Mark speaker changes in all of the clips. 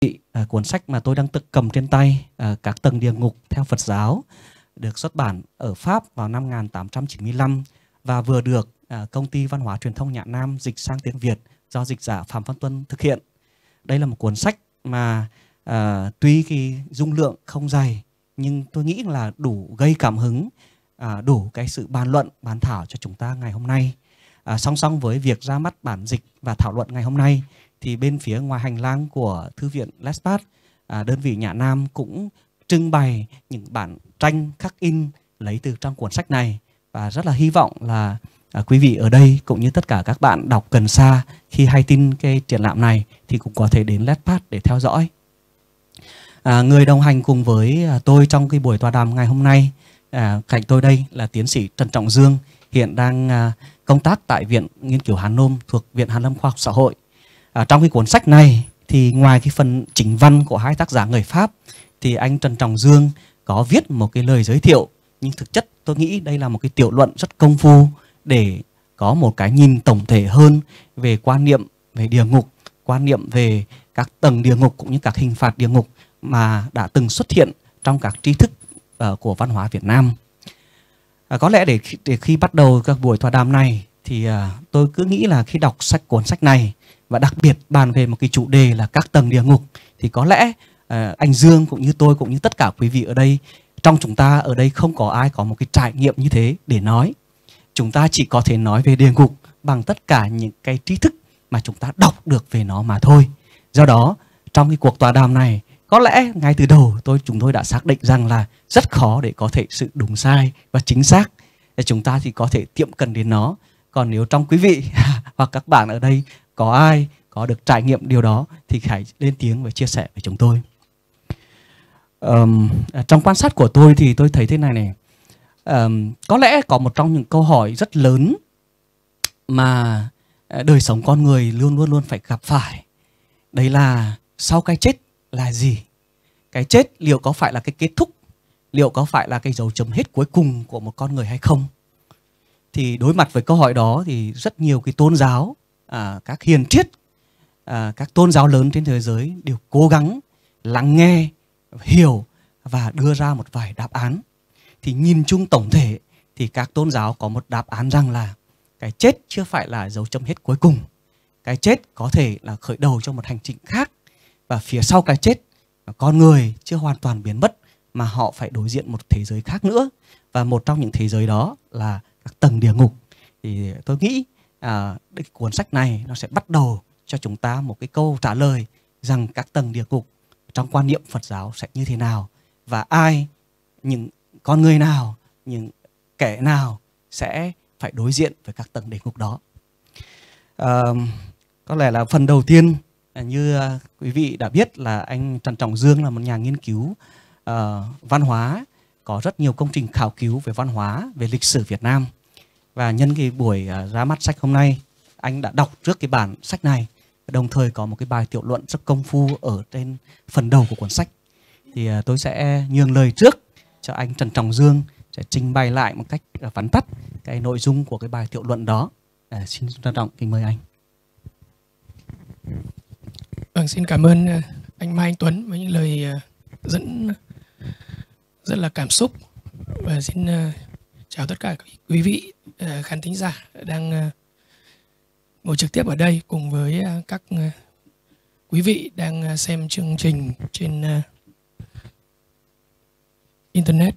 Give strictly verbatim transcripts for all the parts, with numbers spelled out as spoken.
Speaker 1: À, cuốn sách mà tôi đang tự cầm trên tay, à, Các tầng địa ngục theo Phật giáo, được xuất bản ở Pháp vào năm một nghìn tám trăm chín mươi lăm và vừa được à, công ty văn hóa truyền thông Nhã Nam dịch sang tiếng Việt do dịch giả Phạm Văn Tuân thực hiện. Đây là một cuốn sách mà à, tuy cái dung lượng không dày nhưng tôi nghĩ là đủ gây cảm hứng, à, đủ cái sự bàn luận, bàn thảo cho chúng ta ngày hôm nay. À, song song với việc ra mắt bản dịch và thảo luận ngày hôm nay, thì bên phía ngoài hành lang của Thư viện Letpat, à, đơn vị Nhã Nam cũng trưng bày những bản tranh khắc in lấy từ trong cuốn sách này, và rất là hy vọng là à, quý vị ở đây cũng như tất cả các bạn đọc gần xa khi hay tin cái triển lãm này thì cũng có thể đến Letpat để theo dõi. À, người đồng hành cùng với à, tôi trong cái buổi tọa đàm ngày hôm nay, à, cạnh tôi đây là tiến sĩ Trần Trọng Dương, hiện đang à, công tác tại Viện Nghiên cứu Hàn Nôm thuộc Viện Hàn Lâm Khoa học Xã hội. À, trong cái cuốn sách này thì ngoài cái phần chính văn của hai tác giả người Pháp thì anh Trần Trọng Dương có viết một cái lời giới thiệu, nhưng thực chất tôi nghĩ đây là một cái tiểu luận rất công phu để có một cái nhìn tổng thể hơn về quan niệm về địa ngục, quan niệm về các tầng địa ngục cũng như các hình phạt địa ngục mà đã từng xuất hiện trong các tri thức uh, của văn hóa Việt Nam. À, có lẽ để, để khi bắt đầu các buổi tọa đàm này thì uh, tôi cứ nghĩ là khi đọc sách cuốn sách này và đặc biệt bàn về một cái chủ đề là các tầng địa ngục thì có lẽ uh, anh Dương cũng như tôi cũng như tất cả quý vị ở đây, trong chúng ta ở đây không có ai có một cái trải nghiệm như thế để nói. Chúng ta chỉ có thể nói về địa ngục bằng tất cả những cái tri thức mà chúng ta đọc được về nó mà thôi. Do đó trong cái cuộc tọa đàm này có lẽ ngay từ đầu tôi chúng tôi đã xác định rằng là rất khó để có thể sự đúng sai và chính xác để chúng ta thì có thể tiệm cận đến nó. Còn nếu trong quý vị hoặc các bạn ở đây có ai có được trải nghiệm điều đó thì hãy lên tiếng và chia sẻ với chúng tôi. Um, trong quan sát của tôi thì tôi thấy thế này này, um, có lẽ có một trong những câu hỏi rất lớn mà đời sống con người luôn luôn luôn phải gặp phải, đấy là sau cái chết là gì? Cái chết liệu có phải là cái kết thúc, liệu có phải là cái dấu chấm hết cuối cùng của một con người hay không? Thì đối mặt với câu hỏi đó thì rất nhiều cái tôn giáo, à, các hiền triết, à, các tôn giáo lớn trên thế giới đều cố gắng lắng nghe, hiểu và đưa ra một vài đáp án. Thì nhìn chung tổng thể thì các tôn giáo có một đáp án rằng là cái chết chưa phải là dấu chấm hết cuối cùng. Cái chết có thể là khởi đầu cho một hành trình khác, và phía sau cái chết con người chưa hoàn toàn biến mất mà họ phải đối diện một thế giới khác nữa, và một trong những thế giới đó là các tầng địa ngục. Thì tôi nghĩ à, cái cuốn sách này nó sẽ bắt đầu cho chúng ta một cái câu trả lời rằng các tầng địa ngục trong quan niệm Phật giáo sẽ như thế nào, và ai, những con người nào, những kẻ nào sẽ phải đối diện với các tầng địa ngục đó. À, có lẽ là phần đầu tiên, như uh, quý vị đã biết là anh Trần Trọng Dương là một nhà nghiên cứu uh, văn hóa, có rất nhiều công trình khảo cứu về văn hóa, về lịch sử Việt Nam. Và nhân cái buổi uh, ra mắt sách hôm nay, anh đã đọc trước cái bản sách này, đồng thời có một cái bài tiểu luận rất công phu ở trên phần đầu của cuốn sách. Thì uh, tôi sẽ nhường lời trước cho anh Trần Trọng Dương sẽ trình bày lại một cách uh, vắn tắt cái nội dung của cái bài tiểu luận đó. Uh, xin trân trọng kính mời anh.
Speaker 2: Vâng, xin cảm ơn anh Mai Anh Tuấn với những lời dẫn rất là cảm xúc, và xin chào tất cả quý vị khán thính giả đang ngồi trực tiếp ở đây cùng với các quý vị đang xem chương trình trên internet.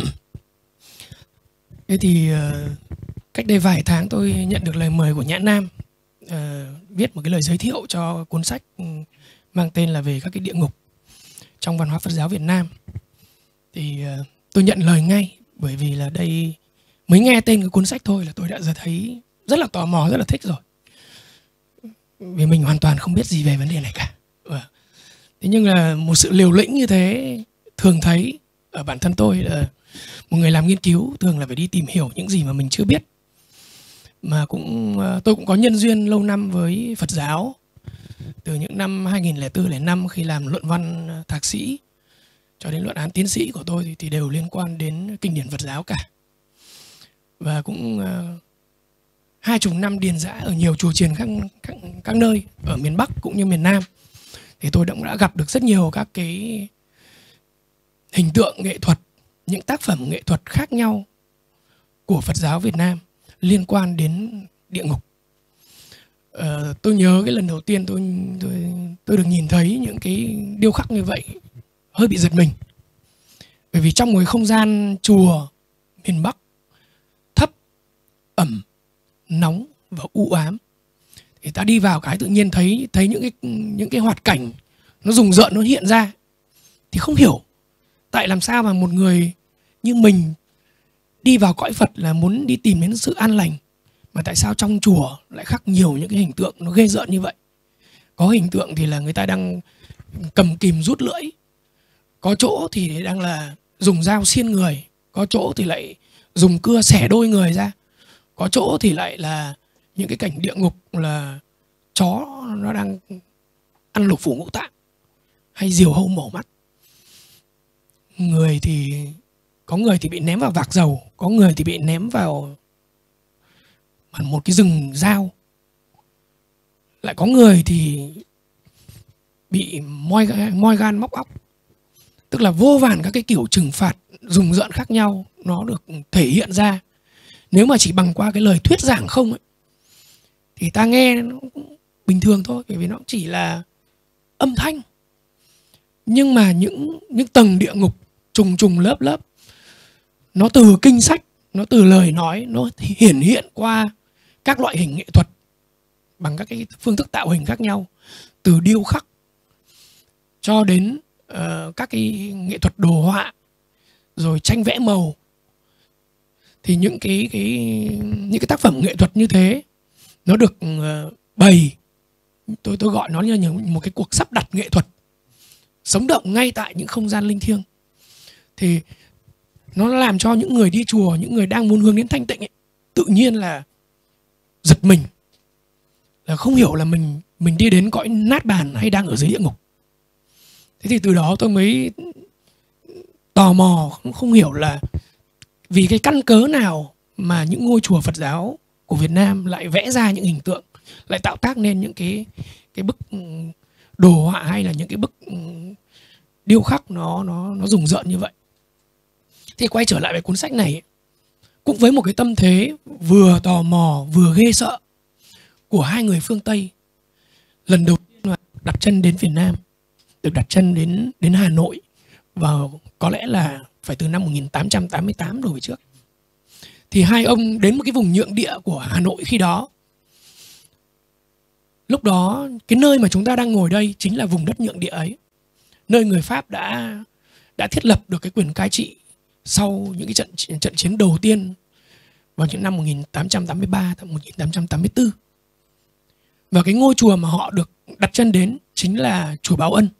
Speaker 2: Thế thì cách đây vài tháng tôi nhận được lời mời của Nhã Nam Uh, viết một cái lời giới thiệu cho cuốn sách mang tên là về các cái địa ngục trong văn hóa Phật giáo Việt Nam. Thì uh, tôi nhận lời ngay, bởi vì là đây mới nghe tên cái cuốn sách thôi là tôi đã giờ thấy rất là tò mò, rất là thích rồi, vì mình hoàn toàn không biết gì về vấn đề này cả. uh. Thế nhưng là một sự liều lĩnh như thế thường thấy ở bản thân tôi là một người làm nghiên cứu thường là phải đi tìm hiểu những gì mà mình chưa biết. Mà cũng tôi cũng có nhân duyên lâu năm với Phật giáo, từ những năm hai nghìn lẻ bốn lẻ năm khi làm luận văn thạc sĩ cho đến luận án tiến sĩ của tôi thì, thì đều liên quan đến kinh điển Phật giáo cả. Và cũng uh, hai chục năm điền dã ở nhiều chùa chiền các, các, các nơi ở miền Bắc cũng như miền Nam. thì tôi cũng đã gặp được rất nhiều các cái hình tượng nghệ thuật, những tác phẩm nghệ thuật khác nhau của Phật giáo Việt Nam liên quan đến địa ngục. Ờ, tôi nhớ cái lần đầu tiên tôi, tôi tôi được nhìn thấy những cái điêu khắc như vậy hơi bị giật mình. Bởi vì trong một cái không gian chùa miền Bắc thấp, ẩm, nóng và u ám, thì ta đi vào cái tự nhiên thấy thấy những cái những cái hoạt cảnh nó rùng rợn nó hiện ra, thì không hiểu tại làm sao mà một người như mình đi vào cõi Phật là muốn đi tìm đến sự an lành, mà tại sao trong chùa lại khắc nhiều những cái hình tượng nó ghê rợn như vậy. Có hình tượng thì là người ta đang cầm kìm rút lưỡi, có chỗ thì đang là dùng dao xiên người, có chỗ thì lại dùng cưa xẻ đôi người ra, có chỗ thì lại là những cái cảnh địa ngục là chó nó đang ăn lục phủ ngũ tạng, hay diều hâu mổ mắt. Người thì có người thì bị ném vào vạc dầu, có người thì bị ném vào một cái rừng dao, lại có người thì bị moi, moi gan móc óc. Tức là vô vàn các cái kiểu trừng phạt rùng rợn khác nhau nó được thể hiện ra. Nếu mà chỉ bằng qua cái lời thuyết giảng không ấy, thì ta nghe nó cũng bình thường thôi, bởi vì nó chỉ là âm thanh. Nhưng mà những những tầng địa ngục trùng trùng lớp lớp, nó từ kinh sách, nó từ lời nói, nó hiển hiện qua các loại hình nghệ thuật bằng các cái phương thức tạo hình khác nhau, từ điêu khắc cho đến uh, các cái nghệ thuật đồ họa, rồi tranh vẽ màu. Thì những cái cái những cái tác phẩm nghệ thuật như thế nó được uh, bày, tôi tôi gọi nó như một cái cuộc sắp đặt nghệ thuật sống động ngay tại những không gian linh thiêng. Thì nó làm cho những người đi chùa, những người đang muốn hướng đến thanh tịnh ấy, tự nhiên là giật mình, là không hiểu là mình mình đi đến cõi nát bàn hay đang ở dưới địa ngục. Thế thì từ đó tôi mới tò mò, không hiểu là vì cái căn cớ nào mà những ngôi chùa Phật giáo của Việt Nam lại vẽ ra những hình tượng, lại tạo tác nên những cái cái bức đồ họa hay là những cái bức điêu khắc nó nó nó rùng rợn như vậy. Thì quay trở lại với cuốn sách này, cũng với một cái tâm thế vừa tò mò vừa ghê sợ của hai người phương Tây lần đầu tiên mà đặt chân đến Việt Nam, được đặt chân đến đến Hà Nội vào có lẽ là phải từ năm một nghìn tám trăm tám mươi tám rồi về trước. Thì hai ông đến một cái vùng nhượng địa của Hà Nội khi đó. Lúc đó cái nơi mà chúng ta đang ngồi đây chính là vùng đất nhượng địa ấy, nơi người Pháp đã đã thiết lập được cái quyền cai trị sau những cái trận trận chiến đầu tiên vào những năm một nghìn tám trăm tám mươi ba, một nghìn tám trăm tám mươi tư. Và cái ngôi chùa mà họ được đặt chân đến chính là chùa Báo Ân.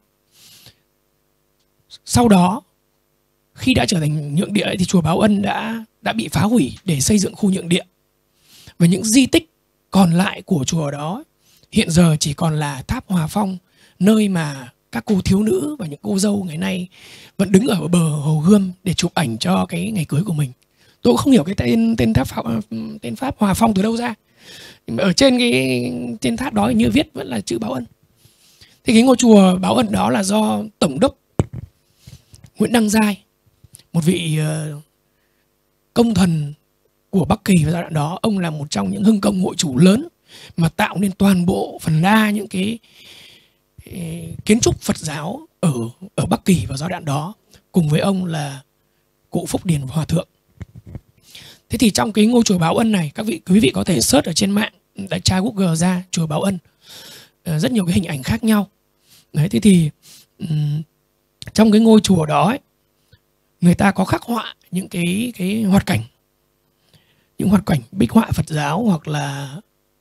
Speaker 2: Sau đó khi đã trở thành nhượng địa ấy, thì chùa Báo Ân đã đã bị phá hủy để xây dựng khu nhượng địa. Và những di tích còn lại của chùa đó hiện giờ chỉ còn là tháp Hòa Phong, nơi mà các cô thiếu nữ và những cô dâu ngày nay vẫn đứng ở bờ Hồ Gươm để chụp ảnh cho cái ngày cưới của mình. Tôi cũng không hiểu cái tên tên tháp tên Pháp Hòa Phong từ đâu ra. Ở trên cái trên tháp đó như viết vẫn là chữ Báo Ân. Thì cái ngôi chùa Báo Ân đó là do Tổng đốc Nguyễn Đăng Giai, một vị uh, công thần của Bắc Kỳ vào giai đoạn đó. Ông là một trong những hưng công hội chủ lớn mà tạo nên toàn bộ phần đa những cái kiến trúc Phật giáo ở ở Bắc Kỳ vào giai đoạn đó, cùng với ông là cụ Phúc Điền Hòa Thượng. Thế thì trong cái ngôi chùa Báo Ân này, các vị quý vị có thể search ở trên mạng, đã tra Google ra chùa Báo Ân, rất nhiều cái hình ảnh khác nhau. Đấy, thế thì um, trong cái ngôi chùa đó ấy, người ta có khắc họa những cái cái hoạt cảnh, những hoạt cảnh bích họa Phật giáo, hoặc là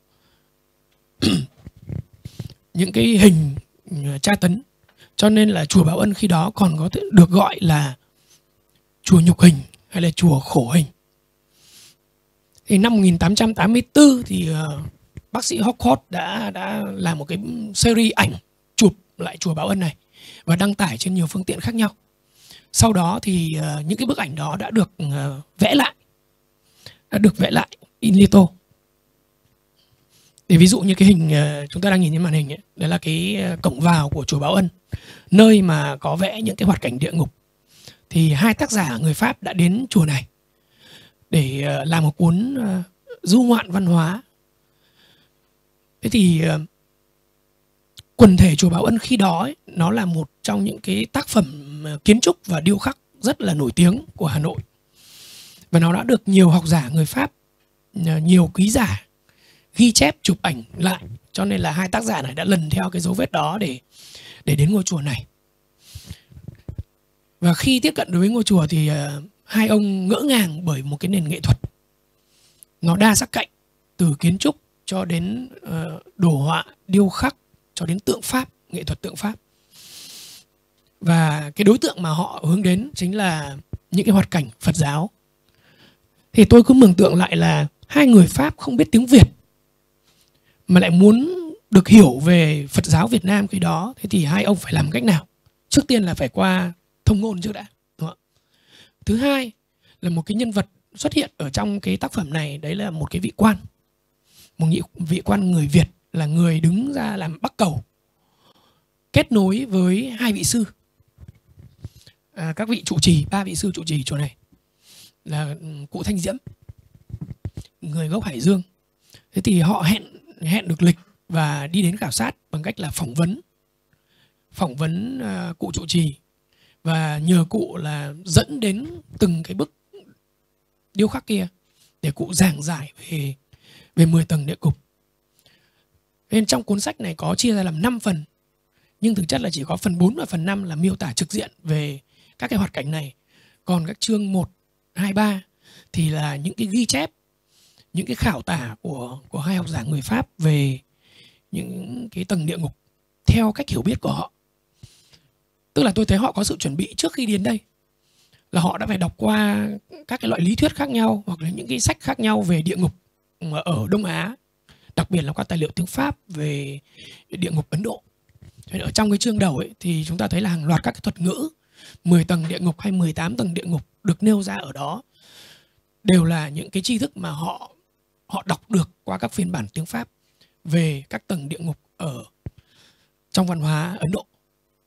Speaker 2: những cái hình tra tấn. Cho nên là chùa Báo Ân khi đó còn có thể được gọi là chùa nhục hình hay là chùa khổ hình. Thì năm một nghìn tám trăm tám mươi tư thì uh, bác sĩ Hockholt đã đã làm một cái series ảnh chụp lại chùa Báo Ân này và đăng tải trên nhiều phương tiện khác nhau. Sau đó thì uh, những cái bức ảnh đó đã được uh, vẽ lại, đã được vẽ lại in litho. Thì ví dụ như cái hình chúng ta đang nhìn trên màn hình ấy, đấy là cái cổng vào của chùa Báo Ân, nơi mà có vẽ những cái hoạt cảnh địa ngục. Thì hai tác giả người Pháp đã đến chùa này để làm một cuốn du ngoạn văn hóa. Thế thì quần thể chùa Báo Ân khi đó ấy, nó là một trong những cái tác phẩm kiến trúc và điêu khắc rất là nổi tiếng của Hà Nội. Và nó đã được nhiều học giả người Pháp, nhiều ký giả ghi chép, chụp ảnh lại. Cho nên là hai tác giả này đã lần theo cái dấu vết đó để, để đến ngôi chùa này. Và khi tiếp cận đối với ngôi chùa thì uh, hai ông ngỡ ngàng bởi một cái nền nghệ thuật. Nó đa sắc cạnh, từ kiến trúc cho đến uh, đồ họa, điêu khắc, cho đến tượng Pháp, nghệ thuật tượng Pháp. Và cái đối tượng mà họ hướng đến chính là những cái hoạt cảnh Phật giáo. Thì tôi cứ mường tượng lại là hai người Pháp không biết tiếng Việt mà lại muốn được hiểu về Phật giáo Việt Nam khi đó. Thế thì hai ông phải làm cách nào? Trước tiên là phải qua thông ngôn trước đã, đúng không? Thứ hai là một cái nhân vật xuất hiện ở trong cái tác phẩm này, đấy là một cái vị quan. Một vị quan người Việt, là người đứng ra làm bắc cầu, kết nối với hai vị sư, à, các vị trụ trì, ba vị sư trụ trì chỗ này là cụ Thanh Diễm, người gốc Hải Dương. Thế thì họ hẹn hẹn được lịch và đi đến khảo sát bằng cách là phỏng vấn phỏng vấn uh, cụ trụ trì, và nhờ cụ là dẫn đến từng cái bức điêu khắc kia để cụ giảng giải về về mười tầng địa ngục. Nên trong cuốn sách này có chia ra làm năm phần, nhưng thực chất là chỉ có phần bốn và phần năm là miêu tả trực diện về các cái hoạt cảnh này. Còn các chương một, hai, ba thì là những cái ghi chép, những cái khảo tả của, của hai học giả người Pháp về những cái tầng địa ngục theo cách hiểu biết của họ. Tức là tôi thấy họ có sự chuẩn bị trước khi đến đây, là họ đã phải đọc qua các cái loại lý thuyết khác nhau hoặc là những cái sách khác nhau về địa ngục ở Đông Á, đặc biệt là các tài liệu tiếng Pháp về địa ngục Ấn Độ. Ở trong cái chương đầu ấy thì chúng ta thấy là hàng loạt các cái thuật ngữ mười tầng địa ngục hay mười tám tầng địa ngục được nêu ra ở đó đều là những cái tri thức mà họ họ đọc được qua các phiên bản tiếng Pháp về các tầng địa ngục ở trong văn hóa Ấn Độ.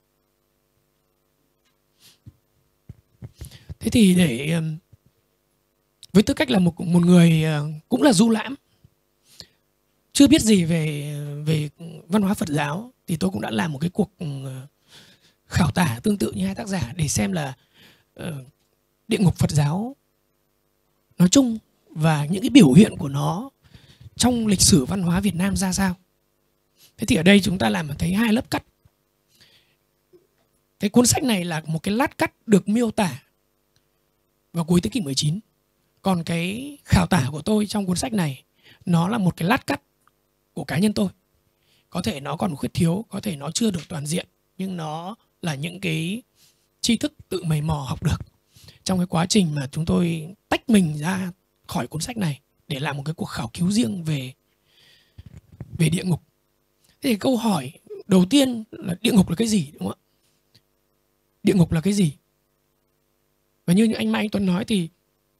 Speaker 2: Thế thì để với tư cách là một một người cũng là du lãm, chưa biết gì về về văn hóa Phật giáo, thì tôi cũng đã làm một cái cuộc khảo tả tương tự như hai tác giả để xem là uh, địa ngục Phật giáo nói chung và những cái biểu hiện của nó trong lịch sử văn hóa Việt Nam ra sao. Thế thì ở đây chúng ta làm thấy hai lớp cắt. Cái cuốn sách này là một cái lát cắt được miêu tả vào cuối thế kỷ mười chín. Còn cái khảo tả của tôi trong cuốn sách này nó là một cái lát cắt của cá nhân tôi. Có thể nó còn khuyết thiếu, có thể nó chưa được toàn diện, nhưng nó là những cái tri thức tự mày mò học được trong cái quá trình mà chúng tôi tách mình ra khỏi cuốn sách này để làm một cái cuộc khảo cứu riêng về về địa ngục. Thế thì câu hỏi đầu tiên là địa ngục là cái gì, đúng không ạ? Địa ngục là cái gì? Và như anh Mai Anh Tuấn nói thì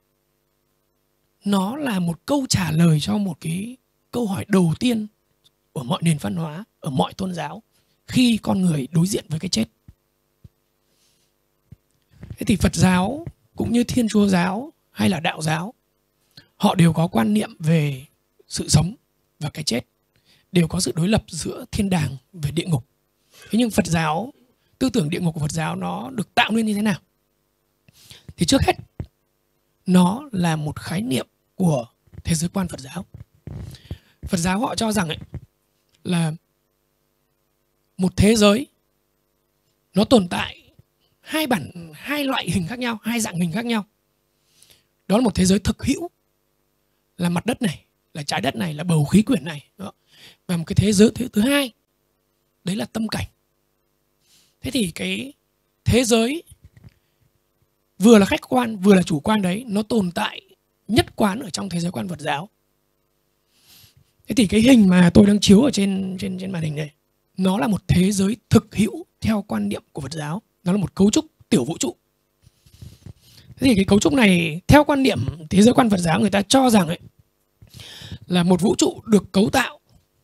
Speaker 2: nó là một câu trả lời cho một cái câu hỏi đầu tiên ở mọi nền văn hóa, ở mọi tôn giáo khi con người đối diện với cái chết. Thế thì Phật giáo cũng như Thiên Chúa giáo hay là Đạo giáo, họ đều có quan niệm về sự sống và cái chết, đều có sự đối lập giữa thiên đàng và địa ngục. Thế nhưng Phật giáo, tư tưởng địa ngục của Phật giáo nó được tạo nên như thế nào? Thì trước hết, nó là một khái niệm của thế giới quan Phật giáo. Phật giáo họ cho rằng ấy, là một thế giới nó tồn tại hai bản, hai loại hình khác nhau, hai dạng hình khác nhau. Đó là một thế giới thực hữu, là mặt đất này, là trái đất này, là bầu khí quyển này. Đó. Và một cái thế giới thứ, thứ hai, đấy là tâm cảnh. Thế thì cái thế giới vừa là khách quan, vừa là chủ quan đấy, nó tồn tại nhất quán ở trong thế giới quan Phật giáo. Thế thì cái hình mà tôi đang chiếu ở trên, trên, trên màn hình này, nó là một thế giới thực hữu theo quan niệm của Phật giáo. Nó là một cấu trúc tiểu vũ trụ. Thế thì cái cấu trúc này, theo quan niệm thế giới quan Phật giáo, người ta cho rằng ấy, là một vũ trụ được cấu tạo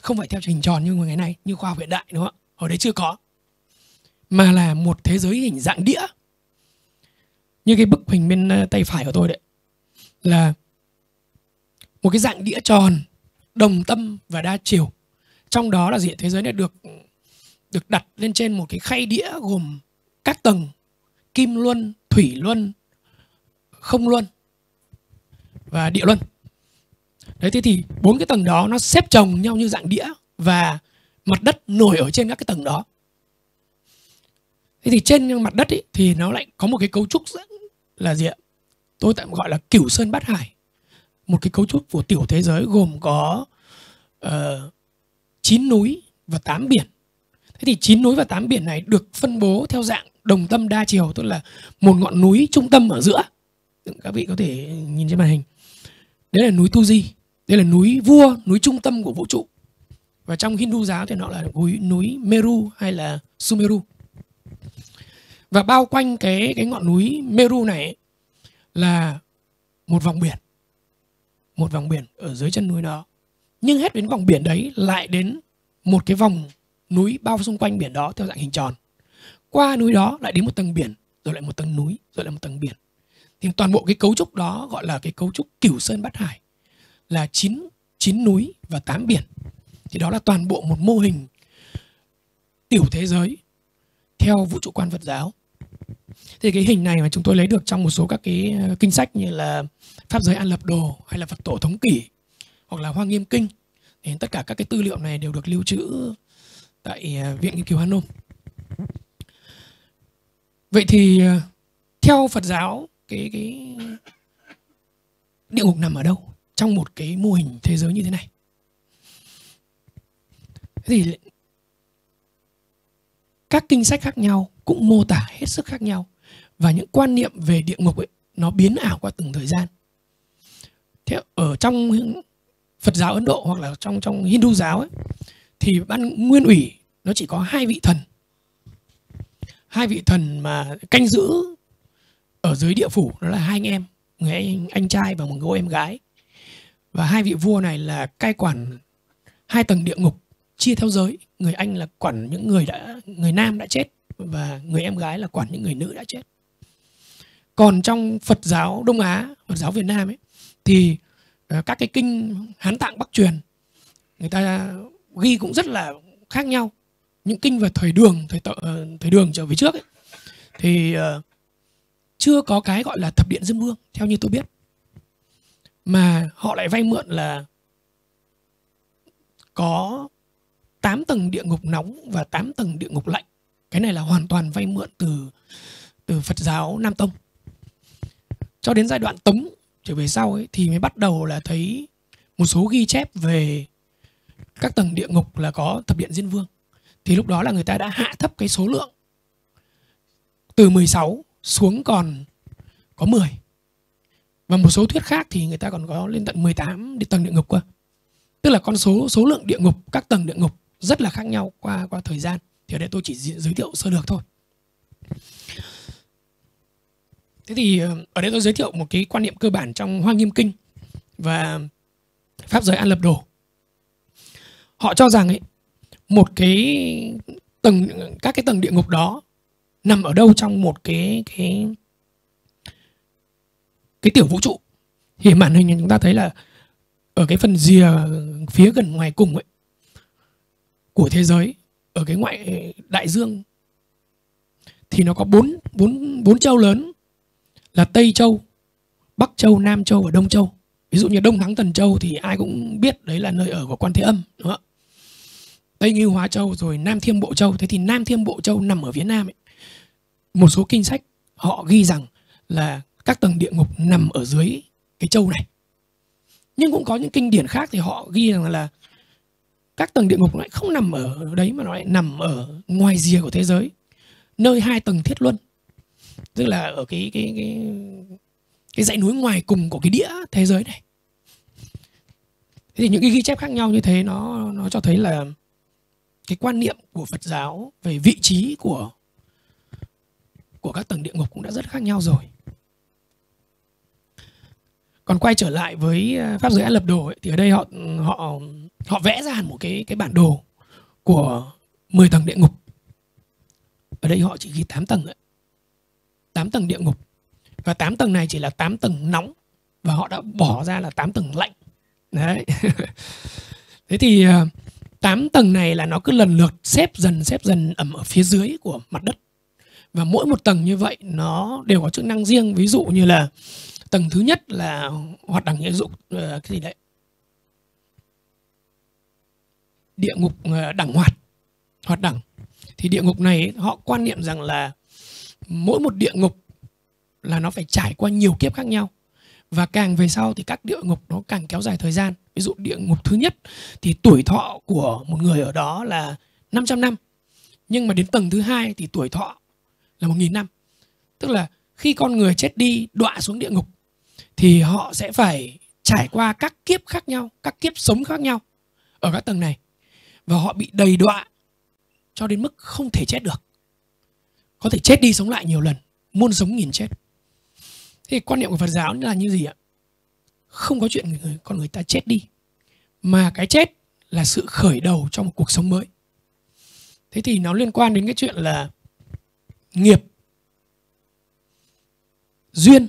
Speaker 2: không phải theo hình tròn như ngày nay, như khoa học hiện đại, đúng không ạ? Hồi đấy chưa có, mà là một thế giới hình dạng đĩa. Như cái bức hình bên tay phải của tôi đấy, là một cái dạng đĩa tròn, đồng tâm và đa chiều. Trong đó là gì? Thế giới này được được đặt lên trên một cái khay đĩa gồm các tầng: kim luân, thủy luân, không luân và địa luân. Đấy, thế thì bốn cái tầng đó nó xếp chồng nhau như dạng đĩa, và mặt đất nổi ở trên các cái tầng đó. Thế thì trên mặt đất ấy, thì nó lại có một cái cấu trúc rất là gì ạ? Tôi tạm gọi là cửu sơn bát hải. Một cái cấu trúc của tiểu thế giới gồm có uh, chín núi và tám biển. Thế thì chín núi và tám biển này được phân bố theo dạng đồng tâm đa chiều, tức là một ngọn núi trung tâm ở giữa. Các vị có thể nhìn trên màn hình. Đấy là núi Tu Di. Đây là núi vua, núi trung tâm của vũ trụ. Và trong Hindu giáo thì nó là núi, núi Meru hay là Sumeru. Và bao quanh cái, cái ngọn núi Meru này ấy, là một vòng biển. Một vòng biển ở dưới chân núi đó. Nhưng hết đến vòng biển đấy lại đến một cái vòng núi bao xung quanh biển đó theo dạng hình tròn. Qua núi đó lại đến một tầng biển, rồi lại một tầng núi, rồi lại một tầng biển. Thì toàn bộ cái cấu trúc đó gọi là cái cấu trúc cửu sơn bát hải, là chín, chín núi và tám biển. Thì đó là toàn bộ một mô hình tiểu thế giới theo vũ trụ quan Phật giáo. Thì cái hình này mà chúng tôi lấy được trong một số các cái kinh sách như là Pháp Giới An Lập Đồ hay là Phật Tổ Thống Kỷ hoặc là Hoa Nghiêm Kinh. Thì tất cả các cái tư liệu này đều được lưu trữ tại Viện Nghiên cứu Hàn Nôm. Vậy thì theo Phật giáo, cái, cái địa ngục nằm ở đâu trong một cái mô hình thế giới như thế này? Thế thì các kinh sách khác nhau cũng mô tả hết sức khác nhau, và những quan niệm về địa ngục ấy, nó biến ảo qua từng thời gian. Thế ở trong Phật giáo Ấn Độ hoặc là trong trong Hindu giáo ấy, thì ban nguyên ủy nó chỉ có hai vị thần, hai vị thần mà canh giữ ở dưới địa phủ, đó là hai anh em, người anh, anh trai và một người em gái. Và hai vị vua này là cai quản hai tầng địa ngục chia theo giới. Người anh là quản những người đã người nam đã chết, và người em gái là quản những người nữ đã chết. Còn trong Phật giáo Đông Á, Phật giáo Việt Nam ấy, thì uh, các cái kinh Hán Tạng Bắc truyền người ta ghi cũng rất là khác nhau. Những kinh về thời Đường, thời, uh, thời Đường trở về trước ấy, thì uh, chưa có cái gọi là thập điện Diêm Vương theo như tôi biết, mà họ lại vay mượn là có tám tầng địa ngục nóng và tám tầng địa ngục lạnh. Cái này là hoàn toàn vay mượn từ từ Phật giáo Nam Tông. Cho đến giai đoạn Tống trở về sau ấy, thì mới bắt đầu là thấy một số ghi chép về các tầng địa ngục là có thập điện Diêm Vương. Thì lúc đó là người ta đã hạ thấp cái số lượng từ mười sáu xuống còn có mười. Và một số thuyết khác thì người ta còn có lên tận mười tám tầng địa ngục cơ. Tức là con số số lượng địa ngục, các tầng địa ngục rất là khác nhau qua qua thời gian. Thì ở đây tôi chỉ giới thiệu sơ lược thôi. Thế thì ở đây tôi giới thiệu một cái quan niệm cơ bản trong Hoa Nghiêm Kinh và Pháp Giới An Lập Đồ. Họ cho rằng ấy, một cái tầng, các cái tầng địa ngục đó nằm ở đâu trong một cái cái cái tiểu vũ trụ. Thì màn hình chúng ta thấy là ở cái phần rìa phía gần ngoài cùng ấy của thế giới, ở cái ngoại đại dương, thì nó có bốn bốn bốn châu lớn là Tây Châu, Bắc Châu, Nam Châu và Đông Châu. Ví dụ như Đông Thắng Thần Châu thì ai cũng biết đấy là nơi ở của Quan Thế Âm, đúng không? Tây Ngưu Hóa Châu, rồi Nam Thiêm Bộ Châu. Thế thì Nam Thiêm Bộ Châu nằm ở phía Nam ấy. Một số kinh sách họ ghi rằng là các tầng địa ngục nằm ở dưới cái châu này. Nhưng cũng có những kinh điển khác thì họ ghi rằng là các tầng địa ngục lại không nằm ở đấy, mà nó lại nằm ở ngoài rìa của thế giới, nơi hai tầng thiết luân, tức là ở cái cái cái cái dãy núi ngoài cùng của cái đĩa thế giới này. Thế thì những cái ghi chép khác nhau như thế nó nó cho thấy là cái quan niệm của Phật giáo về vị trí của của các tầng địa ngục cũng đã rất khác nhau rồi. Còn quay trở lại với pháp giới An Lập Đồ ấy, thì ở đây họ họ họ vẽ ra hẳn một cái cái bản đồ của mười tầng địa ngục. Ở đây họ chỉ ghi tám tầng ấy. tám tầng địa ngục. Và tám tầng này chỉ là tám tầng nóng, và họ đã bỏ ra là tám tầng lạnh. Đấy. Thế thì tám tầng này là nó cứ lần lượt xếp dần xếp dần ẩm ở phía dưới của mặt đất. Và mỗi một tầng như vậy nó đều có chức năng riêng. Ví dụ như là tầng thứ nhất là hoạt đẳng nghĩa dụng, uh, cái gì đấy, địa ngục uh, đẳng hoạt, hoạt đẳng. Thì địa ngục này họ quan niệm rằng là mỗi một địa ngục là nó phải trải qua nhiều kiếp khác nhau. Và càng về sau thì các địa ngục nó càng kéo dài thời gian. Ví dụ địa ngục thứ nhất thì tuổi thọ của một người ở đó là năm trăm năm. Nhưng mà đến tầng thứ hai thì tuổi thọ là một nghìn năm. Tức là khi con người chết đi đọa xuống địa ngục thì họ sẽ phải trải qua các kiếp khác nhau, các kiếp sống khác nhau ở các tầng này. Và họ bị đầy đọa cho đến mức không thể chết được. Có thể chết đi sống lại nhiều lần, muôn sống nghìn chết. Thì quan niệm của Phật giáo là như gì ạ? Không có chuyện người, con người ta chết đi, mà cái chết là sự khởi đầu cho một cuộc sống mới. Thế thì nó liên quan đến cái chuyện là nghiệp, duyên,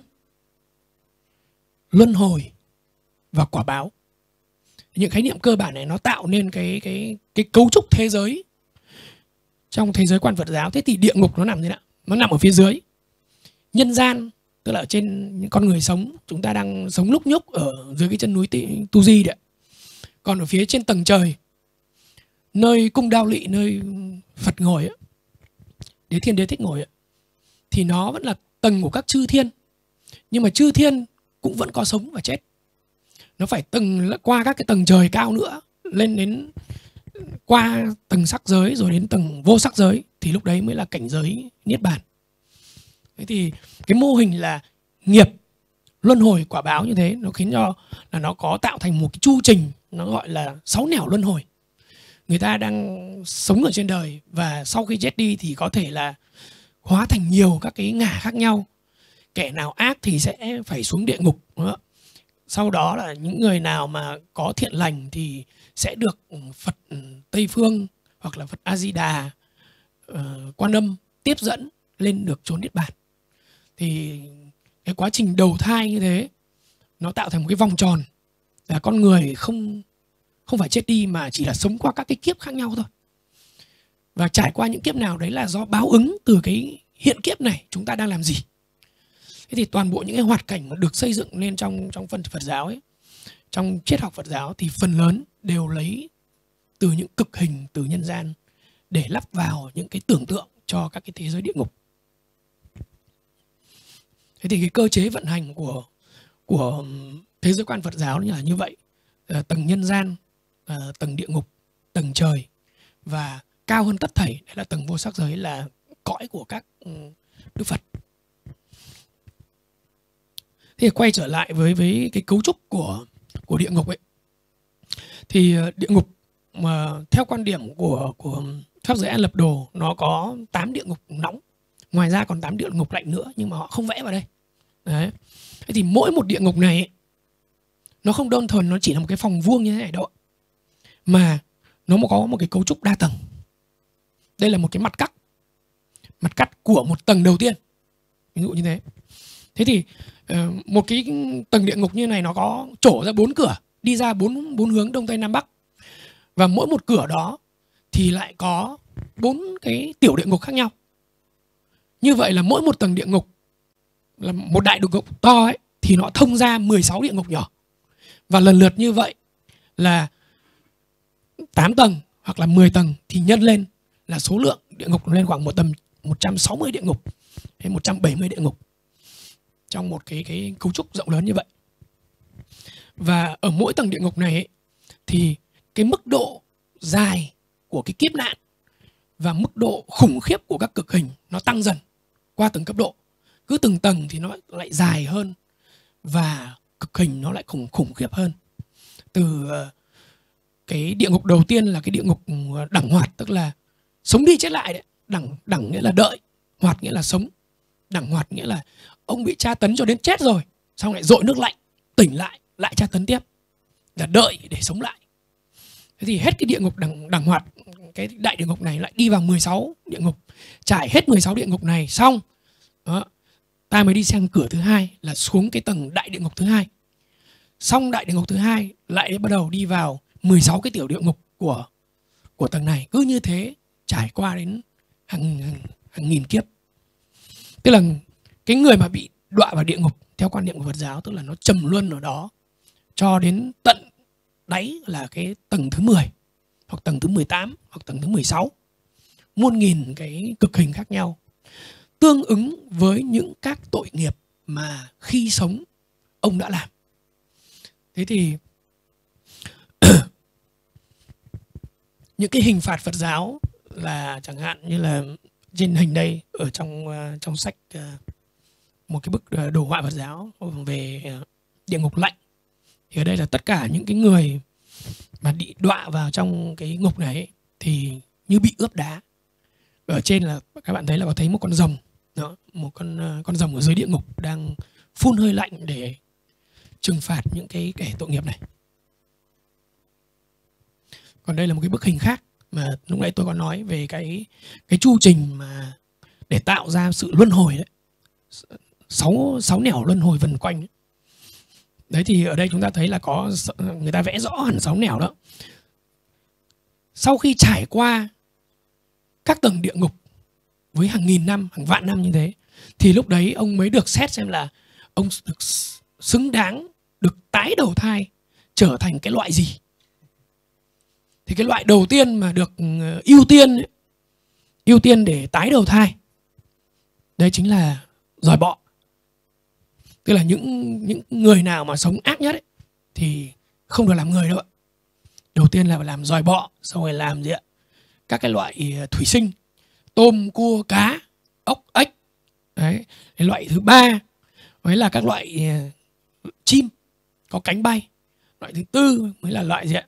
Speaker 2: luân hồi và quả báo. Những khái niệm cơ bản này nó tạo nên cái, cái, cái cấu trúc thế giới trong thế giới quan Phật giáo. Thế thì địa ngục nó nằm thế nào? Nó nằm ở phía dưới. Nhân gian, tức là ở trên những con người sống, chúng ta đang sống lúc nhúc ở dưới cái chân núi Tu Di đấy. Còn ở phía trên tầng trời, nơi cung Đao Lị, nơi Phật ngồi ấy, Đế Thiên Đế Thích ngồi ấy, thì nó vẫn là tầng của các chư thiên. Nhưng mà chư thiên cũng vẫn có sống và chết. Nó phải từng qua các cái tầng trời cao nữa, lên đến qua tầng sắc giới rồi đến tầng vô sắc giới, thì lúc đấy mới là cảnh giới niết bàn. Thế thì cái mô hình là nghiệp, luân hồi, quả báo như thế nó khiến cho là nó có tạo thành một cái chu trình, nó gọi là sáu nẻo luân hồi. Người ta đang sống ở trên đời và sau khi chết đi thì có thể là hóa thành nhiều các cái ngả khác nhau. Kẻ nào ác thì sẽ phải xuống địa ngục. Sau đó là những người nào mà có thiện lành thì sẽ được Phật Tây Phương hoặc là Phật A Di Đà, uh, Quan Âm tiếp dẫn lên được chốn niết bàn. Thì cái quá trình đầu thai như thế nó tạo thành một cái vòng tròn là con người không không phải chết đi mà chỉ là sống qua các cái kiếp khác nhau thôi. Và trải qua những kiếp nào đấy là do báo ứng từ cái hiện kiếp này chúng ta đang làm gì. Thế thì toàn bộ những cái hoạt cảnh mà được xây dựng lên trong trong phần Phật giáo ấy, trong triết học Phật giáo thì phần lớn đều lấy từ những cực hình từ nhân gian để lắp vào những cái tưởng tượng cho các cái thế giới địa ngục. Thế thì cái cơ chế vận hành của của thế giới quan Phật giáo là như vậy. Tầng nhân gian, tầng địa ngục, tầng trời, và cao hơn tất thảy đấy là tầng vô sắc giới, là cõi của các Đức Phật. Thì quay trở lại với với cái cấu trúc của của địa ngục ấy, thì địa ngục mà theo quan điểm của của pháp giới An Lập Đồ nó có tám địa ngục nóng, ngoài ra còn tám địa ngục lạnh nữa, nhưng mà họ không vẽ vào đây. Đấy. Thế thì mỗi một địa ngục này ấy, nó không đơn thuần nó chỉ là một cái phòng vuông như thế này đâu, mà nó có một cái cấu trúc đa tầng. Đây là một cái mặt cắt, mặt cắt của một tầng đầu tiên, ví dụ như thế. Thế thì một cái tầng địa ngục như này nó có trổ ra bốn cửa, đi ra bốn bốn hướng đông tây nam bắc, và mỗi một cửa đó thì lại có bốn cái tiểu địa ngục khác nhau. Như vậy là mỗi một tầng địa ngục là một đại địa ngục to ấy, thì nó thông ra mười sáu địa ngục nhỏ, và lần lượt như vậy là tám tầng hoặc là mười tầng thì nhân lên là số lượng địa ngục lên khoảng một tầm một trăm sáu mươi địa ngục hay một trăm bảy mươi địa ngục trong một cái cái cấu trúc rộng lớn như vậy. Và ở mỗi tầng địa ngục này ấy, thì cái mức độ dài của cái kiếp nạn và mức độ khủng khiếp của các cực hình nó tăng dần qua từng cấp độ. Cứ từng tầng thì nó lại dài hơn và cực hình nó lại khủng khủng khiếp hơn. Từ cái địa ngục đầu tiên là cái địa ngục đẳng hoạt, tức là sống đi chết lại đấy. Đẳng, đẳng nghĩa là đợi, hoạt nghĩa là sống. Đẳng hoạt nghĩa là ông bị tra tấn cho đến chết rồi, xong lại dội nước lạnh tỉnh lại, lại tra tấn tiếp, là đợi để sống lại. Thế thì hết cái địa ngục đẳng, đẳng hoạt, cái đại địa ngục này lại đi vào mười sáu địa ngục, trải hết mười sáu địa ngục này xong đó, ta mới đi sang cửa thứ hai là xuống cái tầng đại địa ngục thứ hai. Xong đại địa ngục thứ hai lại bắt đầu đi vào mười sáu cái tiểu địa ngục của của tầng này. Cứ như thế trải qua đến hàng, hàng, hàng nghìn kiếp. Tức là cái người mà bị đọa vào địa ngục theo quan niệm của Phật giáo, tức là nó trầm luân ở đó cho đến tận đáy là cái tầng thứ mười, hoặc tầng thứ mười tám, hoặc tầng thứ mười sáu. Muôn nghìn cái cực hình khác nhau, tương ứng với những các tội nghiệp mà khi sống ông đã làm. Thế thì những cái hình phạt Phật giáo là chẳng hạn như là trên hình đây, ở trong uh, trong sách uh, một cái bức uh, đồ họa Phật giáo về uh, địa ngục lạnh. Thì ở đây là tất cả những cái người mà bị đọa vào trong cái ngục này ấy, thì như bị ướp đá. Ở trên là các bạn thấy là có thấy một con rồng đó, một con uh, con rồng ở dưới địa ngục đang phun hơi lạnh để trừng phạt những cái kẻ tội nghiệp này. Còn đây là một cái bức hình khác mà lúc nãy tôi có nói về cái cái chu trình mà để tạo ra sự luân hồi đấy, sáu sáu nẻo luân hồi vần quanh đấy. Đấy thì ở đây chúng ta thấy là có người ta vẽ rõ hẳn sáu nẻo đó. Sau khi trải qua các tầng địa ngục với hàng nghìn năm, hàng vạn năm như thế, thì lúc đấy ông mới được xét xem là ông được xứng đáng được tái đầu thai trở thành cái loại gì. Thì cái loại đầu tiên mà được ưu tiên ấy, ưu tiên để tái đầu thai, đấy chính là giòi bọ. Tức là những những người nào mà sống ác nhất ấy, thì không được làm người đâu ạ. Đầu tiên là phải làm giòi bọ, xong rồi làm gì ạ? Các cái loại thủy sinh, tôm, cua, cá, ốc, ếch. Đấy. Cái loại thứ ba mới là các loại chim có cánh bay. Loại thứ tư mới là loại gì ạ?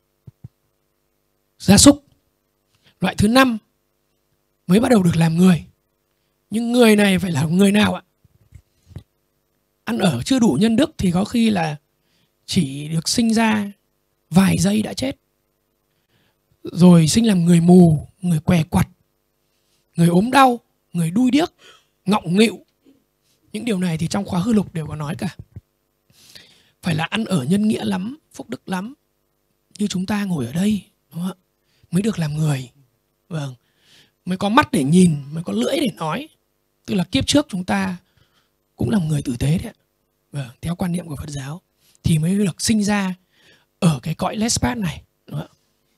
Speaker 2: Gia súc. Loại thứ năm mới bắt đầu được làm người. Nhưng người này phải là người nào ạ? Ăn ở chưa đủ nhân đức thì có khi là chỉ được sinh ra vài giây đã chết. Rồi sinh làm người mù, người què quặt, người ốm đau, người đuôi điếc, ngọng nghịu. Những điều này thì trong khóa hư lục đều có nói cả. Phải là ăn ở nhân nghĩa lắm, phúc đức lắm, như chúng ta ngồi ở đây, đúng không ạ? Mới được làm người. Vâng. Mới có mắt để nhìn, mới có lưỡi để nói. Tức là kiếp trước chúng ta cũng là người tử tế đấy ạ. Vâng, theo quan niệm của Phật giáo thì mới được sinh ra ở cái cõi Lespat này, đúng không ạ?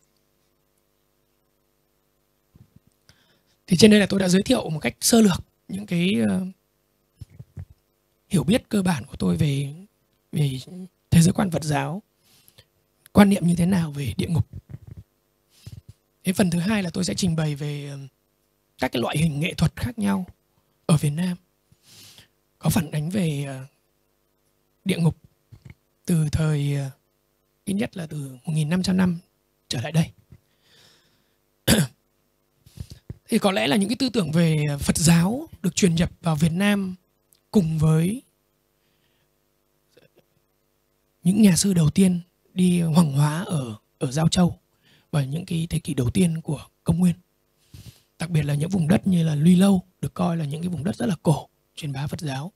Speaker 2: Thì trên đây là tôi đã giới thiệu một cách sơ lược những cái uh, hiểu biết cơ bản của tôi về về thế giới quan Phật giáo, quan niệm như thế nào về địa ngục. Cái phần thứ hai là tôi sẽ trình bày về uh, các cái loại hình nghệ thuật khác nhau ở Việt Nam có phản ánh về uh, địa ngục từ thời uh, ít nhất là từ một nghìn năm trăm năm trở lại đây. Thì có lẽ là những cái tư tưởng về Phật giáo được truyền nhập vào Việt Nam cùng với những nhà sư đầu tiên đi hoằng hóa ở ở Giao Châu vào những cái thế kỷ đầu tiên của công nguyên. Đặc biệt là những vùng đất như là Luy Lâu được coi là những cái vùng đất rất là cổ truyền bá Phật giáo.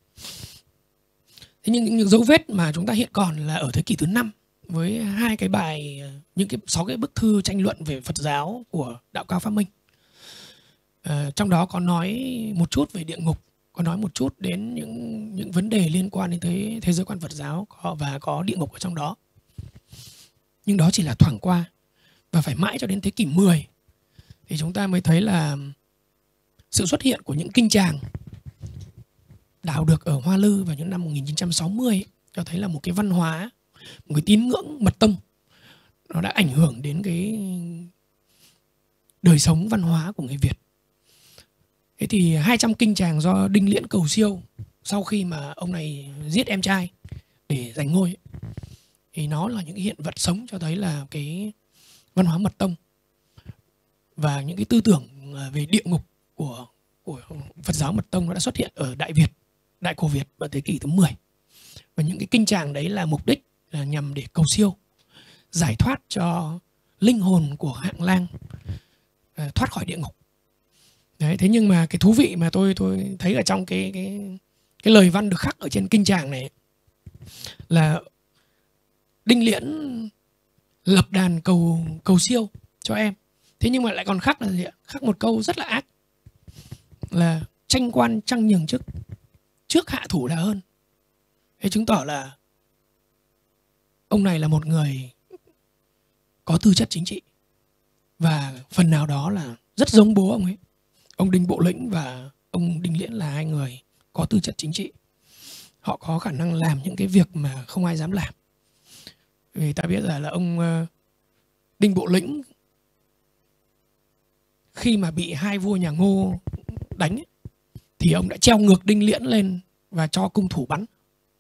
Speaker 2: Thế nhưng những, những dấu vết mà chúng ta hiện còn là ở thế kỷ thứ năm với hai cái bài, những cái sáu cái bức thư tranh luận về Phật giáo của Đạo Cao Pháp Minh. À, trong đó có nói một chút về địa ngục, có nói một chút đến những những vấn đề liên quan đến thế, thế giới quan Phật giáo có, và có địa ngục ở trong đó. Nhưng đó chỉ là thoảng qua, và phải mãi cho đến thế kỷ mười thì chúng ta mới thấy là sự xuất hiện của những kinh tràng đào được ở Hoa Lư vào những năm một nghìn chín trăm sáu mươi ấy, cho thấy là một cái văn hóa, một cái tín ngưỡng mật tông, nó đã ảnh hưởng đến cái đời sống văn hóa của người Việt. Thế thì hai trăm kinh tràng do Đinh Liễn cầu siêu sau khi mà ông này giết em trai để giành ngôi ấy, thì nó là những cái hiện vật sống cho thấy là cái văn hóa mật tông và những cái tư tưởng về địa ngục của của Phật giáo mật tông nó đã xuất hiện ở Đại Việt, Đại Cổ Việt vào thế kỷ thứ mười. Và những cái kinh tràng đấy là mục đích là nhằm để cầu siêu, giải thoát cho linh hồn của Hạng Lang uh, thoát khỏi địa ngục. Đấy, thế nhưng mà cái thú vị mà tôi tôi thấy ở trong cái cái cái lời văn được khắc ở trên kinh tràng này là Đinh Liễn lập đàn cầu cầu siêu cho em. Thế nhưng mà lại còn khắc là gì ạ? Khắc một câu rất là ác, là tranh quan trăng nhường chức, trước hạ thủ là hơn. Thế chứng tỏ là ông này là một người có tư chất chính trị, và phần nào đó là rất giống bố ông ấy. Ông Đinh Bộ Lĩnh và ông Đinh Liễn là hai người có tư chất chính trị. Họ có khả năng làm những cái việc mà không ai dám làm. Vì ta biết là, là ông uh, Đinh Bộ Lĩnh khi mà bị hai vua nhà Ngô đánh ấy, thì ông đã treo ngược Đinh Liễn lên và cho cung thủ bắn.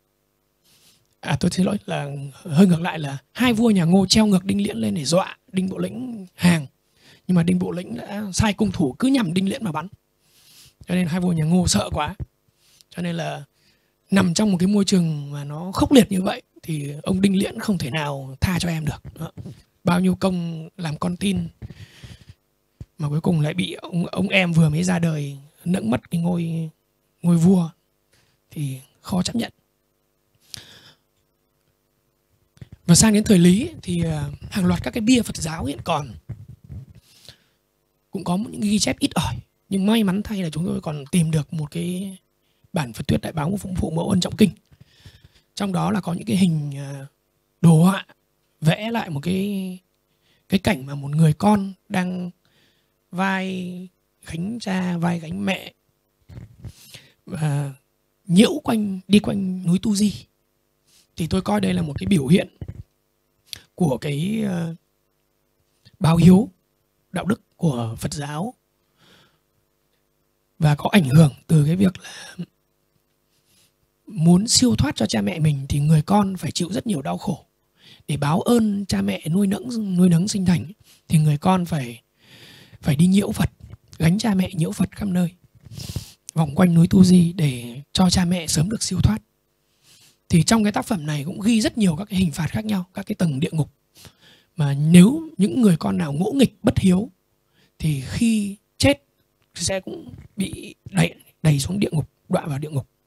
Speaker 2: À tôi xin lỗi, là hơi ngược lại, là hai vua nhà Ngô treo ngược Đinh Liễn lên để dọa Đinh Bộ Lĩnh hàng. Nhưng mà Đinh Bộ Lĩnh đã sai cung thủ cứ nhằm Đinh Liễn mà bắn. Cho nên hai vua nhà Ngô sợ quá. Cho nên là nằm trong một cái môi trường mà nó khốc liệt như vậy thì ông Đinh Liễn không thể nào tha cho em được. Đó. Bao nhiêu công làm con tin mà cuối cùng lại bị ông, ông em vừa mới ra đời nẫng mất cái ngôi ngôi vua thì khó chấp nhận. Và sang đến thời Lý thì hàng loạt các cái bia Phật giáo hiện còn cũng có những ghi chép ít ỏi, nhưng may mắn thay là chúng tôi còn tìm được một cái bản Phật thuyết đại báo của Phụ Mẫu Ân Trọng Kinh. Trong đó là có những cái hình đồ họa vẽ lại một cái cái cảnh mà một người con đang vai gánh cha, vai gánh mẹ và nhiễu quanh đi quanh núi Tu Di. Thì tôi coi đây là một cái biểu hiện của cái uh, báo hiếu đạo đức của Phật giáo, và có ảnh hưởng từ cái việc là muốn siêu thoát cho cha mẹ mình thì người con phải chịu rất nhiều đau khổ. Để báo ơn cha mẹ nuôi nấng nuôi nấng sinh thành thì người con phải phải đi nhiễu Phật, gánh cha mẹ nhiễu Phật khắp nơi, vòng quanh núi Tu Di để cho cha mẹ sớm được siêu thoát. Thì trong cái tác phẩm này cũng ghi rất nhiều các cái hình phạt khác nhau, các cái tầng địa ngục. Mà nếu những người con nào ngỗ nghịch bất hiếu thì khi chết sẽ cũng bị đẩy, đẩy xuống địa ngục, đọa vào địa ngục.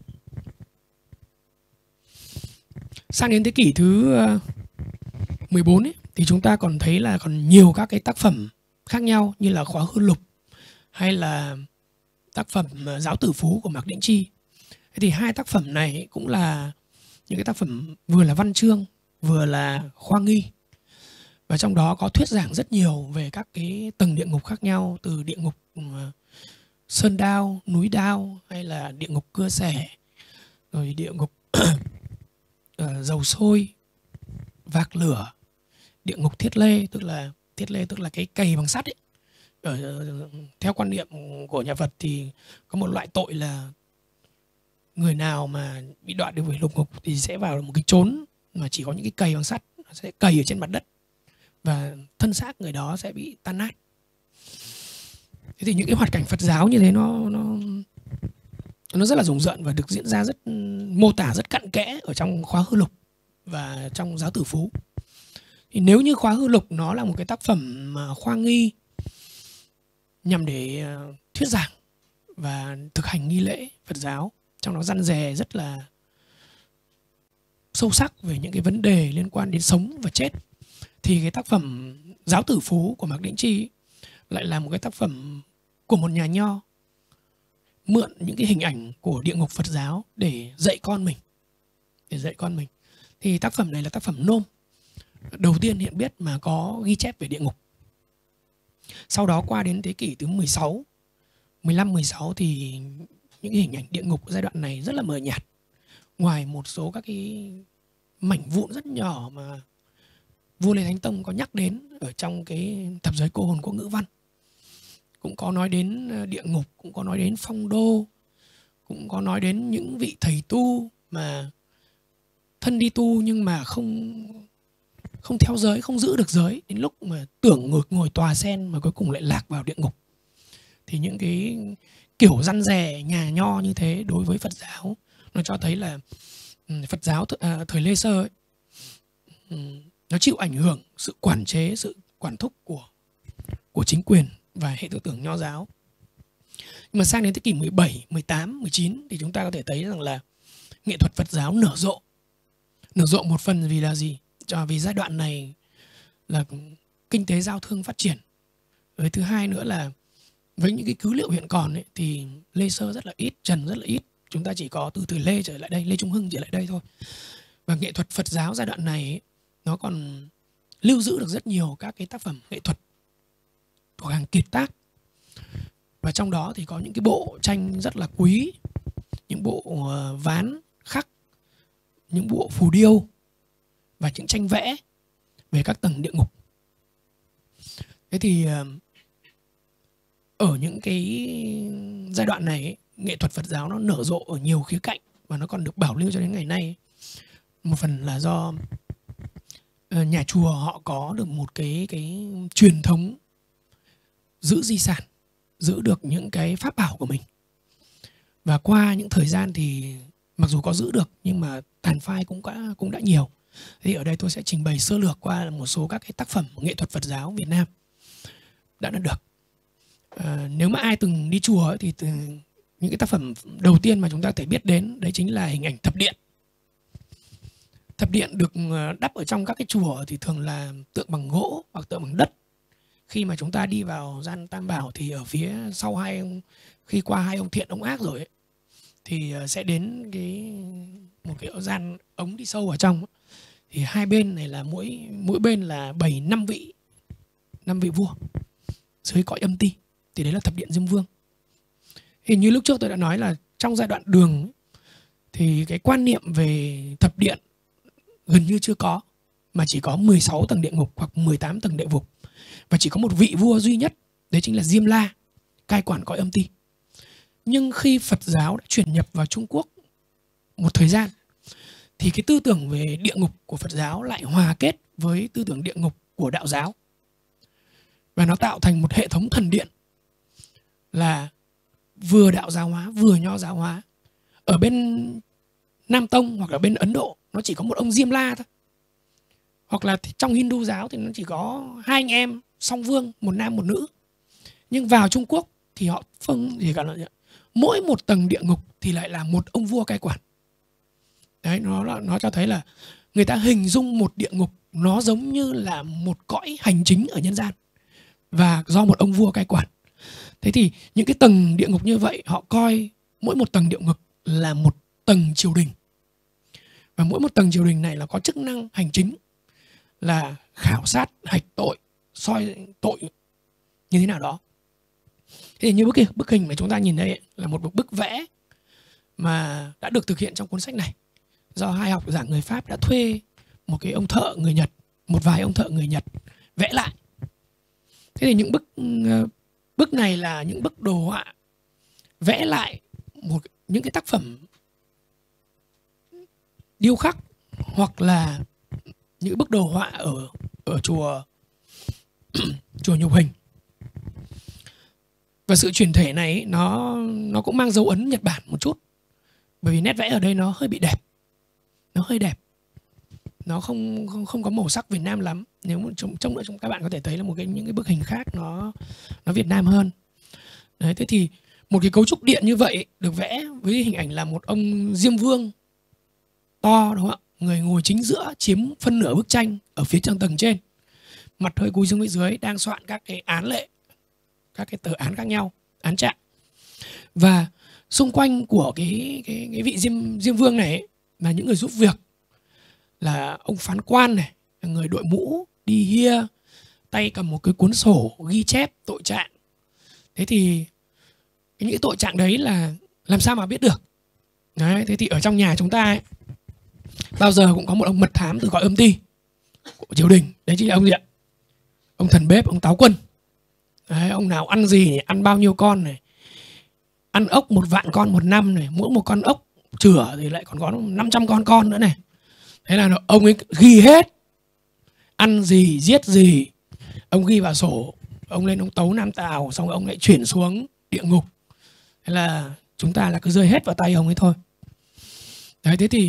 Speaker 2: Sang đến thế kỷ thứ mười bốn ấy, thì chúng ta còn thấy là còn nhiều các cái tác phẩm khác nhau, như là Khóa Hư Lục hay là tác phẩm Giáo Tử Phú của Mạc Đĩnh Chi. Thế thì hai tác phẩm này cũng là những cái tác phẩm vừa là văn chương, vừa là khoa nghi. Và trong đó có thuyết giảng rất nhiều về các cái tầng địa ngục khác nhau, từ địa ngục Sơn Đao, Núi Đao, hay là địa ngục Cưa Xẻ, rồi địa ngục dầu sôi, vạc lửa, địa ngục Thiết Lê, tức là Thiết Lê tức là cái cày bằng sắt ấy. Ở, theo quan niệm của nhà Phật thì có một loại tội là người nào mà bị đọa được về lục ngục thì sẽ vào một cái chốn mà chỉ có những cái cày bằng sắt, nó sẽ cày ở trên mặt đất và thân xác người đó sẽ bị tan nát. Thế thì những cái hoạt cảnh Phật giáo như thế nó nó nó rất là rùng rợn và được diễn ra rất mô tả rất cặn kẽ ở trong Khóa Hư Lục và trong Giáo Tử Phú. Thì nếu như Khóa Hư Lục nó là một cái tác phẩm khoa nghi nhằm để thuyết giảng và thực hành nghi lễ Phật giáo, trong đó răn dè rất là sâu sắc về những cái vấn đề liên quan đến sống và chết, thì cái tác phẩm Giáo Tử Phú của Mạc Đĩnh Chi lại là một cái tác phẩm của một nhà nho mượn những cái hình ảnh của địa ngục Phật giáo để dạy con mình. Để dạy con mình. Thì tác phẩm này là tác phẩm nôm đầu tiên hiện biết mà có ghi chép về địa ngục. Sau đó qua đến thế kỷ thứ mười sáu, mười lăm, mười sáu thì những cái hình ảnh địa ngục giai đoạn này rất là mờ nhạt. Ngoài một số các cái mảnh vụn rất nhỏ mà vua Lê Thánh Tông có nhắc đến ở trong cái thập giới cô hồn của ngữ văn, cũng có nói đến địa ngục, cũng có nói đến phong đô, cũng có nói đến những vị thầy tu mà thân đi tu nhưng mà không không theo giới, không giữ được giới, đến lúc mà tưởng ngồi, ngồi tòa sen mà cuối cùng lại lạc vào địa ngục. Thì những cái kiểu răn dè nhà nho như thế đối với Phật giáo nó cho thấy là Phật giáo th à, thời Lê Sơ ấy, nó chịu ảnh hưởng sự quản chế, sự quản thúc của của chính quyền và hệ tư tưởng nho giáo. Nhưng mà sang đến thế kỷ mười bảy, mười tám, mười chín thì chúng ta có thể thấy rằng là nghệ thuật Phật giáo nở rộ. Nở rộ một phần vì là gì? Cho vì giai đoạn này là kinh tế giao thương phát triển. Với thứ hai nữa là với những cái cứ liệu hiện còn ấy, thì Lê Sơ rất là ít, Trần rất là ít. Chúng ta chỉ có từ từ Lê trở lại đây, Lê Trung Hưng trở lại đây thôi. Và nghệ thuật Phật giáo giai đoạn này ấy, nó còn lưu giữ được rất nhiều các cái tác phẩm nghệ thuật thuộc hàng kiệt tác. Và trong đó thì có những cái bộ tranh rất là quý, những bộ ván khắc, những bộ phù điêu và những tranh vẽ về các tầng địa ngục. Thế thì ở những cái giai đoạn này ấy, nghệ thuật Phật giáo nó nở rộ ở nhiều khía cạnh và nó còn được bảo lưu cho đến ngày nay. Một phần là do nhà chùa họ có được một cái cái truyền thống giữ di sản, giữ được những cái pháp bảo của mình. Và qua những thời gian thì mặc dù có giữ được nhưng mà tàn phai cũng đã, cũng đã nhiều. Thì ở đây tôi sẽ trình bày sơ lược qua một số các cái tác phẩm nghệ thuật Phật giáo Việt Nam đã đạt được. À, nếu mà ai từng đi chùa ấy, thì từ, những cái tác phẩm đầu tiên mà chúng ta có thể biết đến đấy chính là hình ảnh thập điện. Thập điện được đắp ở trong các cái chùa thì thường là tượng bằng gỗ hoặc tượng bằng đất. Khi mà chúng ta đi vào gian Tam Bảo thì ở phía sau hai ông, khi qua hai ông thiện ông ác rồi ấy, thì sẽ đến cái một cái gian ống đi sâu vào trong. Thì hai bên này là mỗi mỗi bên là bảy năm vị năm vị vua dưới cõi âm ti. Thì đấy là thập điện Diêm Vương. Hình như lúc trước tôi đã nói là trong giai đoạn Đường thì cái quan niệm về thập điện gần như chưa có, mà chỉ có mười sáu tầng địa ngục hoặc mười tám tầng địa ngục. Và chỉ có một vị vua duy nhất, đấy chính là Diêm La, cai quản cõi âm ti. Nhưng khi Phật giáo đã chuyển nhập vào Trung Quốc một thời gian thì cái tư tưởng về địa ngục của Phật giáo lại hòa kết với tư tưởng địa ngục của đạo giáo. Và nó tạo thành một hệ thống thần điện là vừa đạo giáo hóa vừa nho giáo hóa. Ở bên Nam Tông hoặc là bên Ấn Độ nó chỉ có một ông Diêm La thôi. Hoặc là trong Hindu giáo thì nó chỉ có hai anh em song vương, một nam một nữ. Nhưng vào Trung Quốc thì họ phân gì cả là mỗi một tầng địa ngục thì lại là một ông vua cai quản. Đấy, nó nó cho thấy là người ta hình dung một địa ngục nó giống như là một cõi hành chính ở nhân gian và do một ông vua cai quản. Thế thì những cái tầng địa ngục như vậy họ coi mỗi một tầng địa ngục là một tầng triều đình. Và mỗi một tầng triều đình này là có chức năng hành chính là khảo sát, hạch tội, soi tội như thế nào đó. Thế thì như bức, bức hình mà chúng ta nhìn đây ấy, là một bức vẽ mà đã được thực hiện trong cuốn sách này. Do hai học giả người Pháp đã thuê một cái ông thợ người Nhật, một vài ông thợ người Nhật vẽ lại. Thế thì những bức bức này là những bức đồ họa vẽ lại một những cái tác phẩm điêu khắc hoặc là những bức đồ họa ở ở chùa chùa Nhục Hình. Và sự chuyển thể này nó nó cũng mang dấu ấn Nhật Bản một chút. Bởi vì nét vẽ ở đây nó hơi bị đẹp. Nó hơi đẹp. Nó không không, không có màu sắc Việt Nam lắm. Nếu mà trong trong nữa các bạn có thể thấy là một cái những cái bức hình khác nó nó Việt Nam hơn. Đấy, thế thì một cái cấu trúc điện như vậy được vẽ với hình ảnh là một ông Diêm Vương to, đúng không ạ? Người ngồi chính giữa chiếm phân nửa bức tranh ở phía trong tầng trên. Mặt hơi cúi xuống phía dưới đang soạn các cái án lệ, các cái tờ án khác nhau, án trạng. Và xung quanh của cái cái cái vị Diêm Diêm Vương này ấy, là những người giúp việc, là ông phán quan này, người đội mũ đi hia, tay cầm một cái cuốn sổ ghi chép tội trạng. Thế thì những cái tội trạng đấy là làm sao mà biết được? Đấy, thế thì ở trong nhà chúng ta ấy, bao giờ cũng có một ông mật thám từ cõi âm ti của triều đình. Đấy chính là ông gì ạ? Ông thần bếp, ông Táo Quân. Đấy, ông nào ăn gì, ăn bao nhiêu con này, ăn ốc một vạn con một năm này, mỗi một con ốc chửa thì lại còn có năm trăm con con nữa này. Thế là ông ấy ghi hết, ăn gì, giết gì, ông ghi vào sổ. Ông lên ông tấu Nam Tào, xong rồi ông lại chuyển xuống địa ngục. Thế là chúng ta là cứ rơi hết vào tay ông ấy thôi. Đấy, thế thì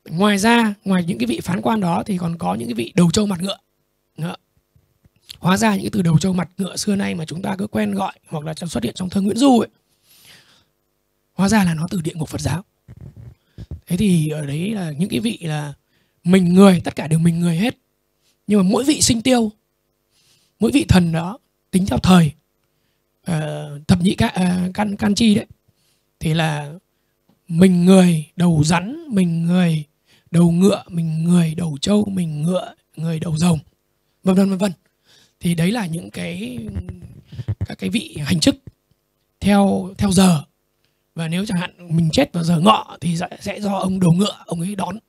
Speaker 2: Ngoài ra, ngoài những cái vị phán quan đó thì còn có những cái vị đầu trâu mặt ngựa. Đó. Hóa ra những cái từ đầu trâu mặt ngựa xưa nay mà chúng ta cứ quen gọi hoặc là xuất hiện trong thơ Nguyễn Du ấy, hóa ra là nó từ địa ngục Phật giáo. Thế thì ở đấy là những cái vị là mình người, tất cả đều mình người hết. Nhưng mà mỗi vị sinh tiêu, mỗi vị thần đó tính theo thời uh, thập nhị ca, uh, can, can chi đấy, thì là mình người đầu rắn, mình người đầu ngựa, mình người đầu trâu, mình ngựa người đầu rồng, vân vân vân vân. Thì đấy là những cái các cái vị hành chức theo theo giờ. Và nếu chẳng hạn mình chết vào giờ ngọ thì sẽ do ông đầu ngựa ông ấy đón.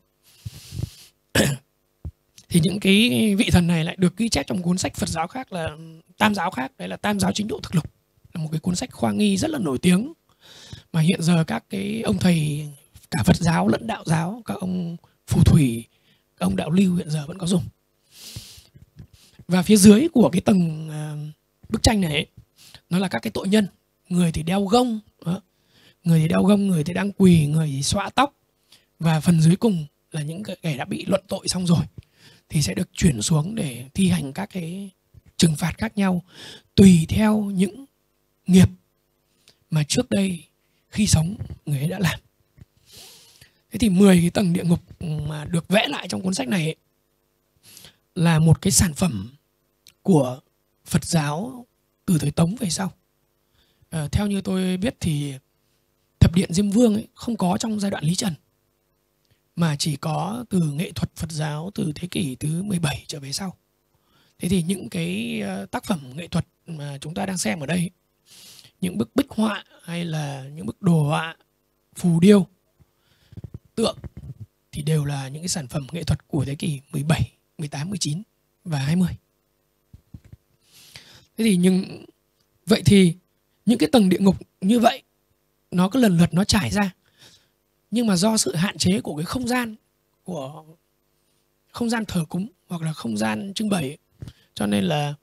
Speaker 2: Thì những cái vị thần này lại được ghi chép trong cuốn sách Phật giáo khác, là Tam giáo khác, đấy là Tam giáo chính độ thực lục, là một cái cuốn sách khoa nghi rất là nổi tiếng mà hiện giờ các cái ông thầy cả Phật giáo lẫn đạo giáo, các ông phù thủy, các ông đạo lưu hiện giờ vẫn có dùng. Và phía dưới của cái tầng uh, bức tranh này ấy, nó là các cái tội nhân. Người thì đeo gông, đó. Người thì đeo gông, người thì đang quỳ, người thì xõa tóc. Và phần dưới cùng là những kẻ đã bị luận tội xong rồi thì sẽ được chuyển xuống để thi hành các cái trừng phạt khác nhau tùy theo những nghiệp mà trước đây khi sống người ấy đã làm. Thế thì mười cái tầng địa ngục mà được vẽ lại trong cuốn sách này ấy, là một cái sản phẩm của Phật giáo từ thời Tống về sau. À, theo như tôi biết thì Thập Điện Diêm Vương ấy không có trong giai đoạn Lý Trần, mà chỉ có từ nghệ thuật Phật giáo từ thế kỷ thứ mười bảy trở về sau. Thế thì những cái tác phẩm nghệ thuật mà chúng ta đang xem ở đây, những bức bích họa hay là những bức đồ họa, phù điêu, tượng thì đều là những cái sản phẩm nghệ thuật của thế kỷ mười bảy, mười tám, mười chín và hai mươi. Thế thì nhưng vậy thì những cái tầng địa ngục như vậy nó cứ lần lượt nó trải ra. Nhưng mà do sự hạn chế của cái không gian, của không gian thờ cúng hoặc là không gian trưng bày, cho nên là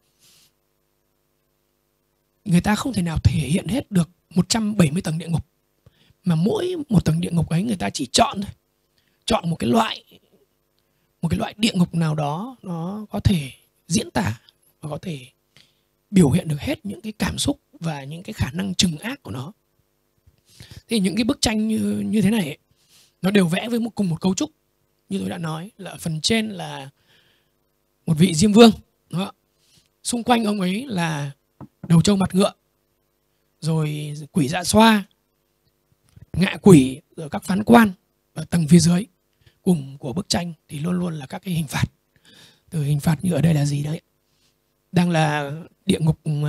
Speaker 2: người ta không thể nào thể hiện hết được một trăm bảy mươi tầng địa ngục. Mà mỗi một tầng địa ngục ấy người ta chỉ chọn thôi. Chọn một cái loại một cái loại địa ngục nào đó nó có thể diễn tả và có thể biểu hiện được hết những cái cảm xúc và những cái khả năng trừng ác của nó. Thì những cái bức tranh như, như thế này ấy, nó đều vẽ với một cùng một cấu trúc. Như tôi đã nói là ở phần trên là một vị Diêm Vương đó. Xung quanh ông ấy là đầu trâu mặt ngựa, rồi quỷ dạ xoa, ngạ quỷ, rồi các phán quan. Và tầng phía dưới cùng của bức tranh thì luôn luôn là các cái hình phạt. Từ hình phạt như ở đây là gì đấy? Đang là địa ngục uh,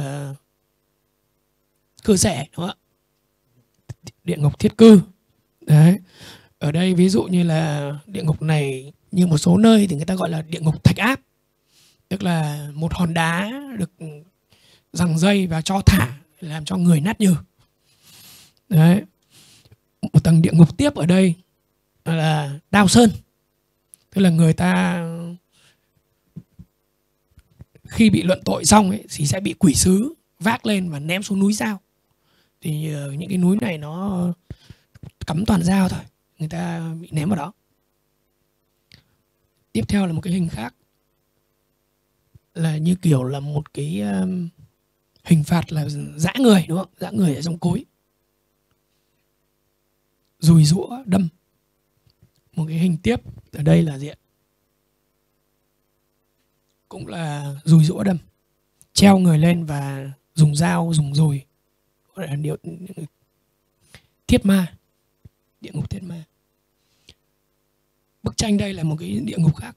Speaker 2: cư xẻ, đúng không ạ? Địa ngục thiết cư. Đấy. Ở đây ví dụ như là địa ngục này, như một số nơi thì người ta gọi là địa ngục thạch áp. Tức là một hòn đá được giằng dây và cho thả làm cho người nát nhừ. Đấy. Một tầng địa ngục tiếp ở đây là Đao Sơn. Tức là người ta khi bị luận tội xong ấy, thì sẽ bị quỷ sứ vác lên và ném xuống núi dao. Thì uh, những cái núi này nó cắm toàn dao thôi, người ta bị ném vào đó. Tiếp theo là một cái hình khác, là như kiểu là một cái um, hình phạt là giã người, đúng không? Giã người ở trong cối, dùi rũa đâm. Một cái hình tiếp ở đây là gì ạ? Cũng là dùi rũa đâm, treo người lên và dùng dao, dùng dùi, gọi là điều thiết ma, địa ngục thiết ma. Bức tranh đây là một cái địa ngục khác.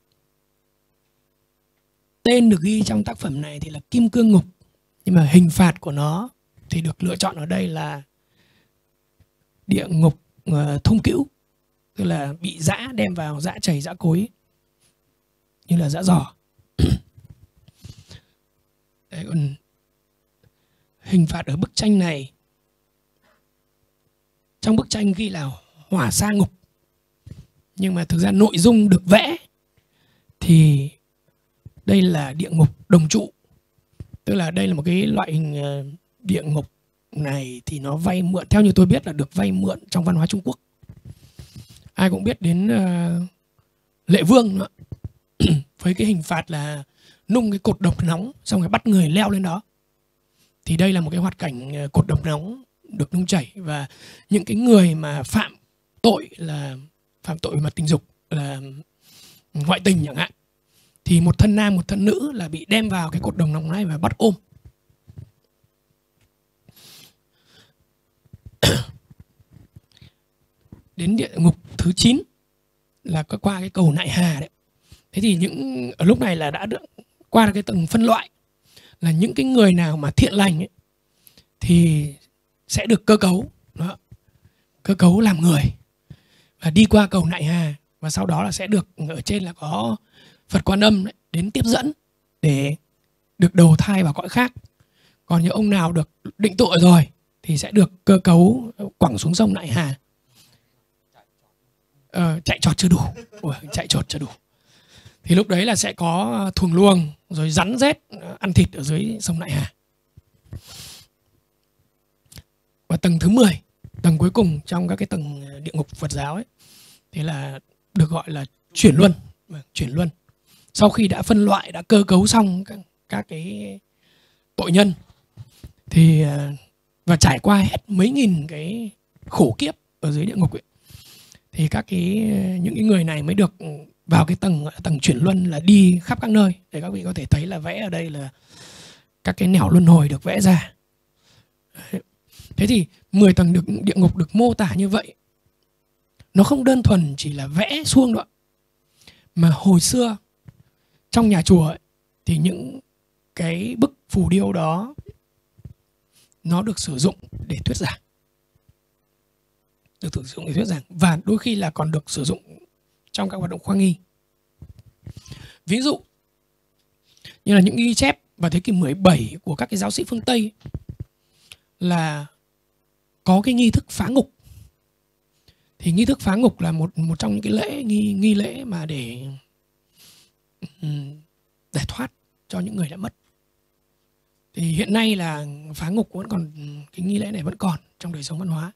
Speaker 2: Tên được ghi trong tác phẩm này thì là Kim Cương Ngục, nhưng mà hình phạt của nó thì được lựa chọn ở đây là địa ngục uh, thông cữu, tức là bị giã đem vào, giã chảy, giã cối, như là giã giò. Đấy, còn hình phạt ở bức tranh này, trong bức tranh ghi là hỏa sa ngục, nhưng mà thực ra nội dung được vẽ thì đây là địa ngục đồng trụ. Tức là đây là một cái loại hình địa ngục này thì nó vay mượn, theo như tôi biết là được vay mượn trong văn hóa Trung Quốc. ai cũng biết đến uh, Lệ Vương nữa. Với cái hình phạt là nung cái cột độc nóng xong rồi bắt người leo lên đó. Thì đây là một cái hoạt cảnh cột độc nóng được nung chảy, và những cái người mà phạm tội là phạm tội về mặt tình dục, là ngoại tình chẳng hạn, thì một thân nam một thân nữ là bị đem vào cái cột đồng nóng này và bắt ôm. Đến địa ngục thứ chín là qua cái cầu Nại Hà đấy. Thế thì những ở lúc này là đã được qua cái tầng phân loại, là những cái người nào mà thiện lành ấy, thì sẽ được cơ cấu đó, cơ cấu làm người và đi qua cầu Nại Hà, và sau đó là sẽ được ở trên là có Phật Quan Âm đấy, đến tiếp dẫn để được đầu thai vào cõi khác. Còn những ông nào được định tội rồi thì sẽ được cơ cấu quẳng xuống sông Nại Hà. Ờ, chạy trọt chưa đủ. Ủa, chạy trọt chưa đủ. Thì lúc đấy là sẽ có thuồng luồng rồi rắn rết ăn thịt ở dưới sông Nại Hà. Và tầng thứ mười, tầng cuối cùng trong các cái tầng địa ngục Phật giáo ấy, thế là được gọi là chuyển luân. Chuyển luân. Sau khi đã phân loại, đã cơ cấu xong các, các cái tội nhân, thì và trải qua hết mấy nghìn cái khổ kiếp ở dưới địa ngục ấy, thì các cái những cái người này mới được vào cái tầng tầng chuyển luân, là đi khắp các nơi. Để các vị có thể thấy là vẽ ở đây là các cái nẻo luân hồi được vẽ ra. Thế thì mười tầng được địa ngục được mô tả như vậy, nó không đơn thuần chỉ là vẽ suông đâu, mà hồi xưa trong nhà chùa ấy, thì những cái bức phù điêu đó nó được sử dụng để thuyết giảng, được sử dụng để thuyết giảng và đôi khi là còn được sử dụng trong các hoạt động khoa nghi. Ví dụ như là những ghi chép vào thế kỷ mười bảy của các cái giáo sĩ phương Tây là có cái nghi thức phá ngục. Thì nghi thức phá ngục là một một trong những cái lễ nghi nghi lễ mà để để thoát cho những người đã mất. Thì hiện nay là phá ngục vẫn còn, cái nghi lễ này vẫn còn trong đời sống văn hóa.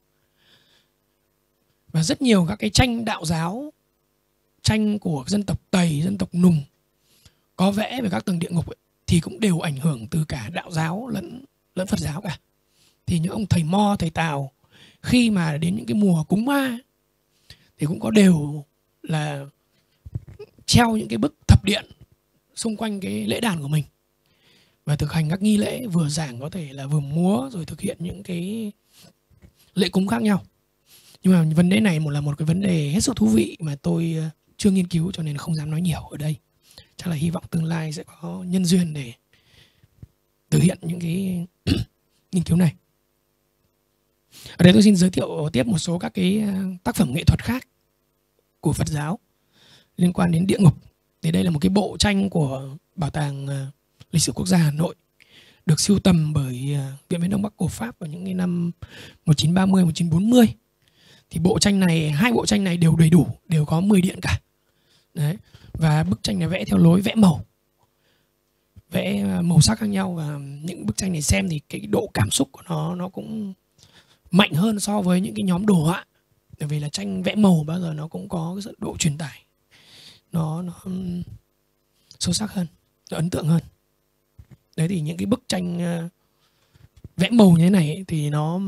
Speaker 2: Và rất nhiều các cái tranh đạo giáo, tranh của dân tộc Tây, dân tộc Nùng có vẽ về các tầng địa ngục ấy, thì cũng đều ảnh hưởng từ cả đạo giáo lẫn lẫn Phật giáo cả. Thì những ông thầy Mo, thầy Tào khi mà đến những cái mùa cúng ma thì cũng có đều là treo những cái bức thập điện xung quanh cái lễ đàn của mình và thực hành các nghi lễ, vừa giảng có thể là vừa múa rồi thực hiện những cái lễ cúng khác nhau. Nhưng mà vấn đề này một là một cái vấn đề hết sức thú vị mà tôi chưa nghiên cứu cho nên không dám nói nhiều ở đây. Chắc là hy vọng tương lai sẽ có nhân duyên để thực hiện những cái nghiên cứu này. Ở đây tôi xin giới thiệu tiếp một số các cái tác phẩm nghệ thuật khác của Phật giáo liên quan đến địa ngục. Thì đây là một cái bộ tranh của Bảo tàng Lịch sử Quốc gia Hà Nội, được sưu tầm bởi Viện Viễn Đông Bắc Cổ Pháp vào những cái năm một nghìn chín trăm ba mươi, một nghìn chín trăm bốn mươi. Thì bộ tranh này, hai bộ tranh này đều đầy đủ, đều có mười điện cả. Đấy. Và bức tranh này vẽ theo lối vẽ màu, vẽ màu sắc khác nhau, và những bức tranh này xem thì cái độ cảm xúc của nó nó cũng mạnh hơn so với những cái nhóm đồ họa. Bởi vì là tranh vẽ màu bao giờ nó cũng có cái sự độ truyền tải, nó nó sâu sắc hơn, nó ấn tượng hơn. Đấy, thì những cái bức tranh vẽ màu như thế này ấy, thì nó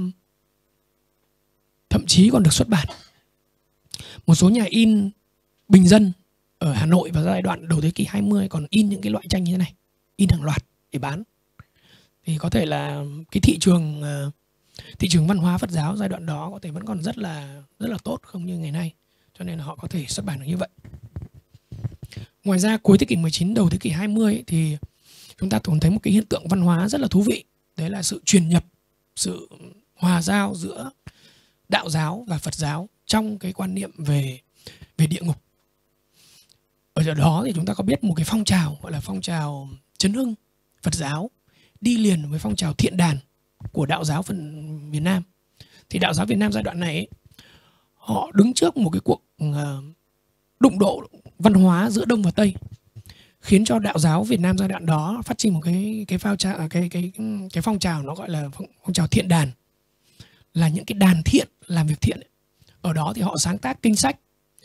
Speaker 2: thậm chí còn được xuất bản. Một số nhà in bình dân ở Hà Nội vào giai đoạn đầu thế kỷ hai mươi còn in những cái loại tranh như thế này, in hàng loạt để bán. Thì có thể là cái thị trường thị trường văn hóa Phật giáo giai đoạn đó có thể vẫn còn rất là rất là tốt, không như ngày nay, cho nên là họ có thể xuất bản được như vậy. Ngoài ra cuối thế kỷ mười chín đầu thế kỷ hai mươi ấy, thì chúng ta còn thấy một cái hiện tượng văn hóa rất là thú vị, đấy là sự truyền nhập, sự hòa giao giữa đạo giáo và Phật giáo trong cái quan niệm về về địa ngục. Ở đó thì chúng ta có biết một cái phong trào gọi là phong trào chấn hưng Phật giáo đi liền với phong trào thiện đàn của đạo giáo phần Việt Nam. Thì đạo giáo Việt Nam giai đoạn này ấy, họ đứng trước một cái cuộc đụng độ văn hóa giữa Đông và Tây, khiến cho đạo giáo Việt Nam giai đoạn đó phát sinh một cái cái phong trào cái cái cái phong trào nó gọi là phong, phong trào thiện đàn, là những cái đàn thiện làm việc thiện. Ở đó thì họ sáng tác kinh sách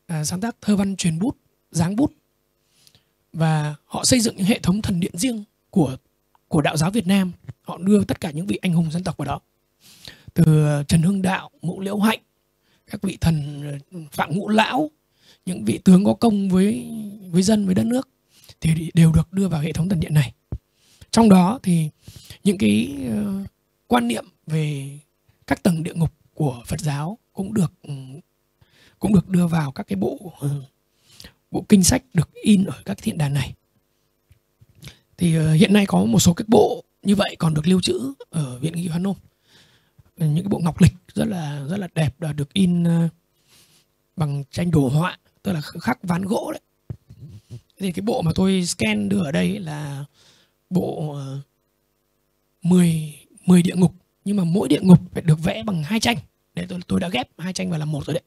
Speaker 2: à, sáng tác thơ văn truyền bút, dáng bút, và họ xây dựng những hệ thống thần điện riêng của của đạo giáo Việt Nam. Họ đưa tất cả những vị anh hùng dân tộc vào đó, từ Trần Hưng Đạo, Mộ Liễu Hạnh, các vị thần Phạm Ngũ Lão, những vị tướng có công với với dân, với đất nước, thì đều được đưa vào hệ thống thần điện này. Trong đó thì những cái uh, quan niệm về các tầng địa ngục của Phật giáo cũng được um, cũng được đưa vào các cái bộ uh, bộ kinh sách được in ở các thiện đàn này. Thì uh, hiện nay có một số cái bộ như vậy còn được lưu trữ ở Viện Nghiên cứu Hán Nôm. Những cái bộ ngọc lịch rất là rất là đẹp, đã được in uh, bằng tranh đồ họa, tức là khắc ván gỗ đấy. Thì cái bộ mà tôi scan đưa ở đây là bộ uh, mười, mười địa ngục, nhưng mà mỗi địa ngục phải được vẽ bằng hai tranh. Để tôi tôi đã ghép hai tranh vào làm một rồi đấy.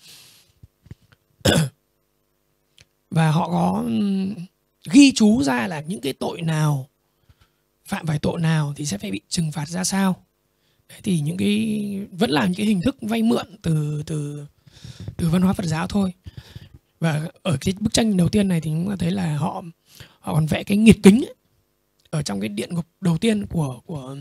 Speaker 2: Và họ có um, ghi chú ra là những cái tội nào, phạm phải tội nào thì sẽ phải bị trừng phạt ra sao. Đấy, thì những cái vẫn là những cái hình thức vay mượn từ từ từ văn hóa Phật giáo thôi. Và ở cái bức tranh đầu tiên này thì chúng ta thấy là họ họ còn vẽ cái nghiệt kính ấy, ở trong cái điện ngục đầu tiên của của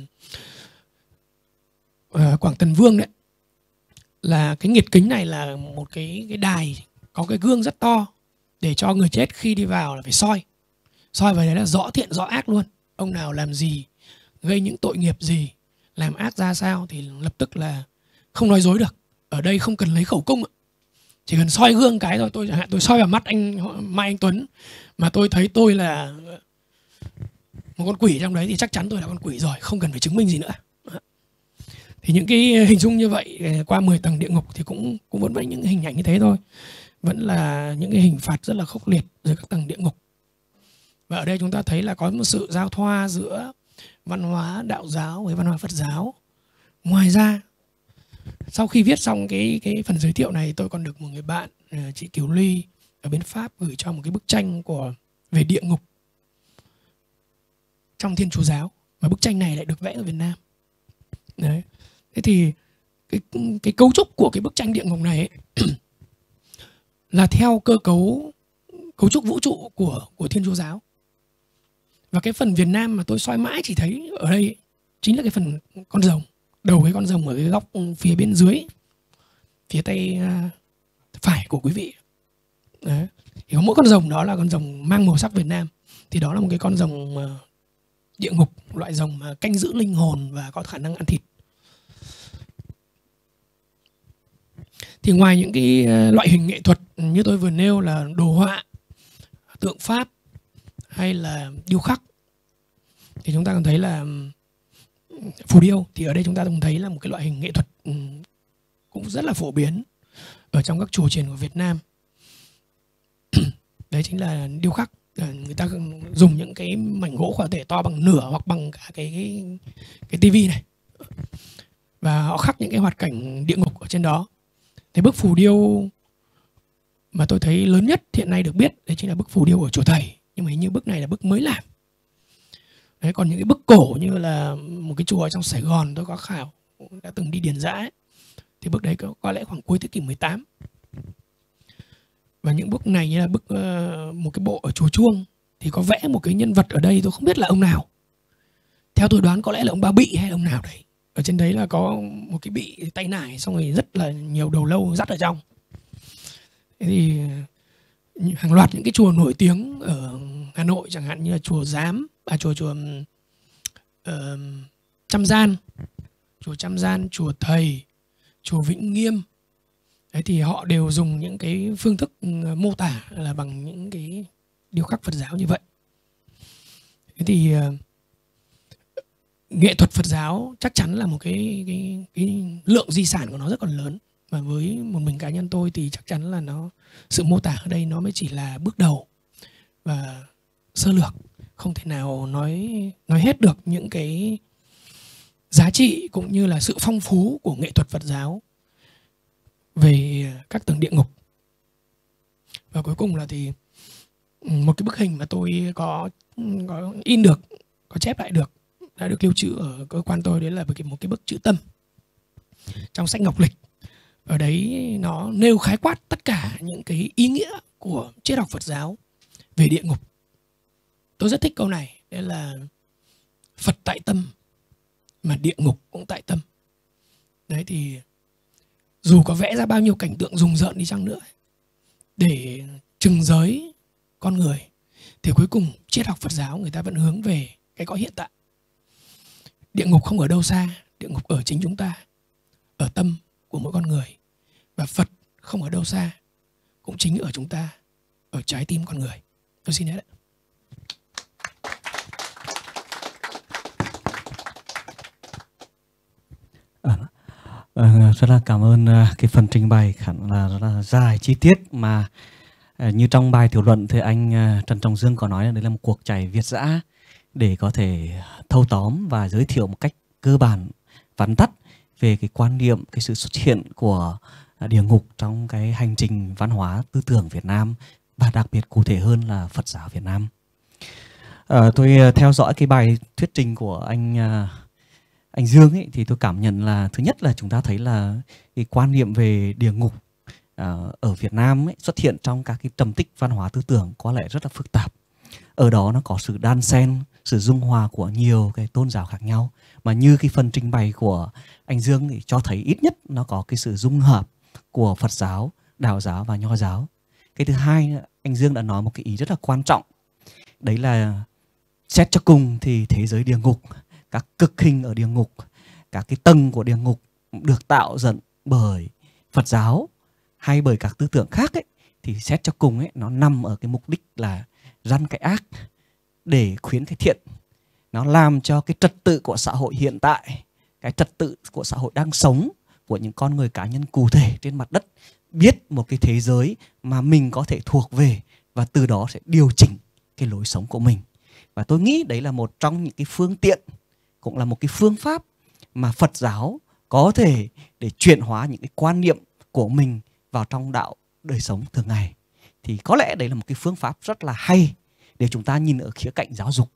Speaker 2: uh, Quảng Tần Vương đấy. Là cái nghiệt kính này là một cái cái đài có cái gương rất to, để cho người chết khi đi vào là phải soi. Soi vào đấy là rõ thiện rõ ác luôn. Ông nào làm gì, gây những tội nghiệp gì, làm ác ra sao thì lập tức là không nói dối được. Ở đây không cần lấy khẩu cung, chỉ cần soi gương cái rồi. Tôi chẳng hạn tôi soi vào mắt anh Mai Anh Tuấn mà tôi thấy tôi là một con quỷ trong đấy thì chắc chắn tôi là con quỷ rồi, không cần phải chứng minh gì nữa. Thì những cái hình dung như vậy qua mười tầng địa ngục thì cũng cũng vẫn với những hình ảnh như thế thôi, vẫn là những cái hình phạt rất là khốc liệt dưới các tầng địa ngục. Và ở đây chúng ta thấy là có một sự giao thoa giữa văn hóa đạo giáo với văn hóa Phật giáo. Ngoài ra, sau khi viết xong cái cái phần giới thiệu này, tôi còn được một người bạn, chị Kiều Ly ở bên Pháp, gửi cho một cái bức tranh của về địa ngục trong Thiên Chúa giáo, và bức tranh này lại được vẽ ở Việt Nam. Đấy. Thế thì cái cái cấu trúc của cái bức tranh địa ngục này ấy, là theo cơ cấu cấu trúc vũ trụ của của Thiên Chúa giáo. Và cái phần Việt Nam mà tôi soi mãi chỉ thấy ở đây chính là cái phần con rồng, đầu cái con rồng ở cái góc phía bên dưới, phía tay phải của quý vị. Đấy. Thì có mỗi con rồng đó là con rồng mang màu sắc Việt Nam. Thì đó là một cái con rồng địa ngục, loại rồng mà canh giữ linh hồn và có khả năng ăn thịt. Thì ngoài những cái loại hình nghệ thuật như tôi vừa nêu là đồ họa, tượng Pháp hay là điêu khắc, thì chúng ta còn thấy là phù điêu. Thì ở đây chúng ta cũng thấy là một cái loại hình nghệ thuật cũng rất là phổ biến ở trong các chùa chiền của Việt Nam. Đấy chính là điêu khắc. Người ta dùng những cái mảnh gỗ khỏa thể to bằng nửa hoặc bằng cả cái cái, cái tivi này, và họ khắc những cái hoạt cảnh địa ngục ở trên đó. Thì bức phù điêu mà tôi thấy lớn nhất hiện nay được biết đấy chính là bức phù điêu ở chùa Thầy, nhưng mà hình như bức này là bức mới làm. Đấy, còn những cái bức cổ như là một cái chùa ở trong Sài Gòn tôi có khảo, đã từng đi điền dã ấy, thì bức đấy có, có lẽ khoảng cuối thế kỷ mười tám. Và những bức này như là bức uh, một cái bộ ở chùa Chuông thì có vẽ một cái nhân vật ở đây, tôi không biết là ông nào. Theo tôi đoán có lẽ là ông Ba Bị hay ông nào đấy. Ở trên đấy là có một cái bị tay nải, xong rồi rất là nhiều đầu lâu dắt ở trong. Thế thì hàng loạt những cái chùa nổi tiếng ở Hà Nội, chẳng hạn như là chùa Giám, à chùa chùa uh, Trăm Gian, chùa Trăm Gian, chùa Thầy, chùa Vĩnh Nghiêm. Đấy, thì họ đều dùng những cái phương thức mô tả là bằng những cái điêu khắc Phật giáo như vậy. Thế thì uh, nghệ thuật Phật giáo chắc chắn là một cái, cái, cái lượng di sản của nó rất còn lớn. Và với một mình cá nhân tôi thì chắc chắn là nó sự mô tả ở đây nó mới chỉ là bước đầu và sơ lược, không thể nào nói nói hết được những cái giá trị cũng như là sự phong phú của nghệ thuật Phật giáo về các tầng địa ngục. Và cuối cùng là thì một cái bức hình mà tôi có, có in được, có chép lại được, đã được lưu trữ ở cơ quan tôi, đấy là một cái bức chữ tâm trong sách ngọc lịch. Ở đấy nó nêu khái quát tất cả những cái ý nghĩa của triết học Phật giáo về địa ngục. Tôi rất thích câu này, đấy là Phật tại tâm mà địa ngục cũng tại tâm. Đấy thì dù có vẽ ra bao nhiêu cảnh tượng rùng rợn đi chăng nữa để trừng giới con người, thì cuối cùng triết học Phật giáo người ta vẫn hướng về cái cõi hiện tại. Địa ngục không ở đâu xa, địa ngục ở chính chúng ta, ở tâm của mỗi con người. Và Phật không ở đâu xa, cũng chính ở chúng ta, ở trái tim con người. Tôi xin hết ạ.
Speaker 1: À, rất là cảm ơn uh, cái phần trình bày hẳn là rất là dài chi tiết mà uh, như trong bài tiểu luận thì anh uh, Trần Trọng Dương có nói là đấy là một cuộc chạy Việt dã để có thể thâu tóm và giới thiệu một cách cơ bản vắn tắt về cái quan niệm, cái sự xuất hiện của uh, địa ngục trong cái hành trình văn hóa tư tưởng Việt Nam, và đặc biệt cụ thể hơn là Phật giáo Việt Nam. Uh, tôi uh, theo dõi cái bài thuyết trình của anh uh, anh Dương ấy, thì tôi cảm nhận là thứ nhất là chúng ta thấy là cái quan niệm về địa ngục uh, ở Việt Nam ấy, xuất hiện trong các cái trầm tích văn hóa tư tưởng có lẽ rất là phức tạp. Ở đó nó có sự đan xen, sự dung hòa của nhiều cái tôn giáo khác nhau, mà như cái phần trình bày của anh Dương thì cho thấy ít nhất nó có cái sự dung hợp của Phật giáo, Đạo giáo và Nho giáo. Cái thứ hai, anh Dương đã nói một cái ý rất là quan trọng, đấy là xét cho cùng thì thế giới địa ngục, các cực hình ở địa ngục, các cái tầng của địa ngục được tạo dựng bởi Phật giáo hay bởi các tư tưởng khác ấy, thì xét cho cùng ấy, nó nằm ở cái mục đích là răn cái ác để khuyến cái thiện. Nó làm cho cái trật tự của xã hội hiện tại, cái trật tự của xã hội đang sống của những con người cá nhân cụ thể trên mặt đất biết một cái thế giới mà mình có thể thuộc về, và từ đó sẽ điều chỉnh cái lối sống của mình. Và tôi nghĩ đấy là một trong những cái phương tiện, cũng là một cái phương pháp mà Phật giáo có thể để chuyển hóa những cái quan niệm của mình vào trong đạo đời sống thường ngày. Thì có lẽ đấy là một cái phương pháp rất là hay để chúng ta nhìn ở khía cạnh giáo dục.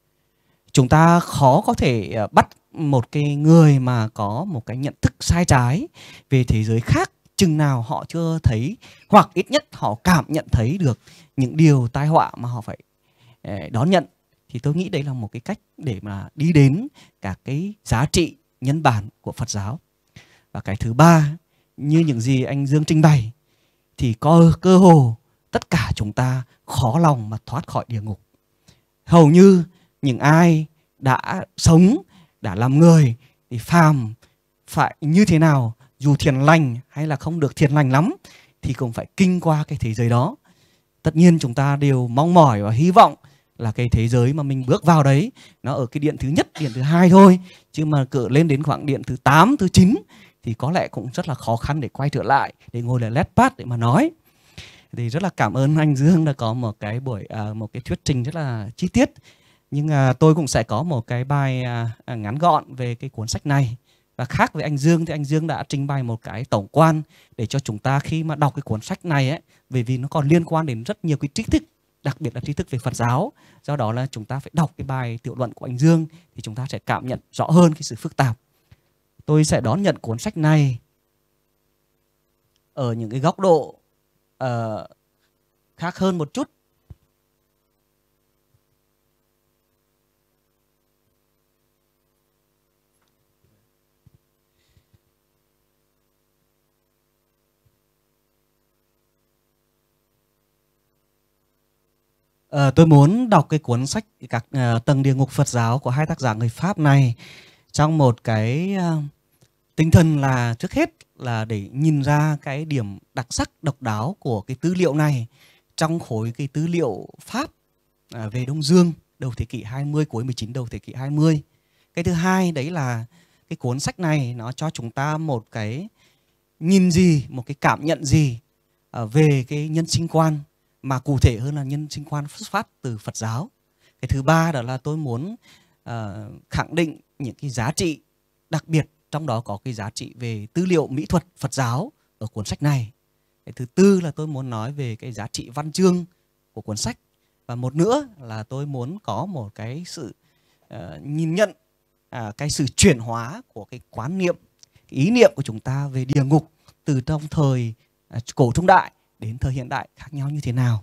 Speaker 1: Chúng ta khó có thể bắt một cái người mà có một cái nhận thức sai trái về thế giới khác chừng nào họ chưa thấy, hoặc ít nhất họ cảm nhận thấy được những điều tai họa mà họ phải đón nhận. Thì tôi nghĩ đấy là một cái cách để mà đi đến các cái giá trị nhân bản của Phật giáo. Và cái thứ ba, như những gì anh Dương trình bày, thì có cơ hồ tất cả chúng ta khó lòng mà thoát khỏi địa ngục. Hầu như những ai đã sống, đã làm người thì phàm phải như thế nào, dù thiền lành hay là không được thiền lành lắm, thì cũng phải kinh qua cái thế giới đó. Tất nhiên chúng ta đều mong mỏi và hy vọng là cái thế giới mà mình bước vào đấy nó ở cái điện thứ nhất, điện thứ hai thôi. Chứ mà cỡ lên đến khoảng điện thứ tám, thứ chín thì có lẽ cũng rất là khó khăn để quay trở lại, để ngồi lại lét pát để mà nói. Thì rất là cảm ơn anh Dương đã có một cái buổi, à, một cái thuyết trình rất là chi tiết. Nhưng à, tôi cũng sẽ có một cái bài à, ngắn gọn về cái cuốn sách này. Và khác với anh Dương thì anh Dương đã trình bày một cái tổng quan để cho chúng ta khi mà đọc cái cuốn sách này ấy, bởi vì nó còn liên quan đến rất nhiều cái tri thức, đặc biệt là tri thức về Phật giáo. Do đó là chúng ta phải đọc cái bài tiểu luận của anh Dương thì chúng ta sẽ cảm nhận rõ hơn cái sự phức tạp. Tôi sẽ đón nhận cuốn sách này ở những cái góc độ uh, khác hơn một chút. Uh, tôi muốn đọc cái cuốn sách các uh, tầng địa ngục Phật giáo của hai tác giả người Pháp này trong một cái uh, tinh thần là trước hết là để nhìn ra cái điểm đặc sắc độc đáo của cái tư liệu này trong khối cái tư liệu Pháp uh, về Đông Dương đầu thế kỷ hai mươi, cuối mười chín, đầu thế kỷ hai mươi. Cái thứ hai đấy là cái cuốn sách này nó cho chúng ta một cái nhìn gì, một cái cảm nhận gì uh, về cái nhân sinh quan, mà cụ thể hơn là nhân sinh quan xuất phát từ Phật giáo. Cái thứ ba đó là tôi muốn uh, khẳng định những cái giá trị đặc biệt, trong đó có cái giá trị về tư liệu mỹ thuật Phật giáo ở cuốn sách này. Cái thứ tư là tôi muốn nói về cái giá trị văn chương của cuốn sách. Và một nữa là tôi muốn có một cái sự uh, nhìn nhận, uh, cái sự chuyển hóa của cái quán niệm, cái ý niệm của chúng ta về địa ngục từ trong thời à, cổ trung đại đến thời hiện đại khác nhau như thế nào.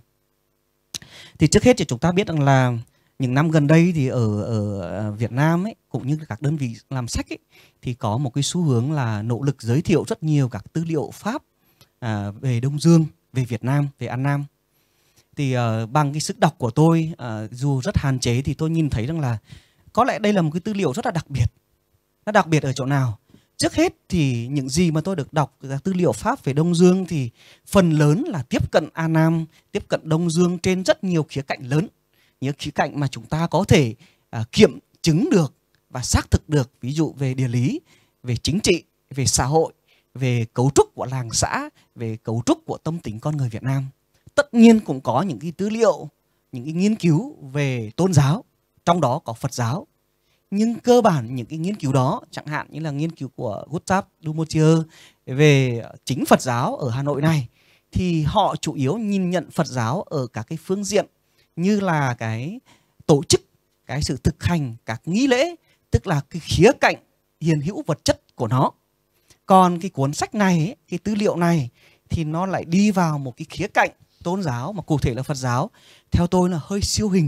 Speaker 1: Thì trước hết thì chúng ta biết rằng là những năm gần đây thì ở ở Việt Nam ấy, cũng như các đơn vị làm sách ấy, thì có một cái xu hướng là nỗ lực giới thiệu rất nhiều các tư liệu Pháp à, về Đông Dương, về Việt Nam, về An Nam. Thì uh, bằng cái sức đọc của tôi, uh, dù rất hạn chế, thì tôi nhìn thấy rằng là có lẽ đây là một cái tư liệu rất là đặc biệt. Nó đặc biệt ở chỗ nào? Trước hết thì những gì mà tôi được đọc các tư liệu Pháp về Đông Dương thì phần lớn là tiếp cận An Nam, tiếp cận Đông Dương trên rất nhiều khía cạnh lớn. Những khía cạnh mà chúng ta có thể uh, kiểm chứng được và xác thực được, ví dụ về địa lý, về chính trị, về xã hội, về cấu trúc của làng xã, về cấu trúc của tâm tính con người Việt Nam. Tất nhiên cũng có những cái tư liệu, những cái nghiên cứu về tôn giáo, trong đó có Phật giáo. Nhưng cơ bản những cái nghiên cứu đó, chẳng hạn như là nghiên cứu của Gustave Du Moutier về chính Phật giáo ở Hà Nội này, thì họ chủ yếu nhìn nhận Phật giáo ở các cái phương diện như là cái tổ chức, cái sự thực hành, các nghi lễ, tức là cái khía cạnh hiện hữu vật chất của nó. Còn cái cuốn sách này, cái tư liệu này thì nó lại đi vào một cái khía cạnh tôn giáo, mà cụ thể là Phật giáo, theo tôi là hơi siêu hình,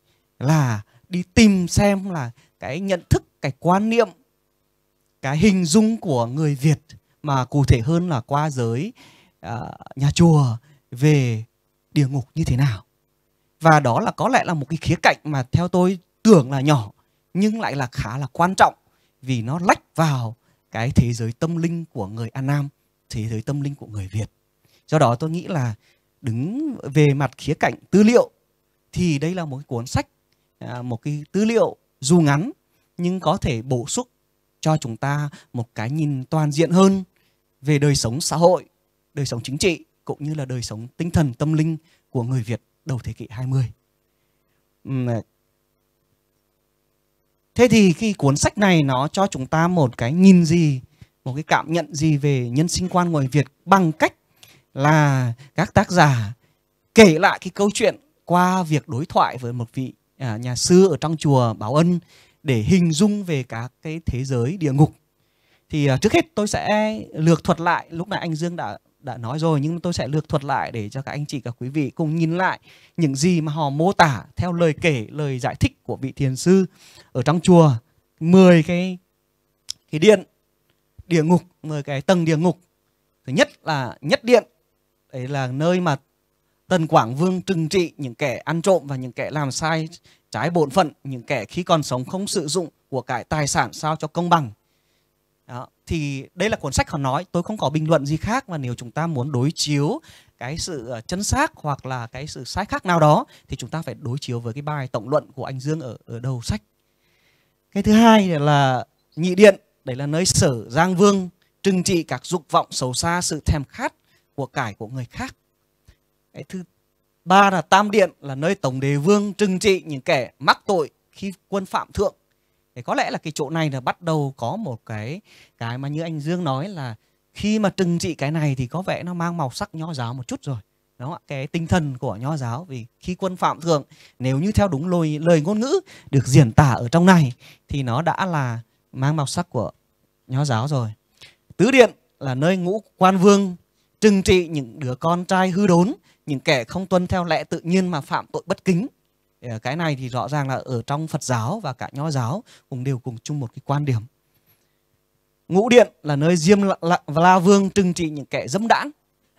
Speaker 1: là đi tìm xem là cái nhận thức, cái quan niệm, cái hình dung của người Việt, mà cụ thể hơn là qua giới uh, nhà chùa về địa ngục như thế nào. Và đó là có lẽ là một cái khía cạnh mà theo tôi tưởng là nhỏ nhưng lại là khá là quan trọng, vì nó lách vào cái thế giới tâm linh của người An Nam, thế giới tâm linh của người Việt. Do đó tôi nghĩ là đứng về mặt khía cạnh tư liệu thì đây là một cái cuốn sách, một cái tư liệu dù ngắn nhưng có thể bổ sung cho chúng ta một cái nhìn toàn diện hơn về đời sống xã hội, đời sống chính trị cũng như là đời sống tinh thần tâm linh của người Việt đầu thế kỷ hai mươi. Thế thì cái cuốn sách này nó cho chúng ta một cái nhìn gì, một cái cảm nhận gì về nhân sinh quan người Việt, bằng cách là các tác giả kể lại cái câu chuyện qua việc đối thoại với một vị à, nhà sư ở trong chùa Báo Ân để hình dung về các cái thế giới địa ngục. Thì à, trước hết tôi sẽ lược thuật lại, lúc nãy anh Dương đã đã nói rồi, nhưng tôi sẽ lược thuật lại để cho các anh chị, các quý vị cùng nhìn lại những gì mà họ mô tả theo lời kể, lời giải thích của vị thiền sư ở trong chùa. mười cái cái điện địa ngục, mười cái tầng địa ngục. Thứ nhất là nhất điện, đấy là nơi mà Tần Quảng Vương trừng trị những kẻ ăn trộm và những kẻ làm sai trái bổn phận, những kẻ khi còn sống không sử dụng của cải tài sản sao cho công bằng. Đó. Thì đây là cuốn sách họ nói, tôi không có bình luận gì khác, và nếu chúng ta muốn đối chiếu cái sự chân xác hoặc là cái sự sai khác nào đó thì chúng ta phải đối chiếu với cái bài tổng luận của anh Dương ở, ở đầu sách. Cái thứ hai là nhị điện, đấy là nơi Sở Giang Vương trừng trị các dục vọng xấu xa, sự thèm khát của cải của người khác. Cái thứ ba là tam điện, là nơi Tổng Đế Vương trừng trị những kẻ mắc tội khi quân phạm thượng. Thì có lẽ là cái chỗ này là bắt đầu có một cái cái mà như anh Dương nói là khi mà trừng trị cái này thì có vẻ nó mang màu sắc nho giáo một chút rồi. Đó, cái tinh thần của nho giáo, vì khi quân phạm thượng, nếu như theo đúng lời, lời ngôn ngữ được diễn tả ở trong này thì nó đã là mang màu sắc của nho giáo rồi. Tứ điện là nơi Ngũ Quan Vương trừng trị những đứa con trai hư đốn, những kẻ không tuân theo lẽ tự nhiên mà phạm tội bất kính. Cái này thì rõ ràng là ở trong Phật giáo và cả nho giáo cũng đều cùng chung một cái quan điểm. Ngũ điện là nơi Diêm La, La Vương trừng trị những kẻ dâm đãng.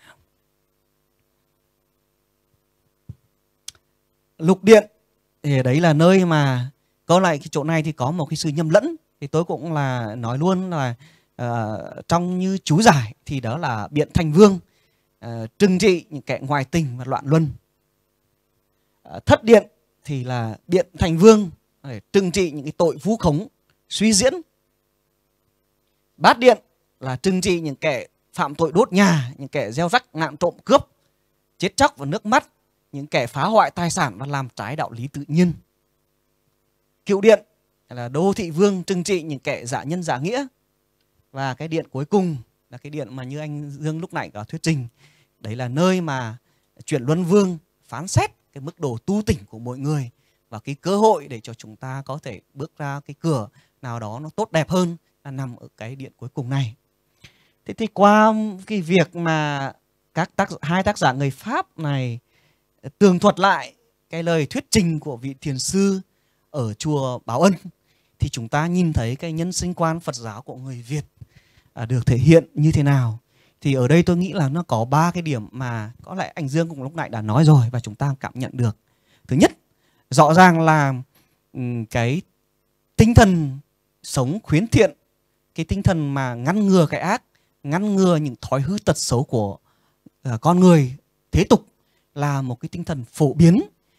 Speaker 1: Lục điện thì đấy là nơi mà câu lại cái chỗ này thì có một cái sự nhầm lẫn, thì tôi cũng là nói luôn là uh, trong như chú giải thì đó là Biện Thành Vương uh, trừng trị những kẻ ngoại tình và loạn luân. Uh, thất điện thì là Biện Thành Vương để trừng trị những cái tội vu khống, suy diễn. Bát điện là trừng trị những kẻ phạm tội đốt nhà, những kẻ gieo rắc, nạn trộm, cướp, chết chóc và nước mắt, những kẻ phá hoại tài sản và làm trái đạo lý tự nhiên. Cựu điện là Đô Thị Vương trừng trị những kẻ giả nhân giả nghĩa. Và cái điện cuối cùng là cái điện mà như anh Dương lúc nãy có thuyết trình, đấy là nơi mà Chuyển Luân Vương phán xét cái mức độ tu tỉnh của mỗi người và cái cơ hội để cho chúng ta có thể bước ra cái cửa nào đó nó tốt đẹp hơn là nằm ở cái điện cuối cùng này. Thế thì qua cái việc mà các tác hai tác giả người Pháp này tường thuật lại cái lời thuyết trình của vị thiền sư ở chùa Bảo Ân, thì chúng ta nhìn thấy cái nhân sinh quan Phật giáo của người Việt à, được thể hiện như thế nào. Thì ở đây tôi nghĩ là nó có ba cái điểm mà có lẽ anh Dương cũng lúc nãy đã nói rồi và chúng ta cảm nhận được. Thứ nhất, rõ ràng là cái tinh thần sống khuyến thiện, cái tinh thần mà ngăn ngừa cái ác, ngăn ngừa những thói hư tật xấu của uh, con người thế tục là một cái tinh thần phổ biến.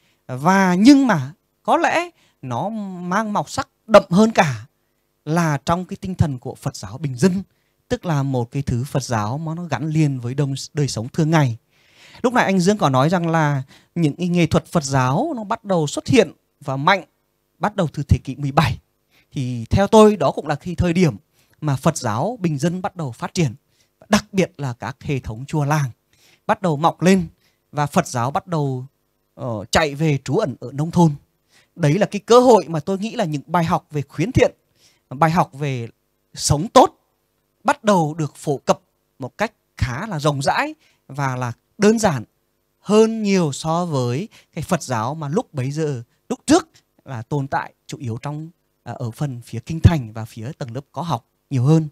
Speaker 1: Và nhưng mà có lẽ nó mang màu sắc đậm hơn cả là trong cái tinh thần của Phật giáo bình dân, tức là một cái thứ Phật giáo mà nó gắn liền với đồng, đời sống thường ngày. Lúc này anh Dương có nói rằng là những cái nghệ thuật Phật giáo nó bắt đầu xuất hiện và mạnh bắt đầu từ thế kỷ mười bảy. Thì theo tôi đó cũng là cái thời điểm mà Phật giáo bình dân bắt đầu phát triển. Đặc biệt là các hệ thống chùa làng bắt đầu mọc lên và Phật giáo bắt đầu uh, chạy về trú ẩn ở nông thôn. Đấy là cái cơ hội mà tôi nghĩ là những bài học về khuyến thiện, bài học về sống tốt bắt đầu được phổ cập một cách khá là rộng rãi và là đơn giản hơn nhiều so với cái Phật giáo mà lúc bấy giờ, lúc trước là tồn tại chủ yếu trong ở phần phía kinh thành và phía tầng lớp có học nhiều hơn.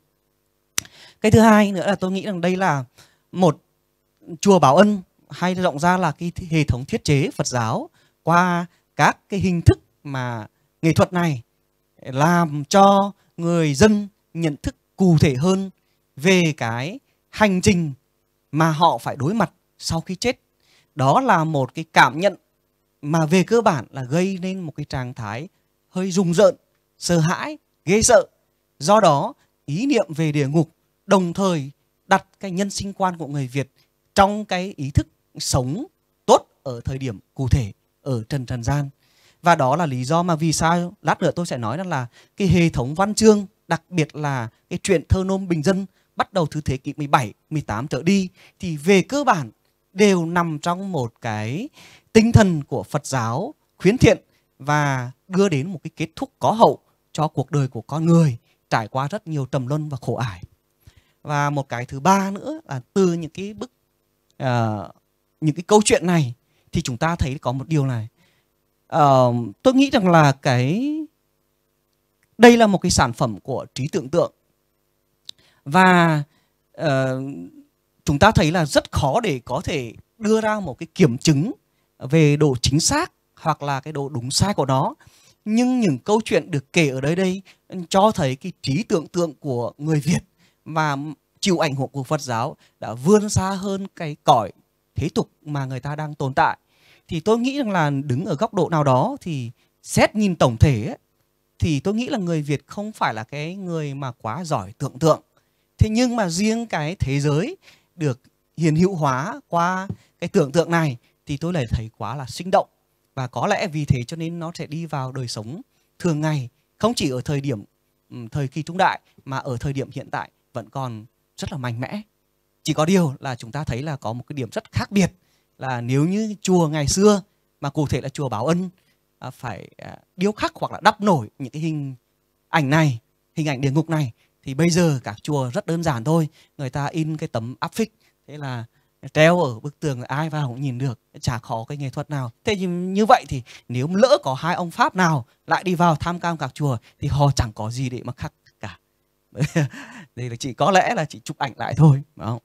Speaker 1: Cái thứ hai nữa là tôi nghĩ rằng đây là một chùa Bảo Ân, hay rộng ra là cái hệ thống thiết chế Phật giáo qua các cái hình thức mà nghệ thuật này làm cho người dân nhận thức cụ thể hơn về cái hành trình mà họ phải đối mặt sau khi chết. Đó là một cái cảm nhận mà về cơ bản là gây nên một cái trạng thái hơi rùng rợn, sợ hãi, ghê sợ. Do đó ý niệm về địa ngục đồng thời đặt cái nhân sinh quan của người Việt trong cái ý thức sống tốt ở thời điểm cụ thể ở trần trần gian. Và đó là lý do mà vì sao lát nữa tôi sẽ nói rằng là cái hệ thống văn chương, đặc biệt là cái truyện thơ nôm bình dân bắt đầu từ thế kỷ mười bảy, mười tám trở đi, thì về cơ bản đều nằm trong một cái tinh thần của Phật giáo khuyến thiện và đưa đến một cái kết thúc có hậu cho cuộc đời của con người trải qua rất nhiều trầm luân và khổ ải. Và một cái thứ ba nữa là từ những cái bức uh, những cái câu chuyện này thì chúng ta thấy có một điều này. Uh, tôi nghĩ rằng là cái đây là một cái sản phẩm của trí tưởng tượng. Và uh, chúng ta thấy là rất khó để có thể đưa ra một cái kiểm chứng về độ chính xác hoặc là cái độ đúng sai của nó. Nhưng những câu chuyện được kể ở đây đây cho thấy cái trí tưởng tượng của người Việt và chịu ảnh hưởng của Phật giáo đã vươn xa hơn cái cõi thế tục mà người ta đang tồn tại. Thì tôi nghĩ rằng là đứng ở góc độ nào đó thì xét nhìn tổng thể ấy, thì tôi nghĩ là người Việt không phải là cái người mà quá giỏi tưởng tượng. Thế nhưng mà riêng cái thế giới được hiện hữu hóa qua cái tưởng tượng này thì tôi lại thấy quá là sinh động. Và có lẽ vì thế cho nên nó sẽ đi vào đời sống thường ngày, không chỉ ở thời điểm thời kỳ trung đại mà ở thời điểm hiện tại vẫn còn rất là mạnh mẽ. Chỉ có điều là chúng ta thấy là có một cái điểm rất khác biệt là nếu như chùa ngày xưa, mà cụ thể là chùa Bảo Ân, phải điêu khắc hoặc là đắp nổi những cái hình ảnh này, hình ảnh địa ngục này, thì bây giờ các chùa rất đơn giản thôi. Người ta in cái tấm áp phích, thế là treo ở bức tường, ai vào cũng nhìn được, chả khó cái nghệ thuật nào. Thế như vậy thì nếu lỡ có hai ông Pháp nào lại đi vào tham quan các chùa thì họ chẳng có gì để mà khắc cả. Đây là chỉ có lẽ là chỉ chụp ảnh lại thôi, phải không?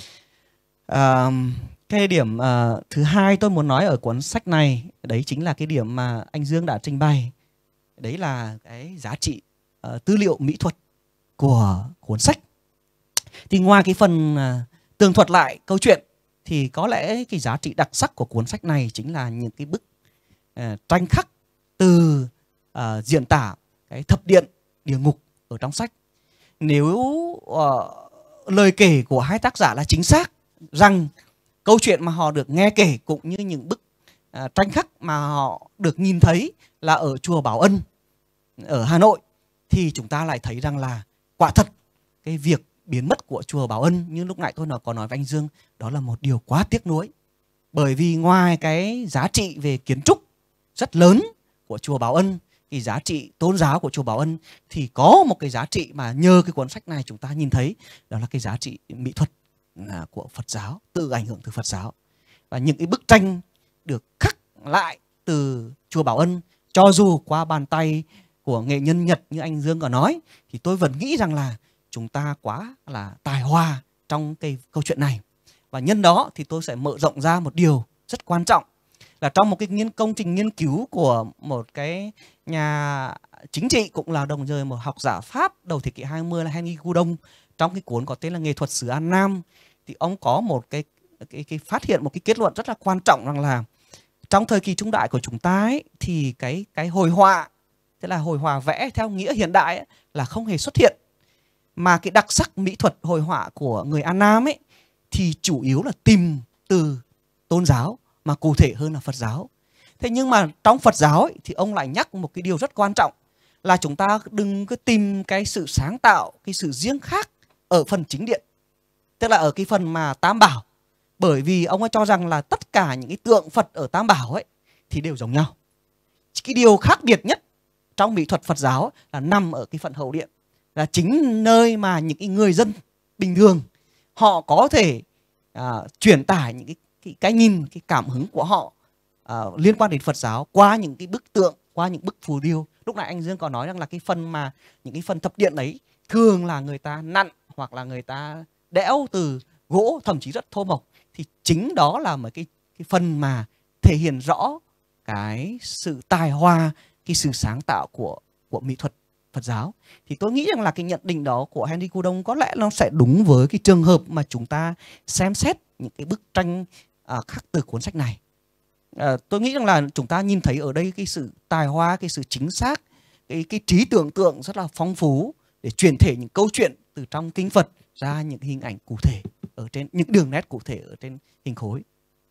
Speaker 1: À, cái điểm uh, thứ hai tôi muốn nói ở cuốn sách này, đấy chính là cái điểm mà anh Dương đã trình bày. Đấy là cái giá trị uh, tư liệu mỹ thuật của cuốn sách. Thì ngoài cái phần uh, tường thuật lại câu chuyện thì có lẽ cái giá trị đặc sắc của cuốn sách này chính là những cái bức uh, tranh khắc từ uh, diễn tả cái thập điện địa ngục ở trong sách. Nếu uh, lời kể của hai tác giả là chính xác rằng câu chuyện mà họ được nghe kể cũng như những bức uh, tranh khắc mà họ được nhìn thấy là ở chùa Bảo Ân ở Hà Nội, thì chúng ta lại thấy rằng là quả thật cái việc biến mất của chùa Bảo Ân như lúc nãy tôi nói, có nói với anh Dương, đó là một điều quá tiếc nuối. Bởi vì ngoài cái giá trị về kiến trúc rất lớn của chùa Bảo Ân cái giá trị tôn giáo của chùa Bảo Ân thì có một cái giá trị mà nhờ cái cuốn sách này chúng ta nhìn thấy, đó là cái giá trị mỹ thuật của Phật giáo, tự ảnh hưởng từ Phật giáo. Và những cái bức tranh được khắc lại từ chùa Bảo Ân, cho dù qua bàn tay của nghệ nhân Nhật như anh Dương có nói, thì tôi vẫn nghĩ rằng là chúng ta quá là tài hoa trong cái câu chuyện này. Và nhân đó thì tôi sẽ mở rộng ra một điều rất quan trọng, là trong một cái nghiên công trình nghiên cứu của một cái nhà chính trị cũng là đồng thời một học giả Pháp đầu thế kỷ hai mươi là Henry Goudon, trong cái cuốn có tên là Nghệ thuật xứ An Nam, thì ông có một cái, cái, cái phát hiện một cái kết luận rất là quan trọng, rằng là trong thời kỳ trung đại của chúng ta ấy, thì cái cái hồi họa, tức là hồi họa vẽ theo nghĩa hiện đại ấy, là không hề xuất hiện, mà cái đặc sắc mỹ thuật hồi họa của người An Nam ấy thì chủ yếu là tìm từ tôn giáo, mà cụ thể hơn là Phật giáo. Thế nhưng mà trong Phật giáo ấy, thì ông lại nhắc một cái điều rất quan trọng, là chúng ta đừng cứ tìm cái sự sáng tạo, cái sự riêng khác ở phần chính điện, tức là ở cái phần mà Tam Bảo. Bởi vì ông ấy cho rằng là tất cả những cái tượng Phật ở Tam Bảo ấy thì đều giống nhau. Cái điều khác biệt nhất trong mỹ thuật Phật giáo là nằm ở cái phần hậu điện, là chính nơi mà những cái người dân bình thường họ có thể à, truyền tải những cái, cái cái nhìn, cái cảm hứng của họ à, liên quan đến Phật giáo qua những cái bức tượng, qua những bức phù điêu. Lúc nãy anh Dương có nói rằng là cái phần mà những cái phần thập điện ấy thường là người ta nặn hoặc là người ta đẽo từ gỗ, thậm chí rất thô mộc, thì chính đó là một cái, cái phần mà thể hiện rõ cái sự tài hoa, cái sự sáng tạo của của mỹ thuật Phật giáo. Thì tôi nghĩ rằng là cái nhận định đó của Henry Goudon có lẽ nó sẽ đúng với cái trường hợp mà chúng ta xem xét những cái bức tranh à, khắc từ cuốn sách này. À, tôi nghĩ rằng là chúng ta nhìn thấy ở đây cái sự tài hoa, cái sự chính xác, cái, cái trí tưởng tượng rất là phong phú để truyền thể những câu chuyện từ trong kinh Phật ra những hình ảnh cụ thể ở trên những đường nét cụ thể ở trên hình khối.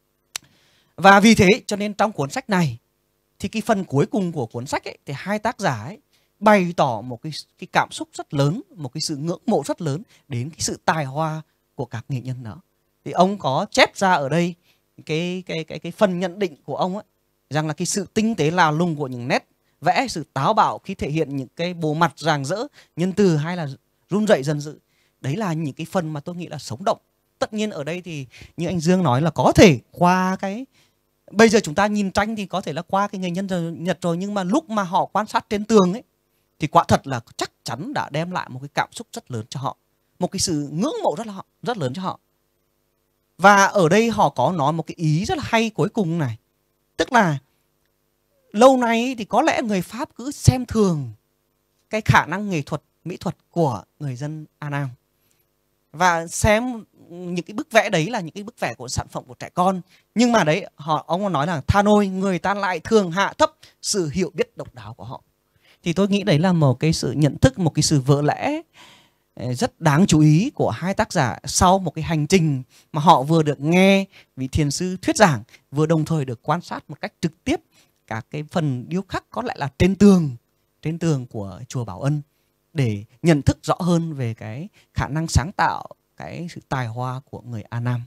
Speaker 1: Và vì thế cho nên trong cuốn sách này thì cái phần cuối cùng của cuốn sách ấy, thì hai tác giả ấy bày tỏ một cái, cái cảm xúc rất lớn, một cái sự ngưỡng mộ rất lớn đến cái sự tài hoa của các nghệ nhân đó. Thì ông có chép ra ở đây cái cái cái cái phần nhận định của ông ấy, rằng là cái sự tinh tế lạ lùng của những nét vẽ, sự táo bạo khi thể hiện những cái bộ mặt rạng rỡ, nhân từ hay là run rẩy dần dữ, đấy là những cái phần mà tôi nghĩ là sống động. Tất nhiên ở đây thì như anh Dương nói là có thể qua cái bây giờ chúng ta nhìn tranh thì có thể là qua cái nghệ nhân Nhật rồi, nhưng mà lúc mà họ quan sát trên tường ấy thì quả thật là chắc chắn đã đem lại một cái cảm xúc rất lớn cho họ, một cái sự ngưỡng mộ rất là rất lớn cho họ. Và ở đây họ có nói một cái ý rất là hay cuối cùng này, tức là lâu nay thì có lẽ người Pháp cứ xem thường cái khả năng nghệ thuật, mỹ thuật của người dân An Nam, và xem những cái bức vẽ đấy là những cái bức vẽ của sản phẩm của trẻ con. Nhưng mà đấy họ ông nói là tha nôi, người ta lại thường hạ thấp sự hiểu biết độc đáo của họ. Thì tôi nghĩ đấy là một cái sự nhận thức, một cái sự vỡ lẽ rất đáng chú ý của hai tác giả sau một cái hành trình mà họ vừa được nghe vị thiền sư thuyết giảng, vừa đồng thời được quan sát một cách trực tiếp các cái phần điêu khắc có lẽ là trên tường, trên tường của chùa Bảo Ân, để nhận thức rõ hơn về cái khả năng sáng tạo, cái sự tài hoa của người An Nam.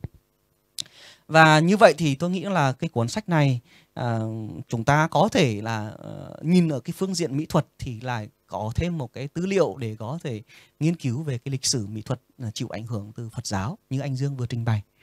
Speaker 1: Và như vậy thì tôi nghĩ là cái cuốn sách này à, chúng ta có thể là uh, nhìn ở cái phương diện mỹ thuật thì lại có thêm một cái tư liệu để có thể nghiên cứu về cái lịch sử mỹ thuật uh, chịu ảnh hưởng từ Phật giáo như anh Dương vừa trình bày.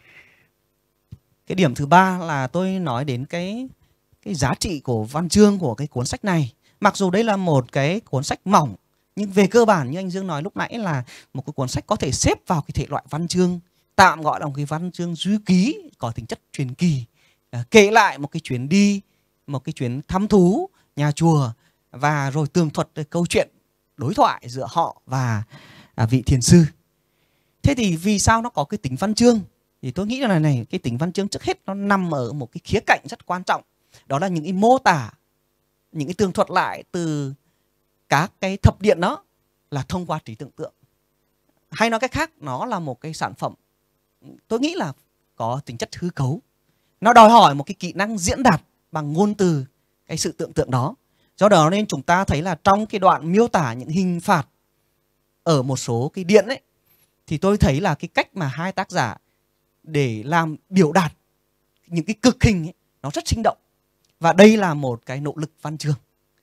Speaker 1: Cái điểm thứ ba là tôi nói đến cái cái giá trị của văn chương của cái cuốn sách này. Mặc dù đây là một cái cuốn sách mỏng, nhưng về cơ bản như anh Dương nói lúc nãy là một cái cuốn sách có thể xếp vào cái thể loại văn chương, tạm gọi là một cái văn chương duy ký có tính chất truyền kỳ, à, kể lại một cái chuyến đi, một cái chuyến thăm thú nhà chùa, và rồi tường thuật câu chuyện đối thoại giữa họ và à, vị thiền sư. Thế thì vì sao nó có cái tính văn chương? Thì tôi nghĩ là này, cái tính văn chương trước hết nó nằm ở một cái khía cạnh rất quan trọng, đó là những cái mô tả, những cái tường thuật lại từ các cái thập điện đó là thông qua trí tưởng tượng. Hay nói cách khác, nó là một cái sản phẩm tôi nghĩ là có tính chất hư cấu. Nó đòi hỏi một cái kỹ năng diễn đạt bằng ngôn từ cái sự tưởng tượng đó. Do đó nên chúng ta thấy là trong cái đoạn miêu tả những hình phạt ở một số cái điện ấy, thì tôi thấy là cái cách mà hai tác giả để làm biểu đạt những cái cực hình ấy, nó rất sinh động. Và đây là một cái nỗ lực văn chương.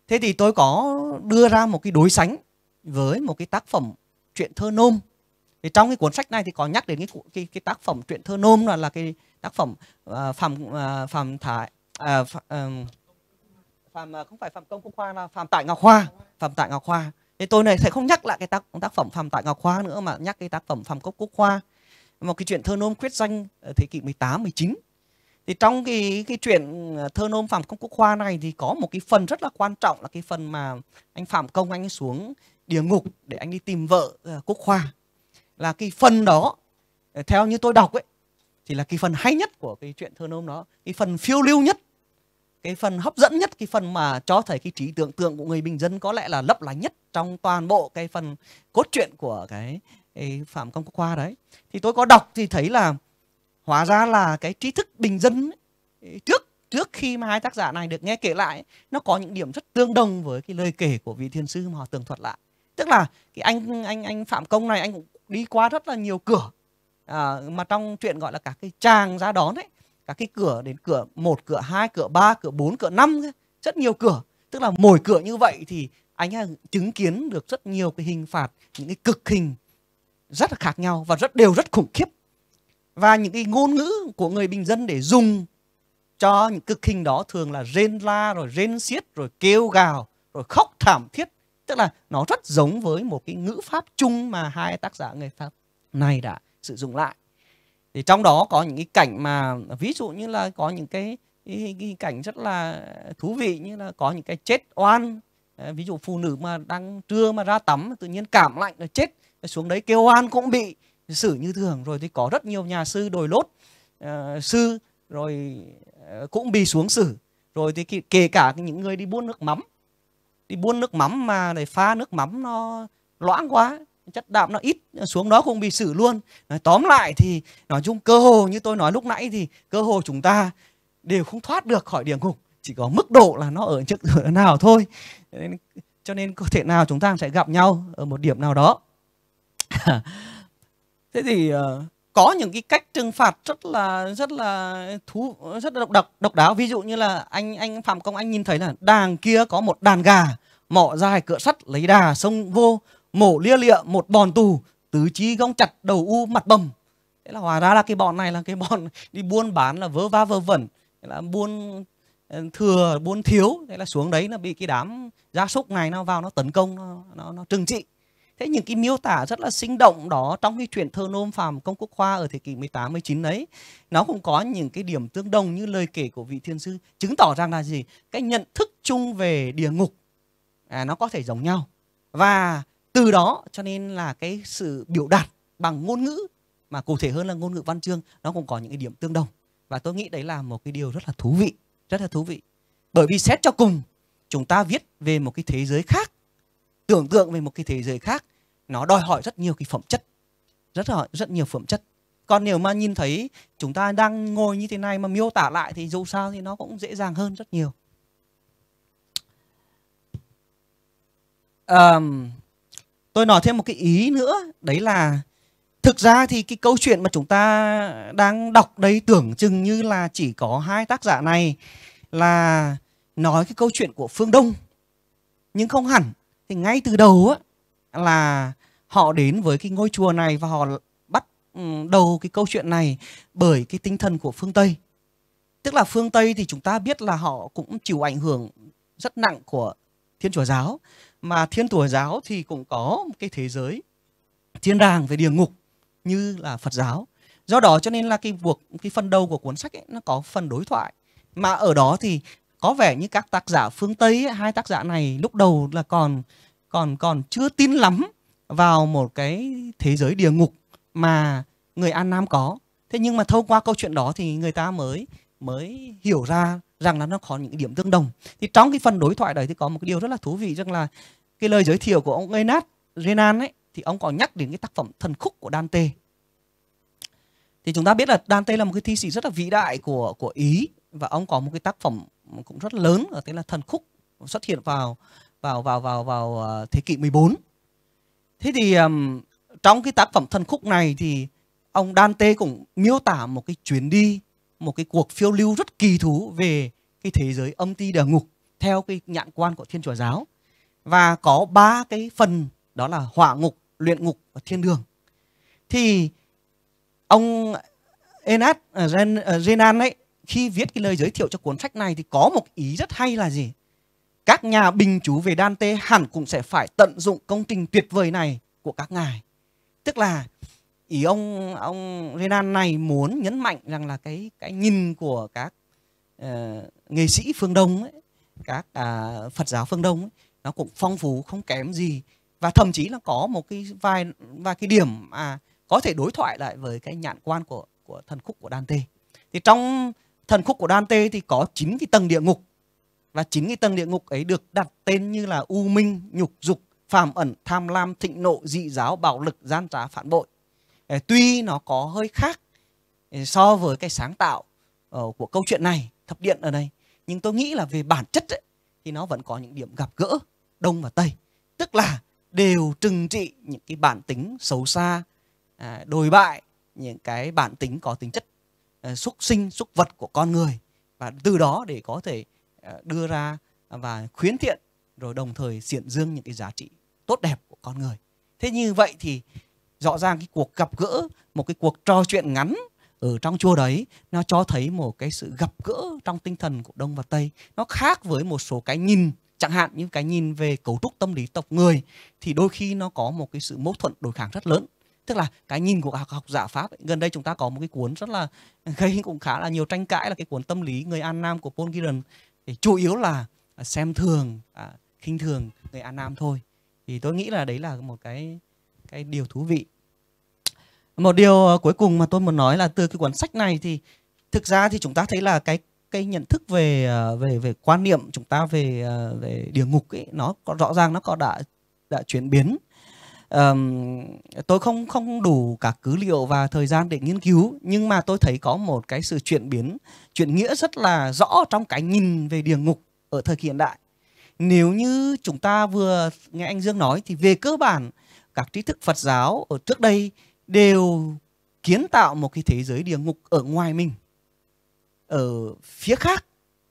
Speaker 1: Thế thì tôi có đưa ra một cái đối sánh với một cái tác phẩm truyện thơ nôm. Thì trong cái cuốn sách này thì có nhắc đến cái cái, cái tác phẩm truyện thơ nôm là là cái tác phẩm uh, Phạm uh, Phạm Thái uh, Phạm, uh, Phạm uh, không phải Phạm Công Quốc Khoa, là Phạm Tại Ngọc Khoa. Phạm Tại Ngọc Khoa. Thì tôi này sẽ không nhắc lại cái tác tác phẩm Phạm Tại Ngọc Khoa nữa, mà nhắc cái tác phẩm Phạm Công Quốc Khoa, một cái truyện thơ nôm quyết danh ở thế kỷ mười tám mười chín. Thì trong cái cái truyện thơ nôm Phạm Công Quốc Khoa này thì có một cái phần rất là quan trọng, là cái phần mà anh Phạm Công anh ấy xuống địa ngục để anh đi tìm vợ uh, Quốc Khoa. Là cái phần đó theo như tôi đọc ấy thì là cái phần hay nhất của cái truyện thơ nôm đó, cái phần phiêu lưu nhất, cái phần hấp dẫn nhất, cái phần mà cho thấy cái trí tưởng tượng của người bình dân có lẽ là lấp lánh nhất trong toàn bộ cái phần cốt truyện của cái, cái Phạm Công Quốc Khoa đấy. Thì tôi có đọc thì thấy là hóa ra là cái trí thức bình dân ấy, trước trước khi mà hai tác giả này được nghe kể lại, nó có những điểm rất tương đồng với cái lời kể của vị thiền sư mà họ tường thuật lại. Tức là cái anh anh anh Phạm Công này anh cũng đi qua rất là nhiều cửa, à, mà trong truyện gọi là các cái tràng ra đón ấy, các cái cửa đến cửa một, cửa hai, cửa ba, cửa bốn, cửa năm, rất nhiều cửa. Tức là mỗi cửa như vậy thì anh chứng kiến được rất nhiều cái hình phạt, những cái cực hình rất là khác nhau và rất đều rất khủng khiếp. Và những cái ngôn ngữ của người bình dân để dùng cho những cực hình đó thường là rên la, rồi rên xiết, rồi kêu gào, rồi khóc thảm thiết. Tức là nó rất giống với một cái ngữ pháp chung mà hai tác giả người Pháp này đã sử dụng lại. Thì trong đó có những cái cảnh mà ví dụ như là có những cái, cái, cái cảnh rất là thú vị, như là có những cái chết oan. Ví dụ phụ nữ mà đang trưa mà ra tắm tự nhiên cảm lạnh rồi chết, xuống đấy kêu oan cũng bị xử như thường. Rồi thì có rất nhiều nhà sư đồi lốt uh, sư rồi uh, cũng bị xuống xử. Rồi thì kể cả những người đi buôn nước mắm, đi buôn nước mắm mà để pha nước mắm nó loãng quá, chất đạm nó ít, xuống đó cũng bị xử luôn. Nói tóm lại thì nói chung cơ hồ như tôi nói lúc nãy thì cơ hồ chúng ta đều không thoát được khỏi địa ngục, chỉ có mức độ là nó ở chức ở nào thôi. Cho nên có thể nào chúng ta sẽ gặp nhau ở một điểm nào đó. Thế thì uh, có những cái cách trừng phạt rất là rất là thú rất là độc độc độc đáo. Ví dụ như là anh anh Phạm Công anh nhìn thấy là đàng kia có một đàn gà, mỏ dài cửa sắt lấy đà xông vô, mổ lia lịa một bòn tù, tứ chi gông chặt đầu u mặt bầm. Thế là hóa ra là cái bọn này là cái bọn đi buôn bán là vớ va vớ vẩn, là buôn thừa buôn thiếu. Thế là xuống đấy nó bị cái đám gia súc này nó vào nó tấn công, nó nó, nó trừng trị. Thế những cái miêu tả rất là sinh động đó trong cái truyện thơ nôm Phạm Công Quốc Khoa ở thế kỷ mười tám mười chín đấy, nó cũng có những cái điểm tương đồng như lời kể của vị thiên sư, chứng tỏ rằng là gì? Cái nhận thức chung về địa ngục à, nó có thể giống nhau. Và từ đó cho nên là cái sự biểu đạt bằng ngôn ngữ, mà cụ thể hơn là ngôn ngữ văn chương, nó cũng có những cái điểm tương đồng. Và tôi nghĩ đấy là một cái điều rất là thú vị, rất là thú vị. Bởi vì xét cho cùng, chúng ta viết về một cái thế giới khác, tưởng tượng về một cái thế giới khác, nó đòi hỏi rất nhiều cái phẩm chất, rất là rất nhiều phẩm chất. Còn nếu mà nhìn thấy chúng ta đang ngồi như thế này mà miêu tả lại thì dù sao thì nó cũng dễ dàng hơn rất nhiều. À, tôi nói thêm một cái ý nữa, đấy là thực ra thì cái câu chuyện mà chúng ta đang đọc đây tưởng chừng như là chỉ có hai tác giả này là nói cái câu chuyện của phương Đông, nhưng không hẳn. Thì ngay từ đầu á là họ đến với cái ngôi chùa này và họ bắt đầu cái câu chuyện này bởi cái tinh thần của phương Tây. Tức là phương Tây thì chúng ta biết là họ cũng chịu ảnh hưởng rất nặng của Thiên Chúa giáo, mà Thiên Chúa giáo thì cũng có một cái thế giới thiên đàng về địa ngục như là Phật giáo. Do đó cho nên là cái buộc cái phần đầu của cuốn sách ấy, nó có phần đối thoại, mà ở đó thì có vẻ như các tác giả phương Tây ấy, hai tác giả này lúc đầu là còn còn còn chưa tin lắm vào một cái thế giới địa ngục mà người An Nam có. Thế nhưng mà thông qua câu chuyện đó thì người ta mới mới hiểu ra rằng là nó có những điểm tương đồng. Thì trong cái phần đối thoại đấy thì có một cái điều rất là thú vị, rằng là cái lời giới thiệu của ông Einat Renan ấy, thì ông có nhắc đến cái tác phẩm Thần Khúc của Dante. Thì chúng ta biết là Dante là một cái thi sĩ rất là vĩ đại của của Ý, và ông có một cái tác phẩm cũng rất lớn ở tên là Thần Khúc, xuất hiện vào vào vào vào vào thế kỷ mười bốn. Thế thì um, trong cái tác phẩm Thần Khúc này thì ông Dante cũng miêu tả một cái chuyến đi, một cái cuộc phiêu lưu rất kỳ thú về cái thế giới âm ti địa ngục, theo cái nhãn quan của Thiên Chúa giáo. Và có ba cái phần, đó là hỏa ngục, luyện ngục và thiên đường. Thì ông Enoch Renan ấy, khi viết cái lời giới thiệu cho cuốn sách này thì có một ý rất hay là gì? Các nhà bình chú về Dante hẳn cũng sẽ phải tận dụng công trình tuyệt vời này của các ngài. Tức là ý ông ông Renan này muốn nhấn mạnh rằng là cái cái nhìn của các uh, nghệ sĩ phương Đông ấy, các uh, Phật giáo phương Đông ấy, nó cũng phong phú không kém gì, và thậm chí là có một cái vài vài cái điểm mà có thể đối thoại lại với cái nhãn quan của của thần khúc của Dante. Thì trong thần khúc của Dante thì có chín cái tầng địa ngục, và chín cái tầng địa ngục ấy được đặt tên như là u minh, nhục dục, phàm ẩn, tham lam, thịnh nộ, dị giáo, bạo lực, gian trá, phản bội. Tuy nó có hơi khác so với cái sáng tạo của câu chuyện này, thập điện ở đây, nhưng tôi nghĩ là về bản chất ấy, thì nó vẫn có những điểm gặp gỡ Đông và Tây. Tức là đều trừng trị những cái bản tính xấu xa, đồi bại, những cái bản tính có tính chất súc sinh, súc vật của con người, và từ đó để có thể đưa ra và khuyến thiện, rồi đồng thời xiển dương những cái giá trị tốt đẹp của con người. Thế như vậy thì rõ ràng cái cuộc gặp gỡ, một cái cuộc trò chuyện ngắn ở trong chùa đấy, nó cho thấy một cái sự gặp gỡ trong tinh thần của Đông và Tây. Nó khác với một số cái nhìn, chẳng hạn như cái nhìn về cấu trúc tâm lý tộc người, thì đôi khi nó có một cái sự mâu thuẫn đối kháng rất lớn. Tức là cái nhìn của các học giả Pháp ấy. Gần đây chúng ta có một cái cuốn rất là gây cũng khá là nhiều tranh cãi, là cái cuốn Tâm lý người An Nam của Paul Giron. Thì chủ yếu là xem thường, à, khinh thường người An Nam thôi. Thì tôi nghĩ là đấy là một cái cái điều thú vị. Một điều cuối cùng mà tôi muốn nói là từ cái cuốn sách này thì thực ra thì chúng ta thấy là cái cái nhận thức về về về quan niệm chúng ta về về địa ngục ấy, nó có rõ ràng nó có đã đã chuyển biến. Um, tôi không không đủ các cứ liệu và thời gian để nghiên cứu, nhưng mà tôi thấy có một cái sự chuyển biến, chuyển nghĩa rất là rõ trong cái nhìn về địa ngục ở thời hiện đại. Nếu như chúng ta vừa nghe anh Dương nói thì về cơ bản các trí thức Phật giáo ở trước đây đều kiến tạo một cái thế giới địa ngục ở ngoài mình, ở phía khác,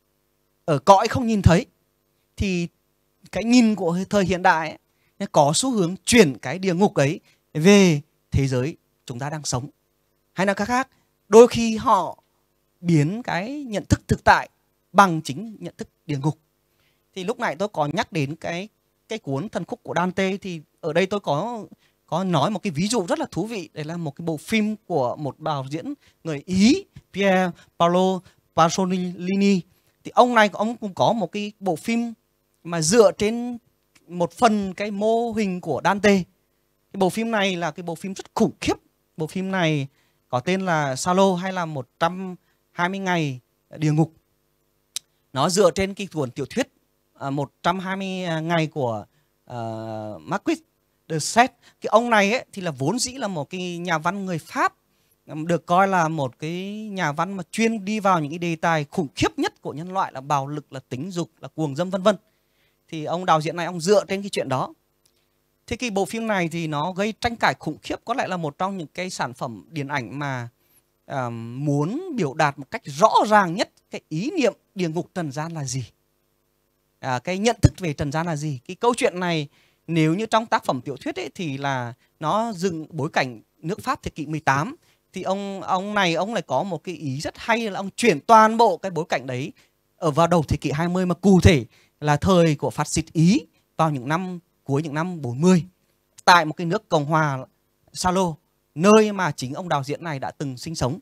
Speaker 1: ở cõi không nhìn thấy. Thì cái nhìn của thời hiện đại ấy, có xu hướng chuyển cái địa ngục ấy về thế giới chúng ta đang sống. Hay là khác khác, đôi khi họ biến cái nhận thức thực tại bằng chính nhận thức địa ngục. Thì lúc này tôi có nhắc đến cái cái cuốn Thần khúc của Dante, thì ở đây tôi có có nói một cái ví dụ rất là thú vị. Đây là một cái bộ phim của một đạo diễn người Ý, Pier Paolo Pasolini. Thì ông này ông cũng có một cái bộ phim mà dựa trên một phần cái mô hình của Dante. Cái bộ phim này là cái bộ phim rất khủng khiếp. Bộ phim này có tên là Salo, hay là một trăm hai mươi ngày địa ngục. Nó dựa trên cái cuốn tiểu thuyết uh, một trăm hai mươi ngày của uh, Marquis de Sade. Cái ông này ấy, thì là vốn dĩ là một cái nhà văn người Pháp, được coi là một cái nhà văn mà chuyên đi vào những cái đề tài khủng khiếp nhất của nhân loại, là bạo lực, là tính dục, là cuồng dâm, vân vân. Thì ông đạo diễn này ông dựa trên cái chuyện đó. Thế cái bộ phim này thì nó gây tranh cãi khủng khiếp, có lẽ là một trong những cái sản phẩm điện ảnh mà uh, muốn biểu đạt một cách rõ ràng nhất cái ý niệm địa ngục trần gian là gì, à, cái nhận thức về trần gian là gì. Cái câu chuyện này nếu như trong tác phẩm tiểu thuyết ấy, thì là nó dựng bối cảnh nước Pháp thế kỷ mười tám. Thì ông ông này ông lại có một cái ý rất hay, là ông chuyển toàn bộ cái bối cảnh đấy ở vào đầu thế kỷ hai mươi, mà cụ thể là thời của phát xít Ý vào những năm cuối những năm bốn mươi, tại một cái nước Cộng hòa Salo, nơi mà chính ông đạo diễn này đã từng sinh sống.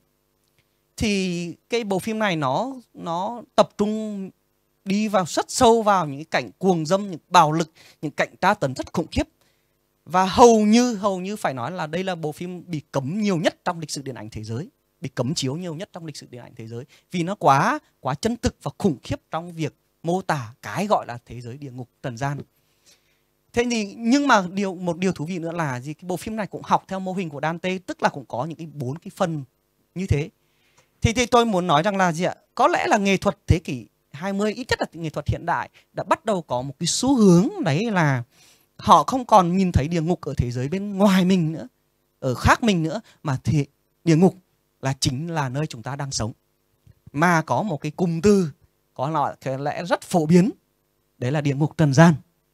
Speaker 1: Thì cái bộ phim này nó nó tập trung đi vào rất sâu vào những cái cảnh cuồng dâm, những bạo lực, những cảnh tra tấn rất khủng khiếp. Và hầu như hầu như phải nói là đây là bộ phim bị cấm nhiều nhất trong lịch sử điện ảnh thế giới, bị cấm chiếu nhiều nhất trong lịch sử điện ảnh thế giới, vì nó quá quá chân thực và khủng khiếp trong việc mô tả cái gọi là thế giới địa ngục trần gian. Thế thì nhưng mà điều một điều thú vị nữa là gì, cái bộ phim này cũng học theo mô hình của Dante, tức là cũng có những cái bốn cái phần như thế. Thì, thì tôi muốn nói rằng là gì ạ? Có lẽ là nghệ thuật thế kỷ hai mươi, ít nhất là nghệ thuật hiện đại, đã bắt đầu có một cái xu hướng, đấy là họ không còn nhìn thấy địa ngục ở thế giới bên ngoài mình nữa, ở khác mình nữa, mà thì địa ngục là chính là nơi chúng ta đang sống. Mà có một cái cụm từ có lẽ rất phổ biến, đấy là địa ngục trần gian.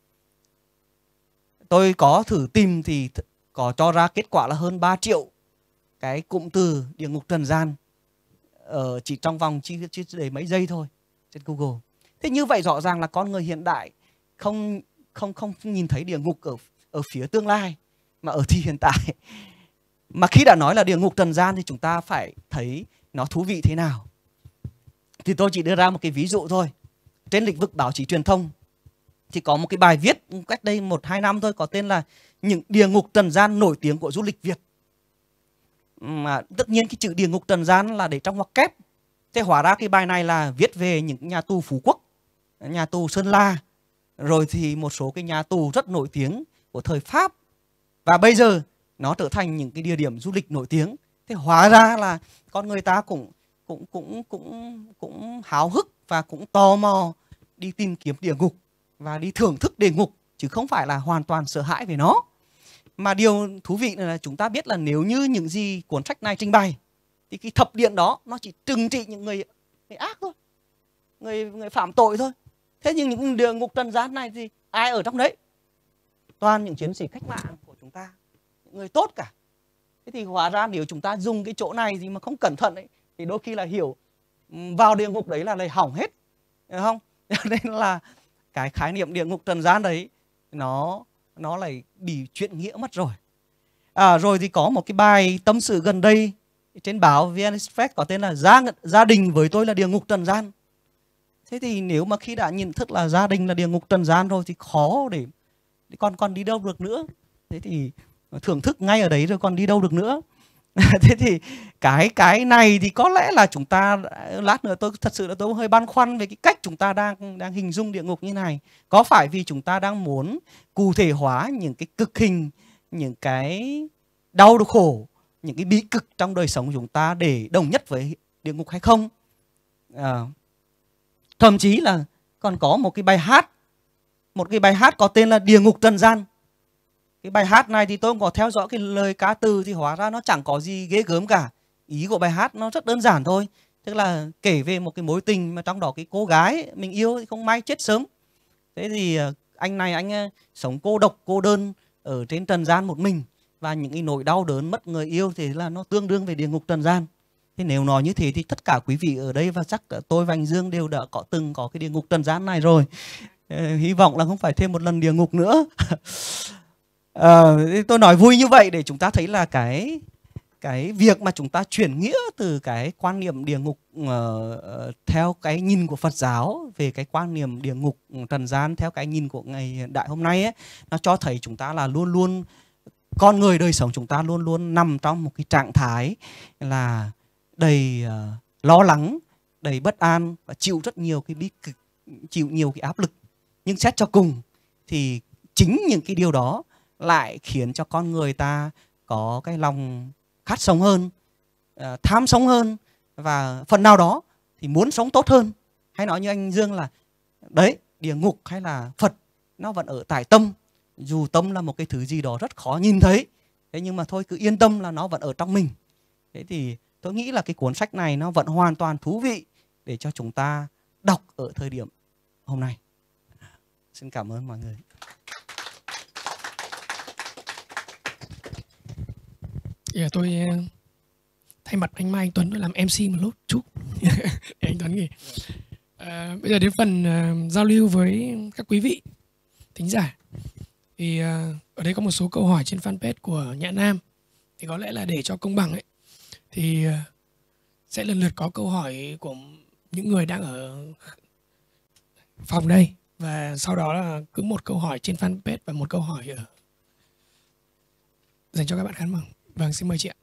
Speaker 1: Tôi có thử tìm thì có cho ra kết quả là hơn ba triệu cái cụm từ địa ngục trần gian ở chỉ trong vòng chỉ, chỉ để mấy giây thôi trên Google. Thế như vậy rõ ràng là con người hiện đại không không không nhìn thấy địa ngục ở ở phía tương lai, mà ở thì hiện tại. Mà khi đã nói là địa ngục trần gian thì chúng ta phải thấy nó thú vị thế nào. Thì tôi chỉ đưa ra một cái ví dụ thôi. Trên lĩnh vực báo chí truyền thông thì có một cái bài viết cách đây một hai năm thôi có tên là những địa ngục trần gian nổi tiếng của du lịch Việt. Mà tất nhiên cái chữ địa ngục trần gian là để trong ngoặc kép. Thế hóa ra cái bài này là viết về những nhà tù Phú Quốc, nhà tù Sơn La, rồi thì một số cái nhà tù rất nổi tiếng của thời Pháp. Và bây giờ nó trở thành những cái địa điểm du lịch nổi tiếng. Thế hóa ra là con người ta cũng cũng cũng cũng cũng háo hức và cũng tò mò đi tìm kiếm địa ngục và đi thưởng thức địa ngục, chứ không phải là hoàn toàn sợ hãi về nó. Mà điều thú vị là chúng ta biết là nếu như những gì cuốn sách này trình bày thì cái thập điện đó nó chỉ trừng trị những người, người ác thôi, người người phạm tội thôi. Thế nhưng những địa ngục trần gian này thì ai ở trong đấy? Toàn những chiến sĩ cách mạng của chúng ta, những người tốt cả. Thế thì hóa ra nếu chúng ta dùng cái chỗ này thì mà không cẩn thận ấy, thì đôi khi là hiểu vào địa ngục đấy là lại hỏng hết, hiểu không? Nên là cái khái niệm địa ngục trần gian đấy nó nó lại bị chuyện nghĩa mất rồi. À, rồi thì có một cái bài tâm sự gần đây trên báo vê en Express có tên là gia, gia đình với tôi là địa ngục trần gian. Thế thì nếu mà khi đã nhận thức là gia đình là địa ngục trần gian rồi thì khó để, để con con đi đâu được nữa. Thế thì thưởng thức ngay ở đấy rồi còn đi đâu được nữa. Thế thì cái cái này thì có lẽ là chúng ta lát nữa tôi thật sự là tôi hơi băn khoăn về cái cách chúng ta đang đang hình dung địa ngục như này. Có phải vì chúng ta đang muốn cụ thể hóa những cái cực hình, những cái đau khổ, những cái bi cực trong đời sống của chúng ta để đồng nhất với địa ngục hay không? À, thậm chí là còn có một cái bài hát, một cái bài hát có tên là Địa ngục trần gian. Cái bài hát này thì tôi có theo dõi cái lời ca từ thì hóa ra nó chẳng có gì ghê gớm cả. Ý của bài hát nó rất đơn giản thôi. Tức là kể về một cái mối tình mà trong đó cái cô gái mình yêu thì không may chết sớm. Thế thì anh này anh sống cô độc, cô đơn ở trên trần gian một mình. Và những cái nỗi đau đớn mất người yêu thì là nó tương đương về địa ngục trần gian. Thế nếu nói như thế thì tất cả quý vị ở đây và chắc tôi và anh Dương đều đã có từng có cái địa ngục trần gian này rồi. Hy vọng là không phải thêm một lần địa ngục nữa. À, tôi nói vui như vậy để chúng ta thấy là cái cái việc mà chúng ta chuyển nghĩa từ cái quan niệm địa ngục uh, theo cái nhìn của Phật giáo về cái quan niệm địa ngục trần gian theo cái nhìn của ngày hiện đại hôm nay ấy, nó cho thấy chúng ta là luôn luôn con người đời sống chúng ta luôn luôn nằm trong một cái trạng thái là đầy uh, lo lắng, đầy bất an và chịu rất nhiều cái bi kịch, chịu nhiều cái áp lực. Nhưng xét cho cùng thì chính những cái điều đó lại khiến cho con người ta có cái lòng khát sống hơn, tham sống hơn và phần nào đó thì muốn sống tốt hơn. Hay nói như anh Dương là đấy, địa ngục hay là Phật nó vẫn ở tại tâm. Dù tâm là một cái thứ gì đó rất khó nhìn thấy, thế nhưng mà thôi cứ yên tâm là nó vẫn ở trong mình. Thế thì tôi nghĩ là cái cuốn sách này nó vẫn hoàn toàn thú vị để cho chúng ta đọc ở thời điểm hôm nay. Xin cảm ơn mọi người.
Speaker 2: Yeah, tôi thay mặt anh Mai Anh Tuấn làm em xê một lúc chút. Anh Tuấn nghỉ. À, bây giờ đến phần uh, giao lưu với các quý vị thính giả. Thì uh, ở đây có một số câu hỏi trên fanpage của Nhã Nam. Thì có lẽ là để cho công bằng ấy, thì uh, sẽ lần lượt có câu hỏi của những người đang ở phòng đây. Và sau đó là cứ một câu hỏi trên fanpage và một câu hỏi ở dành cho các bạn khán bằng. Vâng, xin mời chị ạ.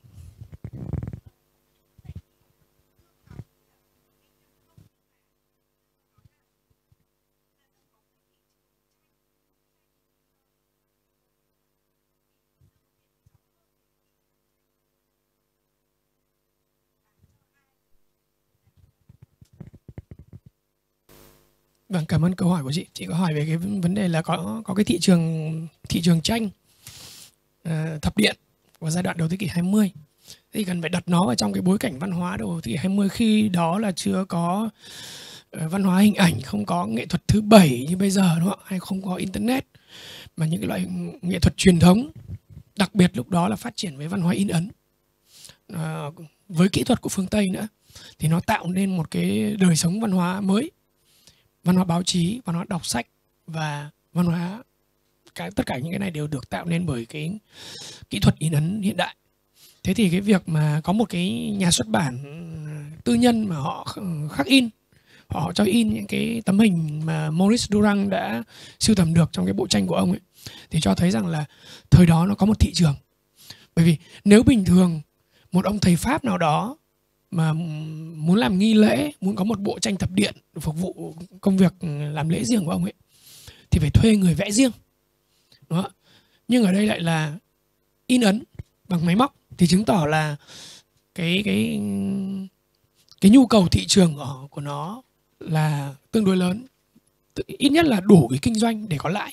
Speaker 2: Vâng, cảm ơn câu hỏi của chị. Chị có hỏi về cái vấn đề là có có cái thị trường thị trường tranh uh, thập điện vào giai đoạn đầu thế kỷ hai mươi. Thì cần phải đặt nó vào trong cái bối cảnh văn hóa đầu thế kỷ hai mươi, khi đó là chưa có uh, văn hóa hình ảnh, không có nghệ thuật thứ bảy như bây giờ, đúng không? Hay không có internet, mà những cái loại nghệ thuật truyền thống, đặc biệt lúc đó là phát triển với văn hóa in ấn, uh, với kỹ thuật của phương Tây nữa, thì nó tạo nên một cái đời sống văn hóa mới, văn hóa báo chí, văn hóa đọc sách và văn hóa cái tất cả những cái này đều được tạo nên bởi cái kỹ thuật in ấn hiện đại. Thế thì cái việc mà có một cái nhà xuất bản tư nhân mà họ khắc in, họ cho in những cái tấm hình mà Maurice Durang đã sưu tầm được trong cái bộ tranh của ông ấy, thì cho thấy rằng là thời đó nó có một thị trường. Bởi vì nếu bình thường một ông thầy Pháp nào đó mà muốn làm nghi lễ, muốn có một bộ tranh thập điện phục vụ công việc làm lễ riêng của ông ấy, thì phải thuê người vẽ riêng. Đó. Nhưng ở đây lại là in ấn bằng máy móc, thì chứng tỏ là cái cái cái nhu cầu thị trường của, của nó là tương đối lớn, ít nhất là đủ cái kinh doanh để có lãi.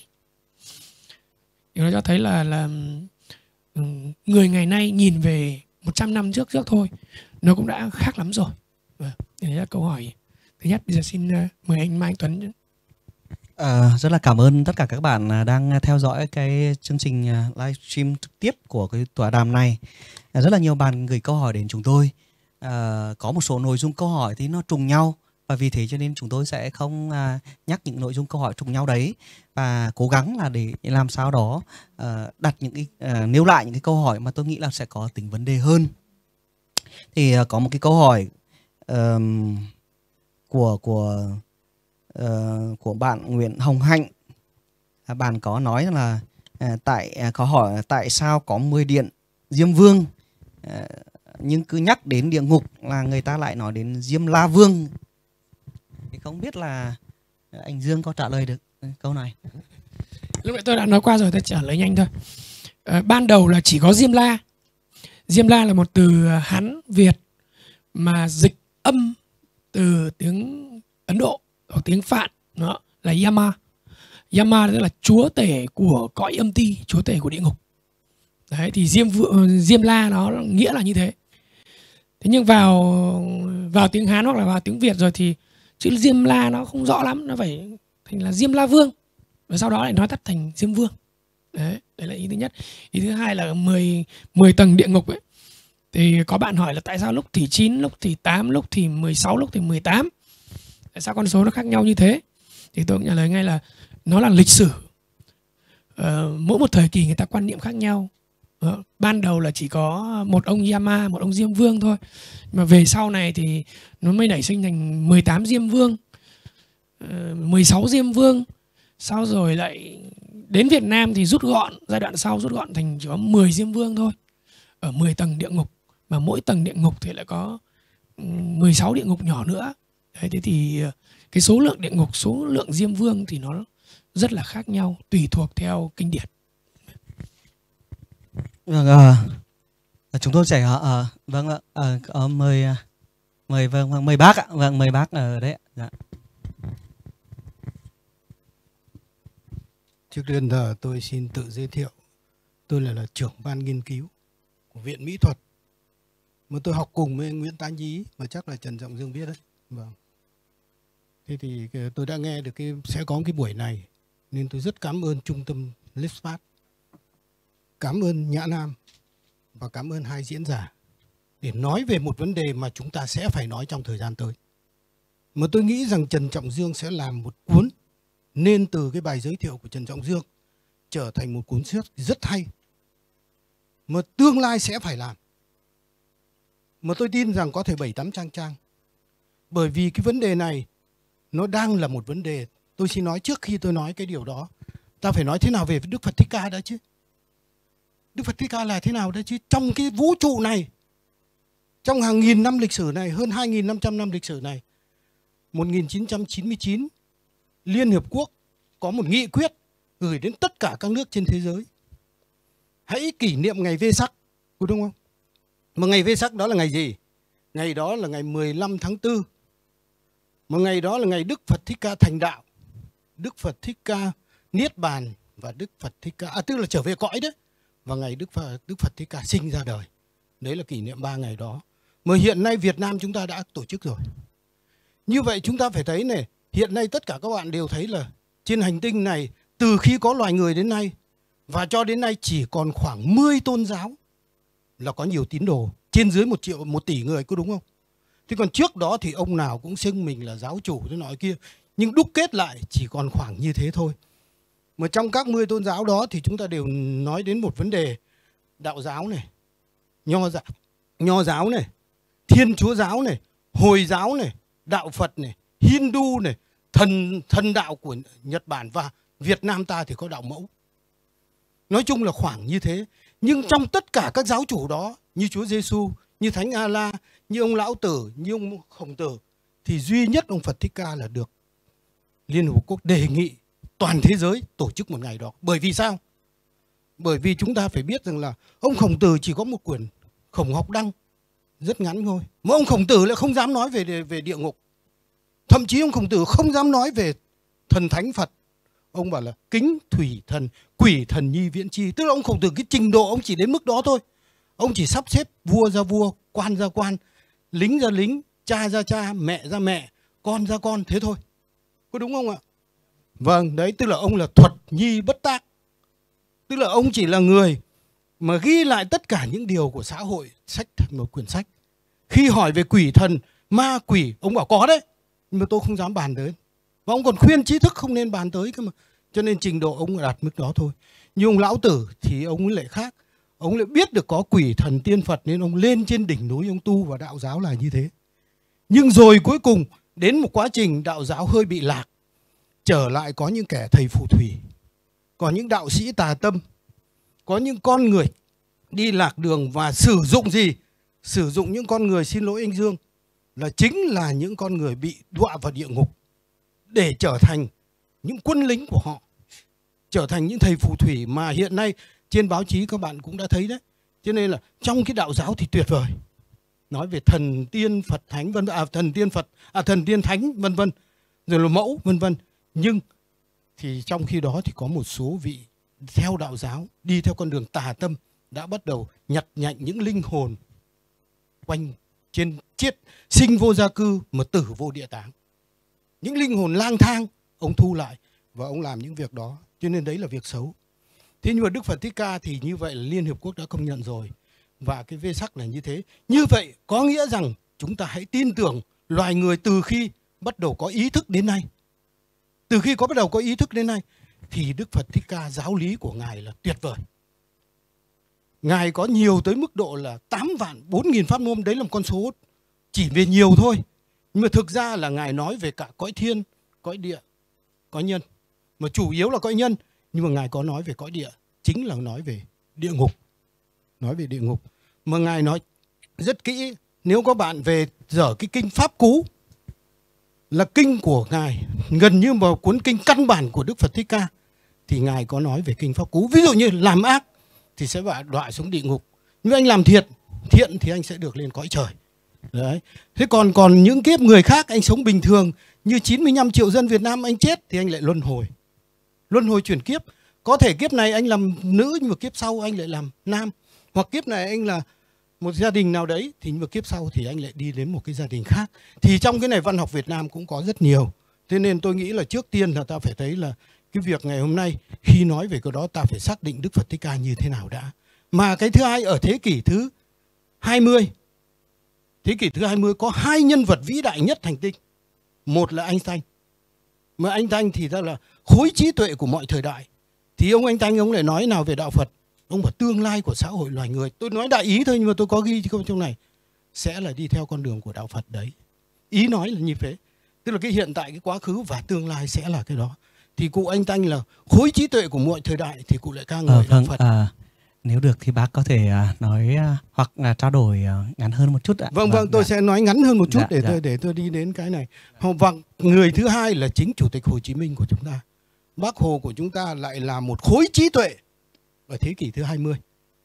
Speaker 2: Thì nó cho thấy là là người ngày nay nhìn về một trăm năm trước trước thôi, nó cũng đã khác lắm rồi. Đấy là câu hỏi thứ nhất. Bây giờ xin mời anh Mai Anh Tuấn.
Speaker 1: À, rất là cảm ơn tất cả các bạn đang theo dõi cái chương trình livestream trực tiếp của cái tọa đàm này. À, rất là nhiều bạn gửi câu hỏi đến chúng tôi. À, có một số nội dung câu hỏi thì nó trùng nhau, và vì thế cho nên chúng tôi sẽ không à, nhắc những nội dung câu hỏi trùng nhau đấy, và cố gắng là để làm sao đó à, đặt những cái à, nêu lại những cái câu hỏi mà tôi nghĩ là sẽ có tính vấn đề hơn. Thì à, có một cái câu hỏi um, của của Uh, của bạn Nguyễn Hồng Hạnh. À, bạn có nói là à, tại à, có hỏi tại sao có mười điện Diêm Vương, à, nhưng cứ nhắc đến địa ngục là người ta lại nói đến Diêm La Vương. Thì không biết là anh Dương có trả lời được câu này.
Speaker 2: Lúc nãy tôi đã nói qua rồi, tôi trả lời nhanh thôi. À, ban đầu là chỉ có Diêm La. Diêm La là một từ Hán Việt mà dịch âm từ tiếng Ấn Độ hoặc tiếng Phạn, nó là Yama. Yama tức là chúa tể của cõi âm ti, chúa tể của địa ngục. Đấy, thì Diêm Diêm La nó nghĩa là như thế. Thế nhưng vào vào tiếng Hán hoặc là vào tiếng Việt rồi thì chữ Diêm La nó không rõ lắm, nó phải thành là Diêm La Vương, và sau đó lại nói tắt thành Diêm Vương. Đấy, đấy là ý thứ nhất. Ý thứ hai là mười, mười tầng địa ngục ấy. Thì có bạn hỏi là tại sao lúc thì chín, lúc thì tám, lúc thì mười sáu, lúc thì mười tám. Tại sao con số nó khác nhau như thế? Thì tôi cũng trả lời ngay là nó là lịch sử. Ờ, mỗi một thời kỳ người ta quan niệm khác nhau. Ờ, ban đầu là chỉ có một ông Yama, một ông Diêm Vương thôi. Mà về sau này thì nó mới nảy sinh thành mười tám Diêm Vương, mười sáu Diêm Vương. Sau rồi lại đến Việt Nam thì rút gọn, giai đoạn sau rút gọn thành chỉ có mười Diêm Vương thôi, ở mười tầng địa ngục. Mà mỗi tầng địa ngục thì lại có mười sáu địa ngục nhỏ nữa. Đấy, thế thì cái số lượng địa ngục, số lượng Diêm Vương thì nó rất là khác nhau, tùy thuộc theo kinh điển.
Speaker 1: Vâng, à, chúng tôi sẽ à, vâng ạ, à, à, mời mời vâng mời bác ạ, vâng mời bác ở đấy ạ. Dạ.
Speaker 3: Trước tiên là tôi xin tự giới thiệu, tôi là, là trưởng ban nghiên cứu của Viện Mỹ thuật, mà tôi học cùng với Nguyễn Tá Nhí, mà chắc là Trần Trọng Dương biết đấy. Vâng. Thế thì tôi đã nghe được cái sẽ có cái buổi này, nên tôi rất cảm ơn Trung tâm Lippstadt, cảm ơn Nhã Nam và cảm ơn hai diễn giả để nói về một vấn đề mà chúng ta sẽ phải nói trong thời gian tới. Mà tôi nghĩ rằng Trần Trọng Dương sẽ làm một cuốn nên từ cái bài giới thiệu của Trần Trọng Dương trở thành một cuốn sách rất hay mà tương lai sẽ phải làm. Mà tôi tin rằng có thể bảy tám trang trang. Bởi vì cái vấn đề này nó đang là một vấn đề. Tôi xin nói trước khi tôi nói cái điều đó, ta phải nói thế nào về Đức Phật Thích Ca đã chứ. Đức Phật Thích Ca là thế nào đấy chứ. Trong cái vũ trụ này, trong hàng nghìn năm lịch sử này, hơn hai nghìn năm trăm năm lịch sử này, một nghìn chín trăm chín mươi chín, Liên Hiệp Quốc có một nghị quyết gửi đến tất cả các nước trên thế giới. Hãy kỷ niệm ngày Vê-sắc, đúng không? Mà ngày Vê-sắc đó là ngày gì? Ngày đó là ngày mười lăm tháng tư. Một ngày đó là ngày Đức Phật Thích Ca thành đạo, Đức Phật Thích Ca niết bàn và Đức Phật Thích Ca, à, tức là trở về cõi đấy. Và ngày Đức Phật, Đức Phật Thích Ca sinh ra đời. Đấy là kỷ niệm ba ngày đó. Mà hiện nay Việt Nam chúng ta đã tổ chức rồi. Như vậy chúng ta phải thấy này, hiện nay tất cả các bạn đều thấy là trên hành tinh này từ khi có loài người đến nay và cho đến nay chỉ còn khoảng mười tôn giáo là có nhiều tín đồ, trên dưới một triệu, một tỷ người, có đúng không? Thế còn trước đó thì ông nào cũng xưng mình là giáo chủ thế nọ kia, nhưng đúc kết lại chỉ còn khoảng như thế thôi. Mà trong các mười tôn giáo đó thì chúng ta đều nói đến một vấn đề: đạo giáo này, nho giáo, nho giáo này, thiên chúa giáo này, hồi giáo này, đạo Phật này, Hindu này, thần thần đạo của Nhật Bản và Việt Nam ta thì có đạo Mẫu. Nói chung là khoảng như thế. Nhưng trong tất cả các giáo chủ đó, như Chúa Giêsu, như Thánh A-la, như ông Lão Tử, như ông Khổng Tử, thì duy nhất ông Phật Thích Ca là được Liên Hợp Quốc đề nghị toàn thế giới tổ chức một ngày đó. Bởi vì sao? Bởi vì chúng ta phải biết rằng là ông Khổng Tử chỉ có một quyển Khổng Học Đăng rất ngắn thôi. Mà ông Khổng Tử lại không dám nói về về địa ngục. Thậm chí ông Khổng Tử không dám nói về thần thánh Phật. Ông bảo là kính thủy thần, quỷ thần nhi viễn chi. Tức là ông Khổng Tử cái trình độ ông chỉ đến mức đó thôi. Ông chỉ sắp xếp vua ra vua, quan ra quan, lính ra lính, cha ra cha, mẹ ra mẹ, con ra con, thế thôi. Có đúng không ạ? Vâng, đấy, tức là ông là thuật nhi bất tác. Tức là ông chỉ là người mà ghi lại tất cả những điều của xã hội, sách một quyển sách. Khi hỏi về quỷ thần, ma quỷ, ông bảo có đấy, nhưng mà tôi không dám bàn tới. Và ông còn khuyên trí thức không nên bàn tới cơ mà. Cho nên trình độ ông đạt mức đó thôi. Nhưng ông Lão Tử thì ông lại khác. Ông lại biết được có quỷ thần tiên Phật nên ông lên trên đỉnh núi ông tu, và đạo giáo là như thế. Nhưng rồi cuối cùng đến một quá trình đạo giáo hơi bị lạc, trở lại có những kẻ thầy phù thủy, có những đạo sĩ tà tâm, có những con người đi lạc đường và sử dụng gì? Sử dụng những con người, xin lỗi anh Dương, là chính là những con người bị đọa vào địa ngục để trở thành những quân lính của họ, trở thành những thầy phù thủy mà hiện nay trên báo chí các bạn cũng đã thấy đấy. Cho nên là trong cái đạo giáo thì tuyệt vời, nói về thần tiên Phật thánh vân à, thần tiên Phật à thần tiên thánh vân vân, rồi là mẫu vân vân. Nhưng thì trong khi đó thì có một số vị theo đạo giáo đi theo con đường tà tâm đã bắt đầu nhặt nhạnh những linh hồn quanh trên chiết sinh vô gia cư mà tử vô địa táng, những linh hồn lang thang ông thu lại và ông làm những việc đó. Cho nên đấy là việc xấu. Thế nhưng mà Đức Phật Thích Ca thì như vậy là Liên Hiệp Quốc đã công nhận rồi, và cái vê sắc là như thế. Như vậy có nghĩa rằng chúng ta hãy tin tưởng loài người từ khi bắt đầu có ý thức đến nay. Từ khi có bắt đầu có ý thức đến nay thì Đức Phật Thích Ca, giáo lý của Ngài là tuyệt vời. Ngài có nhiều tới mức độ là tám vạn bốn nghìn pháp môn. Đấy là một con số chỉ về nhiều thôi. Nhưng mà thực ra là Ngài nói về cả cõi thiên, cõi địa, cõi nhân. Mà chủ yếu là cõi nhân. Nhưng mà Ngài có nói về cõi địa, chính là nói về địa ngục. Nói về địa ngục. Mà Ngài nói rất kỹ. Nếu có bạn về dở cái kinh Pháp Cú, là kinh của Ngài, gần như một cuốn kinh căn bản của Đức Phật Thích Ca, thì Ngài có nói về kinh Pháp Cú. Ví dụ như làm ác thì sẽ bị đọa xuống địa ngục. Nhưng anh làm thiện, thiện thì anh sẽ được lên cõi trời. Đấy. Thế còn còn những kiếp người khác anh sống bình thường, như chín mươi lăm triệu dân Việt Nam anh chết thì anh lại luân hồi. Luân hồi chuyển kiếp. Có thể kiếp này anh làm nữ nhưng mà kiếp sau anh lại làm nam. Hoặc kiếp này anh là một gia đình nào đấy thì nhưng mà kiếp sau thì anh lại đi đến một cái gia đình khác. Thì trong cái này văn học Việt Nam cũng có rất nhiều. Thế nên tôi nghĩ là trước tiên là ta phải thấy là cái việc ngày hôm nay khi nói về cái đó ta phải xác định Đức Phật Thích Ca như thế nào đã. Mà cái thứ hai, ở thế kỷ thứ hai mươi, thế kỷ thứ hai mươi có hai nhân vật vĩ đại nhất hành tinh. Một là Einstein. Mà Einstein thì ra là khối trí tuệ của mọi thời đại. Thì ông Einstein ông lại nói nào về đạo Phật? Ông bảo tương lai của xã hội loài người, tôi nói đại ý thôi nhưng mà tôi có ghi trong này, sẽ là đi theo con đường của đạo Phật đấy. Ý nói là như thế. Tức là cái hiện tại, cái quá khứ và tương lai sẽ là cái đó. Thì cụ Einstein là khối trí tuệ của mọi thời đại, thì cụ lại ca ngợi
Speaker 1: ờ,
Speaker 3: đạo
Speaker 1: vâng,
Speaker 3: Phật.
Speaker 1: À, nếu được thì bác có thể uh, nói uh, hoặc uh, trao đổi uh, ngắn hơn một chút ạ.
Speaker 3: Vâng, vâng, tôi dạ. sẽ nói ngắn hơn một chút
Speaker 1: dạ,
Speaker 3: để dạ. tôi để tôi đi đến cái này. Và người thứ hai là chính Chủ tịch Hồ Chí Minh của chúng ta. Bác Hồ của chúng ta lại là một khối trí tuệ ở thế kỷ thứ hai mươi.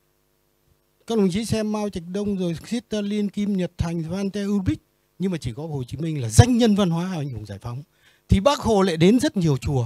Speaker 3: Các đồng chí xem Mao Trạch Đông rồi Stalin, Kim Nhật Thành, Walter Ulbricht, nhưng mà chỉ có Hồ Chí Minh là danh nhân văn hóa anh hùng giải phóng. Thì Bác Hồ lại đến rất nhiều chùa.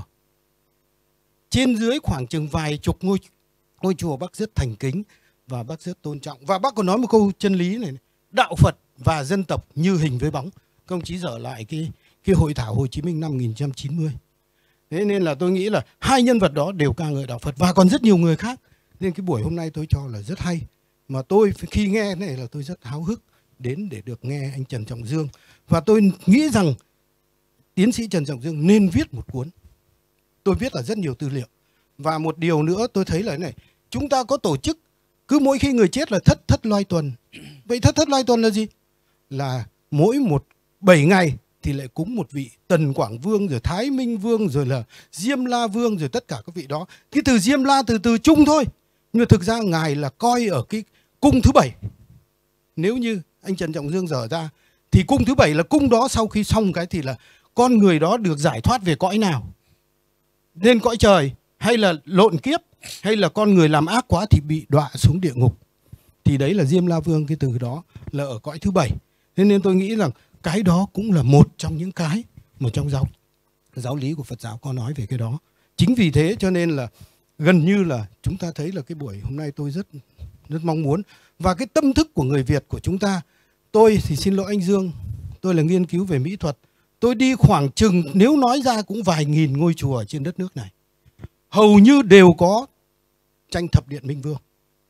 Speaker 3: Trên dưới khoảng chừng vài chục ngôi ngôi chùa Bác rất thành kính và Bác rất tôn trọng. Và Bác còn nói một câu chân lý này, đạo Phật và dân tộc như hình với bóng. Các đồng chí dở lại cái cái hội thảo Hồ Chí Minh năm một nghìn chín trăm chín mươi. Thế nên là tôi nghĩ là hai nhân vật đó đều ca ngợi đạo Phật và còn rất nhiều người khác. Nên cái buổi hôm nay tôi cho là rất hay. Mà tôi khi nghe này là tôi rất háo hức đến để được nghe anh Trần Trọng Dương. Và tôi nghĩ rằng tiến sĩ Trần Trọng Dương nên viết một cuốn. Tôi viết là rất nhiều tư liệu. Và một điều nữa tôi thấy là thế này, chúng ta có tổ chức cứ mỗi khi người chết là thất thất loai tuần. Vậy thất thất loai tuần là gì? Là mỗi một bảy ngày thì lại cúng một vị Tần Quảng Vương, rồi Thái Minh Vương, rồi là Diêm La Vương, rồi tất cả các vị đó. Cái từ Diêm La từ từ chung thôi, nhưng mà thực ra ngài là coi ở cái cung thứ bảy. Nếu như anh Trần Trọng Dương dở ra thì cung thứ bảy là cung đó, sau khi xong cái thì là con người đó được giải thoát về cõi nào, lên cõi trời hay là lộn kiếp, hay là con người làm ác quá thì bị đọa xuống địa ngục. Thì đấy là Diêm La Vương, cái từ đó là ở cõi thứ bảy. Thế nên tôi nghĩ rằng cái đó cũng là một trong những cái mà trong giáo giáo lý của Phật giáo có nói về cái đó. Chính vì thế cho nên là gần như là chúng ta thấy là cái buổi hôm nay tôi rất rất mong muốn. Và cái tâm thức của người Việt của chúng ta, tôi thì xin lỗi anh Dương, tôi là nghiên cứu về mỹ thuật. Tôi đi khoảng chừng, nếu nói ra cũng vài nghìn ngôi chùa ở trên đất nước này, hầu như đều có tranh thập điện Minh Vương.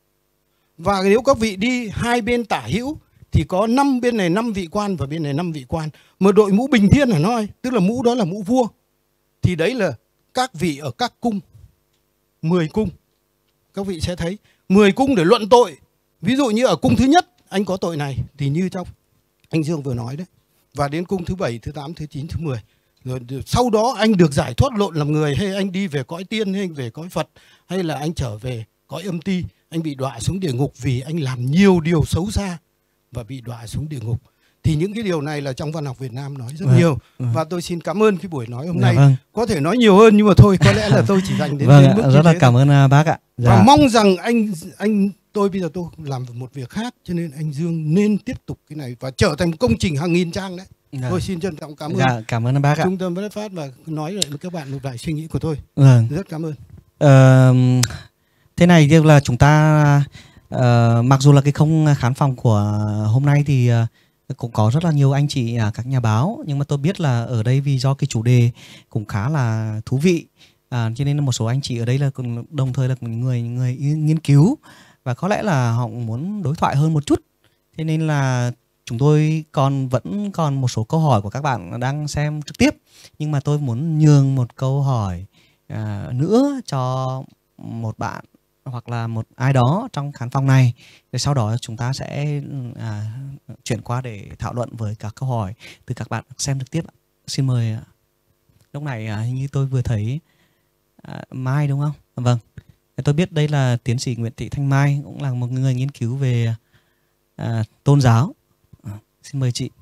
Speaker 3: Và nếu các vị đi hai bên tả hữu thì có năm bên này năm vị quan và bên này năm vị quan. Mà đội mũ bình thiên là nói, tức là mũ đó là mũ vua. Thì đấy là các vị ở các cung, mười cung. Các vị sẽ thấy mười cung để luận tội. Ví dụ như ở cung thứ nhất anh có tội này, thì như trong anh Dương vừa nói đấy. Và đến cung thứ bảy, thứ tám, thứ chín, thứ mười. Rồi sau đó anh được giải thoát lộn làm người, hay anh đi về cõi tiên, hay anh về cõi Phật, hay là anh trở về cõi âm ti, anh bị đọa xuống địa ngục vì anh làm nhiều điều xấu xa và bị đọa xuống địa ngục. Thì những cái điều này là trong văn học Việt Nam nói rất
Speaker 1: vâng,
Speaker 3: nhiều.
Speaker 1: vâng.
Speaker 3: Và tôi xin cảm ơn cái buổi nói hôm
Speaker 1: Dạ,
Speaker 3: nay.
Speaker 1: vâng.
Speaker 3: Có thể nói nhiều hơn nhưng mà thôi, có lẽ là tôi chỉ dành đến,
Speaker 1: Vâng,
Speaker 3: đến mức
Speaker 1: ạ,
Speaker 3: như
Speaker 1: rất là
Speaker 3: thế
Speaker 1: cảm
Speaker 3: thôi.
Speaker 1: ơn uh, bác ạ. Dạ.
Speaker 3: Và mong rằng anh anh tôi bây giờ tôi làm một việc khác, cho nên anh Dương nên tiếp tục cái này và trở thành một công trình hàng nghìn trang đấy.
Speaker 1: Dạ.
Speaker 3: Tôi xin trân trọng cảm ơn
Speaker 1: Dạ, cảm ơn bác ạ.
Speaker 3: Trung tâm Văn Phát và nói lại với các bạn một vài suy nghĩ của tôi.
Speaker 1: Vâng.
Speaker 3: Rất cảm ơn.
Speaker 1: Ờ, thế này tức là chúng ta uh, mặc dù là cái không khán phòng của hôm nay thì uh, cũng có rất là nhiều anh chị uh, các nhà báo, nhưng mà tôi biết là ở đây vì do cái chủ đề cũng khá là thú vị, uh, cho nên một số anh chị ở đây là đồng thời là người người nghiên cứu và có lẽ là họ cũng muốn đối thoại hơn một chút. Thế nên là chúng tôi còn vẫn còn một số câu hỏi của các bạn đang xem trực tiếp, nhưng mà tôi muốn nhường một câu hỏi à, nữa cho một bạn hoặc là một ai đó trong khán phòng này. Rồi sau đó chúng ta sẽ à, chuyển qua để thảo luận với các câu hỏi từ các bạn xem trực tiếp. Xin mời. Lúc này à, như tôi vừa thấy à, Mai đúng không? Vâng. Tôi biết đây là tiến sĩ Nguyễn Thị Thanh Mai, cũng là một người nghiên cứu về à, tôn giáo. À, xin mời chị.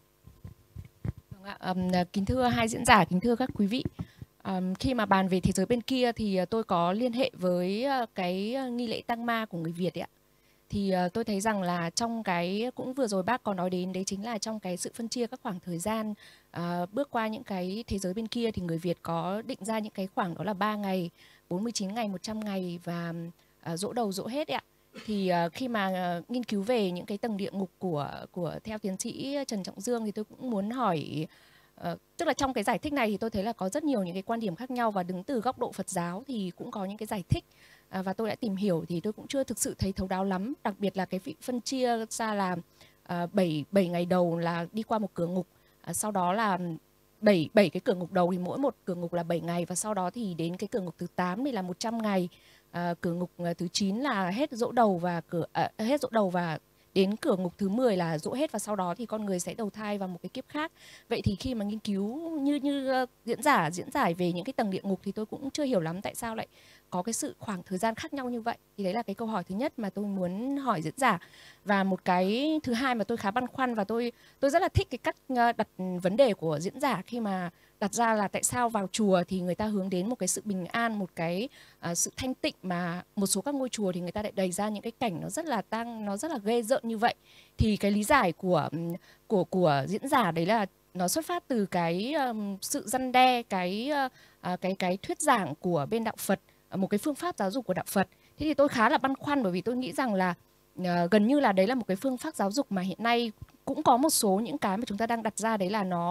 Speaker 4: Um, kính thưa hai diễn giả, kính thưa các quý vị. Um, khi mà bàn về thế giới bên kia thì tôi có liên hệ với cái nghi lễ tang ma của người Việt ấy ạ. Thì uh, tôi thấy rằng là trong cái cũng vừa rồi bác có nói đến, đấy chính là trong cái sự phân chia các khoảng thời gian uh, bước qua những cái thế giới bên kia thì người Việt có định ra những cái khoảng đó là ba ngày, bốn mươi chín ngày, một trăm ngày và uh, dỗ đầu dỗ hết ấy ạ. Thì uh, khi mà uh, nghiên cứu về những cái tầng địa ngục của của theo tiến sĩ Trần Trọng Dương thì tôi cũng muốn hỏi, uh, tức là trong cái giải thích này thì tôi thấy là có rất nhiều những cái quan điểm khác nhau, và đứng từ góc độ Phật giáo thì cũng có những cái giải thích, uh, và tôi đã tìm hiểu thì tôi cũng chưa thực sự thấy thấu đáo lắm, đặc biệt là cái vị phân chia ra là bảy uh, ngày đầu là đi qua một cửa ngục, uh, sau đó là bảy bảy cái cửa ngục đầu thì mỗi một cửa ngục là bảy ngày, và sau đó thì đến cái cửa ngục thứ tám thì là một trăm ngày. À, cửa ngục thứ chín là hết dỗ đầu và cửa à, hết dỗ đầu và đến cửa ngục thứ mười là dỗ hết, và sau đó thì con người sẽ đầu thai vào một cái kiếp khác. Vậy thì khi mà nghiên cứu như như uh, diễn giả diễn giải về những cái tầng địa ngục thì tôi cũng chưa hiểu lắm tại sao lại có cái sự khoảng thời gian khác nhau như vậy. Thì đấy là cái câu hỏi thứ nhất mà tôi muốn hỏi diễn giả. Và một cái thứ hai mà tôi khá băn khoăn, và tôi tôi rất là thích cái cách đặt vấn đề của diễn giả khi mà đặt ra là tại sao vào chùa thì người ta hướng đến một cái sự bình an, một cái uh, sự thanh tịnh, mà một số các ngôi chùa thì người ta lại đầy ra những cái cảnh nó rất là tăng, nó rất là ghê rợn như vậy. Thì cái lý giải của của của diễn giả đấy là nó xuất phát từ cái um, sự răn đe, cái uh, cái cái thuyết giảng của bên đạo Phật, một cái phương pháp giáo dục của đạo Phật. Thế thì tôi khá là băn khoăn, bởi vì tôi nghĩ rằng là uh, gần như là đấy là một cái phương pháp giáo dục mà hiện nay cũng có một số những cái mà chúng ta đang đặt ra, đấy là nó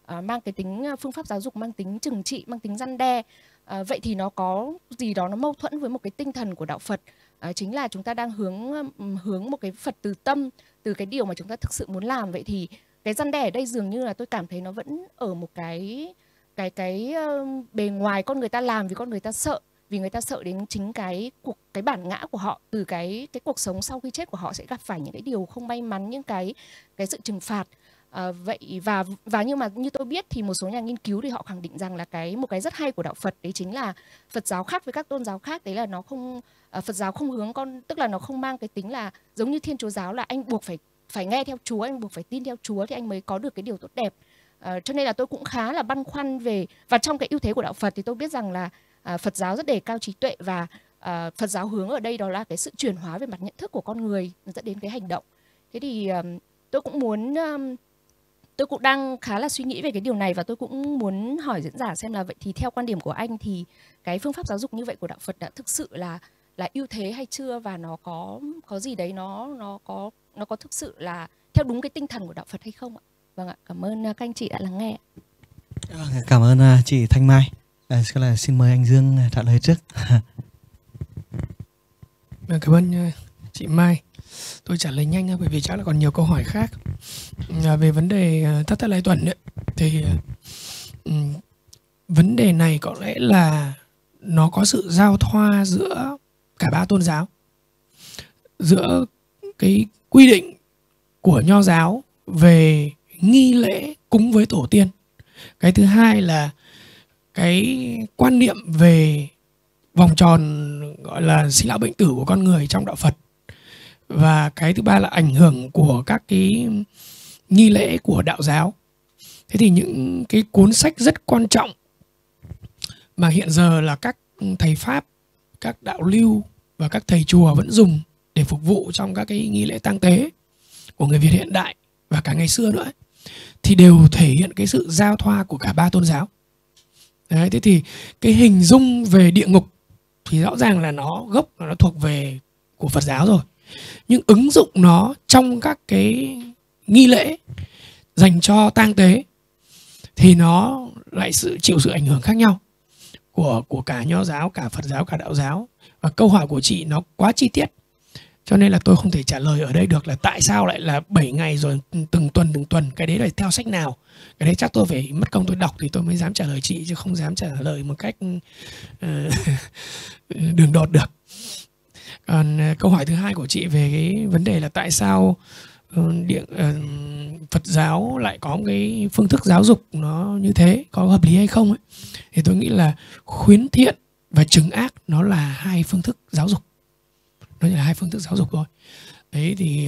Speaker 4: uh, mang cái tính phương pháp giáo dục mang tính trừng trị, mang tính răn đe. Uh, vậy thì nó có gì đó nó mâu thuẫn với một cái tinh thần của đạo Phật, uh, chính là chúng ta đang hướng hướng một cái Phật từ tâm, từ cái điều mà chúng ta thực sự muốn làm. Vậy thì cái răn đe ở đây dường như là tôi cảm thấy nó vẫn ở một cái cái cái uh, bề ngoài, con người ta làm vì con người ta sợ, vì người ta sợ đến chính cái cuộc cái bản ngã của họ, từ cái cái cuộc sống sau khi chết của họ sẽ gặp phải những cái điều không may mắn, những cái cái sự trừng phạt. À, vậy và và nhưng mà như tôi biết thì một số nhà nghiên cứu thì họ khẳng định rằng là cái một cái rất hay của đạo Phật đấy chính là Phật giáo khác với các tôn giáo khác, đấy là nó không uh, Phật giáo không hướng con, tức là nó không mang cái tính là giống như Thiên Chúa giáo là anh buộc phải phải nghe theo Chúa, anh buộc phải tin theo Chúa thì anh mới có được cái điều tốt đẹp. Uh, cho nên là tôi cũng khá là băn khoăn về, và trong cái ưu thế của đạo Phật thì tôi biết rằng là uh, Phật giáo rất đề cao trí tuệ, và uh, Phật giáo hướng ở đây đó là cái sự chuyển hóa về mặt nhận thức của con người dẫn đến cái hành động. Thế thì um, tôi cũng muốn um, tôi cũng đang khá là suy nghĩ về cái điều này, và tôi cũng muốn hỏi diễn giả xem là vậy thì theo quan điểm của anh thì cái phương pháp giáo dục như vậy của đạo Phật đã thực sự là là ưu thế hay chưa, và nó có có gì đấy nó nó có nó có thực sự là theo đúng cái tinh thần của đạo Phật hay không ạ? Vâng ạ, cảm ơn các anh chị đã lắng nghe.
Speaker 1: Cảm ơn chị Thanh Mai. À, xin mời anh Dương trả lời trước.
Speaker 2: Cảm ơn chị Mai. Tôi trả lời nhanh bởi vì chắc là còn nhiều câu hỏi khác. À, về vấn đề Thất Thất Lai Tuần ấy, thì um, vấn đề này có lẽ là nó có sự giao thoa giữa cả ba tôn giáo, giữa cái quy định của Nho giáo về nghi lễ cúng với tổ tiên. Cái thứ hai là cái quan niệm về vòng tròn gọi là sinh lão bệnh tử của con người trong đạo Phật. Và cái thứ ba là ảnh hưởng của các cái nghi lễ của đạo giáo. Thế thì những cái cuốn sách rất quan trọng mà hiện giờ là các thầy Pháp, các đạo lưu và các thầy chùa vẫn dùng để phục vụ trong các cái nghi lễ tang tế của người Việt hiện đại và cả ngày xưa nữa, thì đều thể hiện cái sự giao thoa của cả ba tôn giáo. Đấy, thế thì cái hình dung về địa ngục thì rõ ràng là nó gốc là nó thuộc về của Phật giáo rồi. Nhưng ứng dụng nó trong các cái nghi lễ dành cho tang tế thì nó lại sự chịu sự ảnh hưởng khác nhau của của cả Nho giáo, cả Phật giáo, cả đạo giáo. Và câu hỏi của chị nó quá chi tiết, cho nên là tôi không thể trả lời ở đây được là tại sao lại là bảy ngày rồi từng tuần từng tuần. Cái đấy là theo sách nào, cái đấy chắc tôi phải mất công tôi đọc thì tôi mới dám trả lời chị, chứ không dám trả lời một cách uh, đường đột được. Còn uh, câu hỏi thứ hai của chị về cái vấn đề là tại sao uh, điện, uh, Phật giáo lại có một cái phương thức giáo dục nó như thế, có hợp lý hay không ấy, thì tôi nghĩ là khuyến thiện và trừng ác nó là hai phương thức giáo dục. Nó là hai phương thức giáo dục thôi. Đấy thì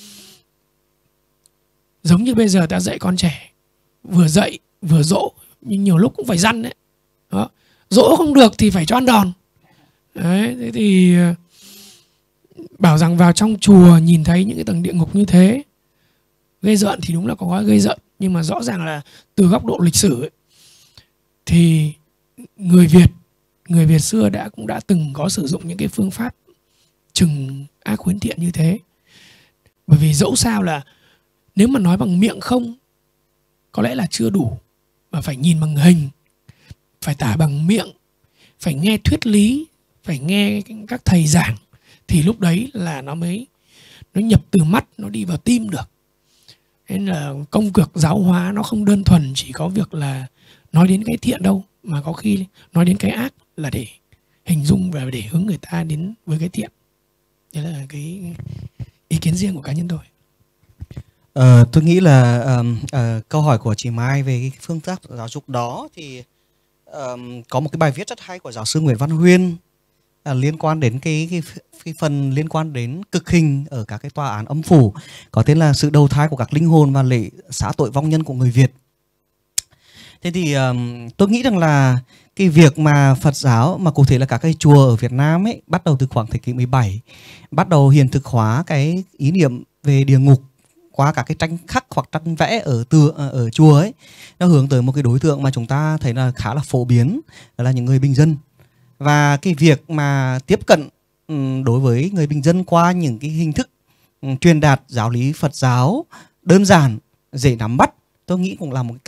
Speaker 2: giống như bây giờ ta dạy con trẻ, vừa dạy vừa dỗ, nhưng nhiều lúc cũng phải dằn đấy. Đó. Dỗ không được thì phải cho ăn đòn. Đấy, thế thì bảo rằng vào trong chùa nhìn thấy những cái tầng địa ngục như thế gây giận thì đúng là có gây giận, nhưng mà rõ ràng là từ góc độ lịch sử ấy, thì người Việt người Việt xưa đã cũng đã từng có sử dụng những cái phương pháp trừng ác khuyến thiện như thế. Bởi vì dẫu sao là nếu mà nói bằng miệng không có lẽ là chưa đủ, mà phải nhìn bằng hình, phải tả bằng miệng, phải nghe thuyết lý, phải nghe các thầy giảng, thì lúc đấy là nó mới nó nhập từ mắt, nó đi vào tim được. Nên là công cuộc giáo hóa nó không đơn thuần chỉ có việc là nói đến cái thiện đâu, mà có khi nói đến cái ác là để hình dung và để hướng người ta đến với cái thiện. Đấy là cái ý kiến riêng của cá nhân tôi.
Speaker 1: Ờ, tôi nghĩ là um, uh, câu hỏi của chị Mai về cái phương pháp giáo dục đó thì um, có một cái bài viết rất hay của giáo sư Nguyễn Văn Huyên uh, liên quan đến cái, cái, cái phần liên quan đến cực hình ở các cái tòa án âm phủ, có tên là sự đầu thai của các linh hồn và lễ xá tội vong nhân của người Việt. Thế thì um, tôi nghĩ rằng là cái việc mà Phật giáo, mà cụ thể là các cái chùa ở Việt Nam ấy, bắt đầu từ khoảng thế kỷ mười bảy, bắt đầu hiện thực hóa cái ý niệm về địa ngục qua các cái tranh khắc hoặc tranh vẽ ở từ ở chùa ấy, nó hướng tới một cái đối tượng mà chúng ta thấy là khá là phổ biến, đó là những người bình dân. Và cái việc mà tiếp cận um, đối với người bình dân qua những cái hình thức um, truyền đạt giáo lý Phật giáo đơn giản, dễ nắm bắt, tôi nghĩ cũng là một cách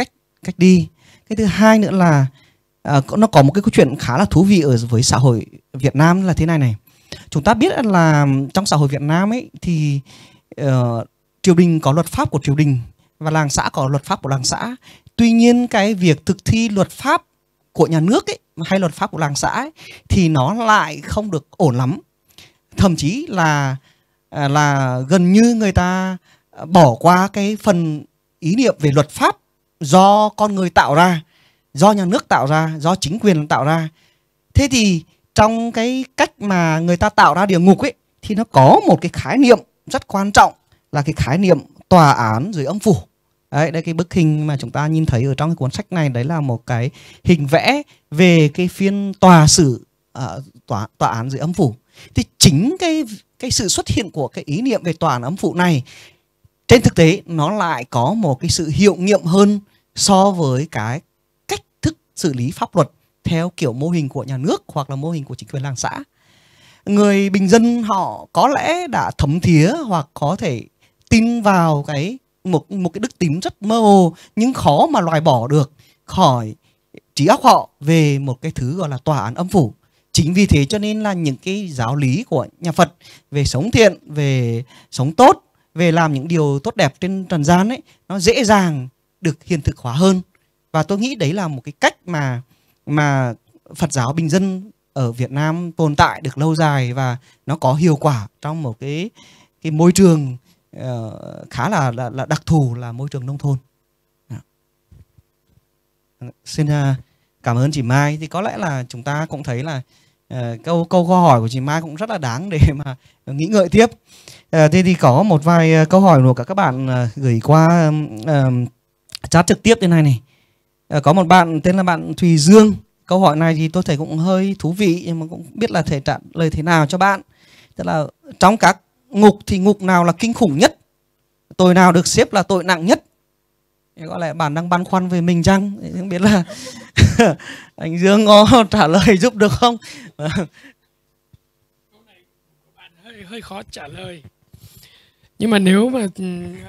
Speaker 1: cách đi. Cái thứ hai nữa là à, nó có một cái câu chuyện khá là thú vị ở với xã hội Việt Nam là thế này này. Chúng ta biết là trong xã hội Việt Nam ấy thì uh, triều đình có luật pháp của triều đình và làng xã có luật pháp của làng xã. Tuy nhiên cái việc thực thi luật pháp của nhà nước ấy, hay luật pháp của làng xã ấy, thì nó lại không được ổn lắm. Thậm chí là là gần như người ta bỏ qua cái phần ý niệm về luật pháp do con người tạo ra, do nhà nước tạo ra, do chính quyền tạo ra. Thế thì trong cái cách mà người ta tạo ra địa ngục ấy thì nó có một cái khái niệm rất quan trọng là cái khái niệm tòa án dưới âm phủ. Đấy, đây cái bức hình mà chúng ta nhìn thấy ở trong cái cuốn sách này, đấy là một cái hình vẽ về cái phiên tòa xử uh, tòa tòa án dưới âm phủ. Thì chính cái cái sự xuất hiện của cái ý niệm về tòa án âm phủ này trên thực tế nó lại có một cái sự hiệu nghiệm hơn so với cái cách thức xử lý pháp luật theo kiểu mô hình của nhà nước hoặc là mô hình của chính quyền làng xã. Người bình dân họ có lẽ đã thấm thía hoặc có thể tin vào cái một một cái đức tính rất mơ hồ nhưng khó mà loại bỏ được khỏi trí óc họ về một cái thứ gọi là tòa án âm phủ. Chính vì thế cho nên là những cái giáo lý của nhà Phật về sống thiện, về sống tốt, về làm những điều tốt đẹp trên trần gian ấy, nó dễ dàng được hiện thực hóa hơn. Và tôi nghĩ đấy là một cái cách mà mà Phật giáo bình dân ở Việt Nam tồn tại được lâu dài và nó có hiệu quả trong một cái cái môi trường uh, khá là, là là đặc thù là môi trường nông thôn. Xin uh, cảm ơn chị Mai. Thì có lẽ là chúng ta cũng thấy là uh, câu câu câu hỏi của chị Mai cũng rất là đáng để mà nghĩ ngợi tiếp. Uh, thế thì có một vài uh, câu hỏi của các các bạn uh, gửi qua uh, chat trực tiếp thế này này. Uh, có một bạn tên là bạn Thùy Dương. Câu hỏi này thì tôi thấy cũng hơi thú vị nhưng mà cũng biết là thể trả lời thế nào cho bạn. Tức là trong các ngục thì ngục nào là kinh khủng nhất? Tội nào được xếp là tội nặng nhất? Có lẽ bạn đang băn khoăn về mình chăng? Không biết là anh Dương có trả lời giúp được không?
Speaker 2: Câu này của bạn hơi hơi khó trả lời. Nhưng mà nếu mà uh,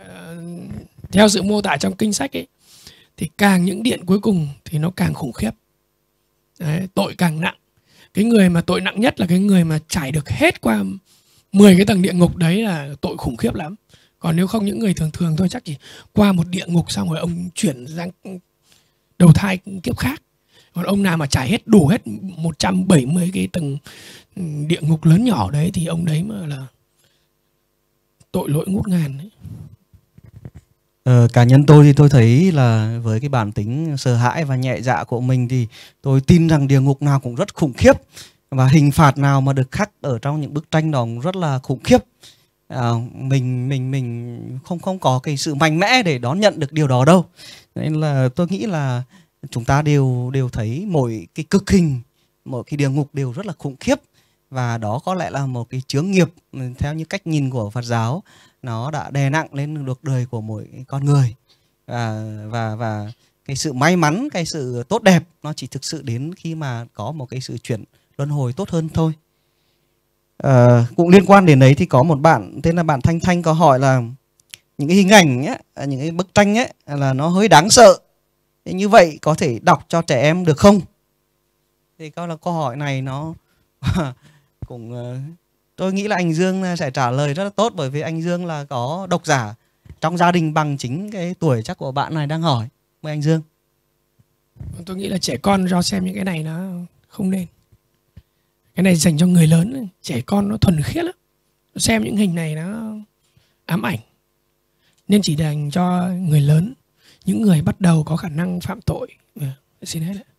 Speaker 2: theo sự mô tả trong kinh sách ấy, thì càng những điện cuối cùng thì nó càng khủng khiếp. Đấy, tội càng nặng. Cái người mà tội nặng nhất là cái người mà trải được hết qua mười cái tầng địa ngục, đấy là tội khủng khiếp lắm. Còn nếu không những người thường thường thôi chắc chỉ qua một địa ngục xong rồi ông chuyển sang đầu thai kiếp khác. Còn ông nào mà trải hết đủ hết một trăm bảy mươi cái tầng địa ngục lớn nhỏ đấy thì ông đấy mà là tội lỗi ngút ngàn đấy.
Speaker 1: Ờ, cá nhân tôi thì tôi thấy là với cái bản tính sợ hãi và nhẹ dạ của mình thì tôi tin rằng địa ngục nào cũng rất khủng khiếp và hình phạt nào mà được khắc ở trong những bức tranh đó cũng rất là khủng khiếp. À, mình mình mình không không có cái sự mạnh mẽ để đón nhận được điều đó đâu. Nên là tôi nghĩ là chúng ta đều đều thấy mỗi cái cực hình, mỗi cái địa ngục đều rất là khủng khiếp và đó có lẽ là một cái chướng nghiệp theo như cách nhìn của Phật giáo, nó đã đè nặng lên cuộc đời của mỗi con người. Và và và cái sự may mắn, cái sự tốt đẹp nó chỉ thực sự đến khi mà có một cái sự chuyển luân hồi tốt hơn thôi. À, cũng liên quan đến đấy thì có một bạn tên là bạn Thanh Thanh có hỏi là những cái hình ảnh ấy, những cái bức tranh ấy là nó hơi đáng sợ. Thế như vậy có thể đọc cho trẻ em được không? Thì câu là câu hỏi này nó cũng tôi nghĩ là anh Dương sẽ trả lời rất là tốt, bởi vì anh Dương là có độc giả trong gia đình bằng chính cái tuổi chắc của bạn này đang hỏi. Mời anh Dương.
Speaker 2: Tôi nghĩ là trẻ con cho xem những cái này nó không nên. Cái này dành cho người lớn, trẻ con nó thuần khiết lắm. Xem những hình này nó ám ảnh. Nên chỉ dành cho người lớn, những người bắt đầu có khả năng phạm tội. Xin hết đấy.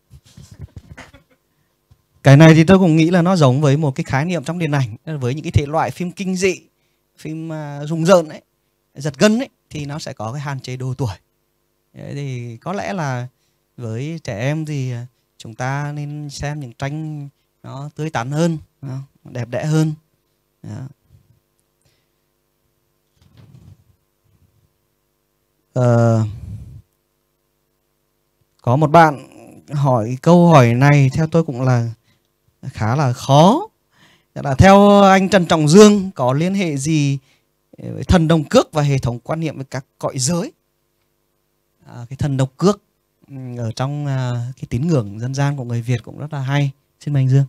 Speaker 1: Cái này thì tôi cũng nghĩ là nó giống với một cái khái niệm trong điện ảnh, với những cái thể loại phim kinh dị, phim uh, rùng rợn ấy, giật gân ấy, thì nó sẽ có cái hạn chế độ tuổi. Đấy, thì có lẽ là với trẻ em thì chúng ta nên xem những tranh nó tươi tắn hơn, đẹp đẽ hơn. Đó. Ờ, có một bạn hỏi câu hỏi này theo tôi cũng là khá là khó. Là theo anh Trần Trọng Dương, có liên hệ gì với thần đồng cước và hệ thống quan niệm với các cõi giới? À, cái thần đồng cước ở trong cái tín ngưỡng dân gian của người Việt cũng rất là hay. Xin mời anh Dương.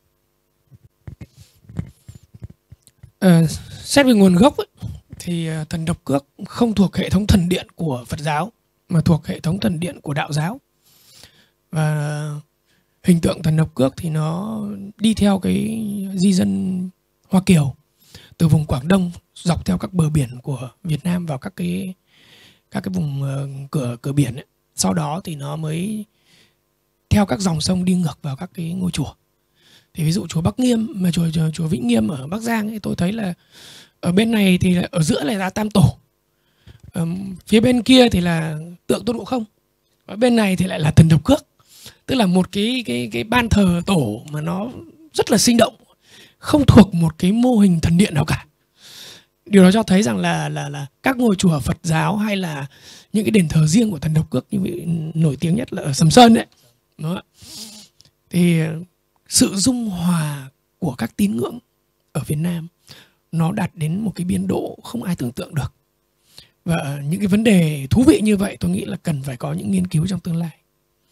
Speaker 2: À, xét về nguồn gốc ấy, thì thần độc cước không thuộc hệ thống thần điện của Phật giáo mà thuộc hệ thống thần điện của đạo giáo. Và hình tượng thần độc cước thì nó đi theo cái di dân Hoa Kiều từ vùng Quảng Đông dọc theo các bờ biển của Việt Nam vào các cái các cái vùng uh, cửa cửa biển ấy. Sau đó thì nó mới theo các dòng sông đi ngược vào các cái ngôi chùa. Thì ví dụ chùa Bắc Nghiêm mà chùa chùa, chùa Vĩnh Nghiêm ở Bắc Giang ấy, tôi thấy là ở bên này thì là, ở giữa này là Tam Tổ, ở phía bên kia thì là tượng Tôn Ngộ Không, ở bên này thì lại là thần độc cước. Tức là một cái cái cái ban thờ tổ mà nó rất là sinh động, không thuộc một cái mô hình thần điện nào cả. Điều đó cho thấy rằng là là là các ngôi chùa Phật giáo hay là những cái đền thờ riêng của thần độc cước, như vậy nổi tiếng nhất là ở Sầm Sơn đấy. Đó. Thì sự dung hòa của các tín ngưỡng ở Việt Nam nó đạt đến một cái biên độ không ai tưởng tượng được. Và những cái vấn đề thú vị như vậy tôi nghĩ là cần phải có những nghiên cứu trong tương lai.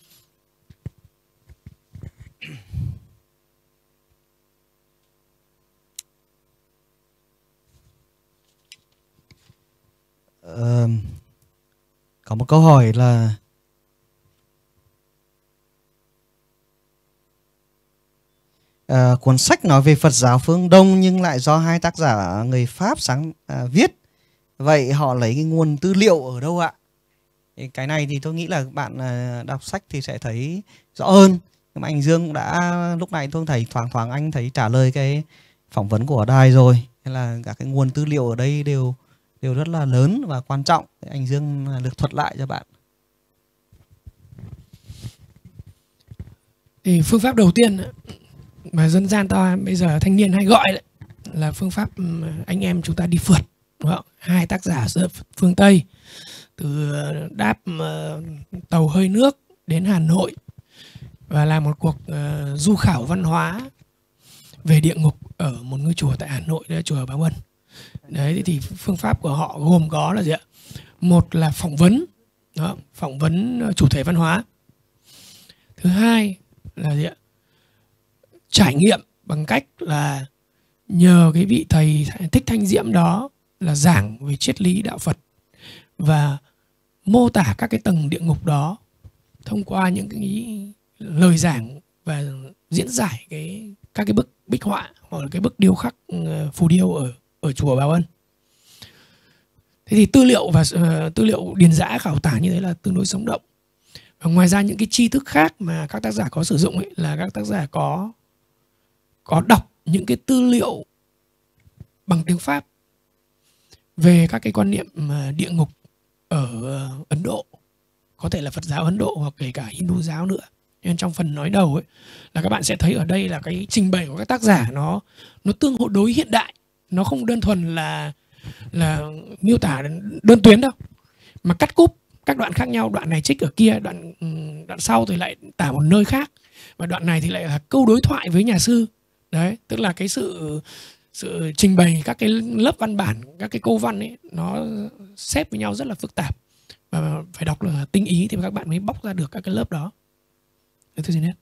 Speaker 1: Uh, có một câu hỏi là uh, cuốn sách nói về Phật giáo phương Đông nhưng lại do hai tác giả người Pháp sáng uh, viết, vậy họ lấy cái nguồn tư liệu ở đâu ạ? Cái này thì tôi nghĩ là bạn uh, đọc sách thì sẽ thấy rõ hơn. Nhưng mà anh Dương cũng đã lúc này tôi thấy thoáng thoáng anh thấy trả lời cái phỏng vấn của đài rồi, nên là các cái nguồn tư liệu ở đây đều đều rất là lớn và quan trọng. Anh Dương được thuật lại cho bạn.
Speaker 2: Thì phương pháp đầu tiên mà dân gian ta bây giờ thanh niên hay gọi đấy, là phương pháp anh em chúng ta đi phượt, đúng không? Hai tác giả ở phương Tây từ đáp tàu hơi nước đến Hà Nội và làm một cuộc uh, du khảo văn hóa về địa ngục ở một ngôi chùa tại Hà Nội, đó là chùa Báo Ân. Đấy, thì phương pháp của họ gồm có là gì ạ? Một là phỏng vấn, đó, phỏng vấn chủ thể văn hóa. Thứ hai là gì ạ? Trải nghiệm bằng cách là nhờ cái vị thầy Thích Thanh Diễm đó là giảng về triết lý đạo Phật và mô tả các cái tầng địa ngục đó thông qua những cái lời giảng và diễn giải cái các cái bức bích họa hoặc là cái bức điêu khắc phù điêu ở ở chùa Báo Ân. Thế thì tư liệu và uh, tư liệu điền dã khảo tả như thế là tương đối sống động. Và ngoài ra những cái tri thức khác mà các tác giả có sử dụng ấy, là các tác giả có có đọc những cái tư liệu bằng tiếng Pháp về các cái quan niệm uh, địa ngục ở uh, Ấn Độ, có thể là Phật giáo Ấn Độ hoặc kể cả Hindu giáo nữa. Nên trong phần nói đầu ấy là các bạn sẽ thấy ở đây là cái trình bày của các tác giả nó nó tương hộ đối hiện đại, nó không đơn thuần là là miêu tả đơn tuyến đâu, mà cắt cúp các đoạn khác nhau, đoạn này trích ở kia, đoạn đoạn sau thì lại tả một nơi khác, và đoạn này thì lại là câu đối thoại với nhà sư. Đấy, tức là cái sự sự trình bày các cái lớp văn bản, các cái câu văn ấy nó xếp với nhau rất là phức tạp, và phải đọc là tinh ý thì các bạn mới bóc ra được các cái lớp đó. Thế thôi xin hết.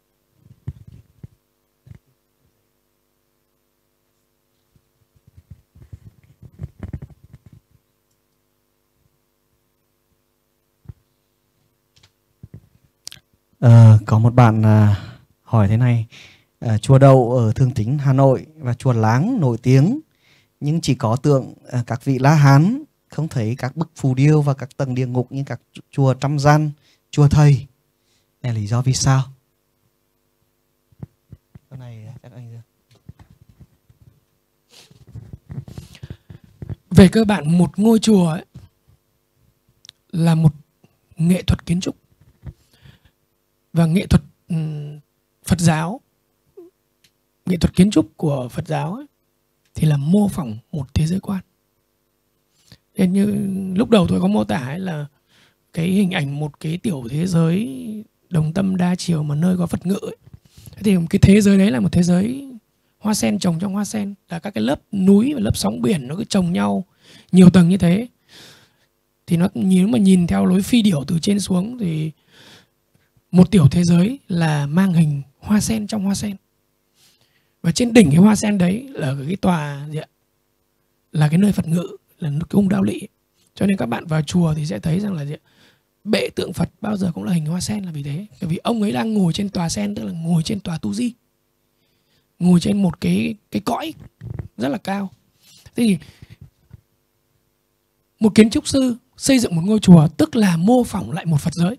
Speaker 1: À, có một bạn à, hỏi thế này, à, chùa Đậu ở Thường Tín Hà Nội và chùa Láng nổi tiếng nhưng chỉ có tượng à, các vị La Hán, không thấy các bức phù điêu và các tầng địa ngục như các chùa Trăm Gian, chùa Thầy. Đây là lý do vì sao? Cái này chắc anh Dương.
Speaker 2: Về cơ bản một ngôi chùa ấy là một nghệ thuật kiến trúc, và nghệ thuật um, Phật giáo, nghệ thuật kiến trúc của Phật giáo ấy, thì là mô phỏng một thế giới quan. Nên như lúc đầu tôi có mô tả ấy là cái hình ảnh một cái tiểu thế giới đồng tâm đa chiều mà nơi có Phật ngự ấy. Thế thì cái thế giới đấy là một thế giới hoa sen trồng trong hoa sen, là các cái lớp núi và lớp sóng biển nó cứ chồng nhau nhiều tầng như thế. Thì nó nếu mà nhìn theo lối phi điểu từ trên xuống thì một tiểu thế giới là mang hình hoa sen trong hoa sen. Và trên đỉnh cái hoa sen đấy là cái tòa gì ạ? Là cái nơi Phật ngự, là cái cung Đạo Lị. Cho nên các bạn vào chùa thì sẽ thấy rằng là gì ạ? Bệ tượng Phật bao giờ cũng là hình hoa sen là vì thế. Bởi vì ông ấy đang ngồi trên tòa sen, tức là ngồi trên tòa tu di, ngồi trên một cái cái cõi rất là cao. Thế thì một kiến trúc sư xây dựng một ngôi chùa tức là mô phỏng lại một Phật giới,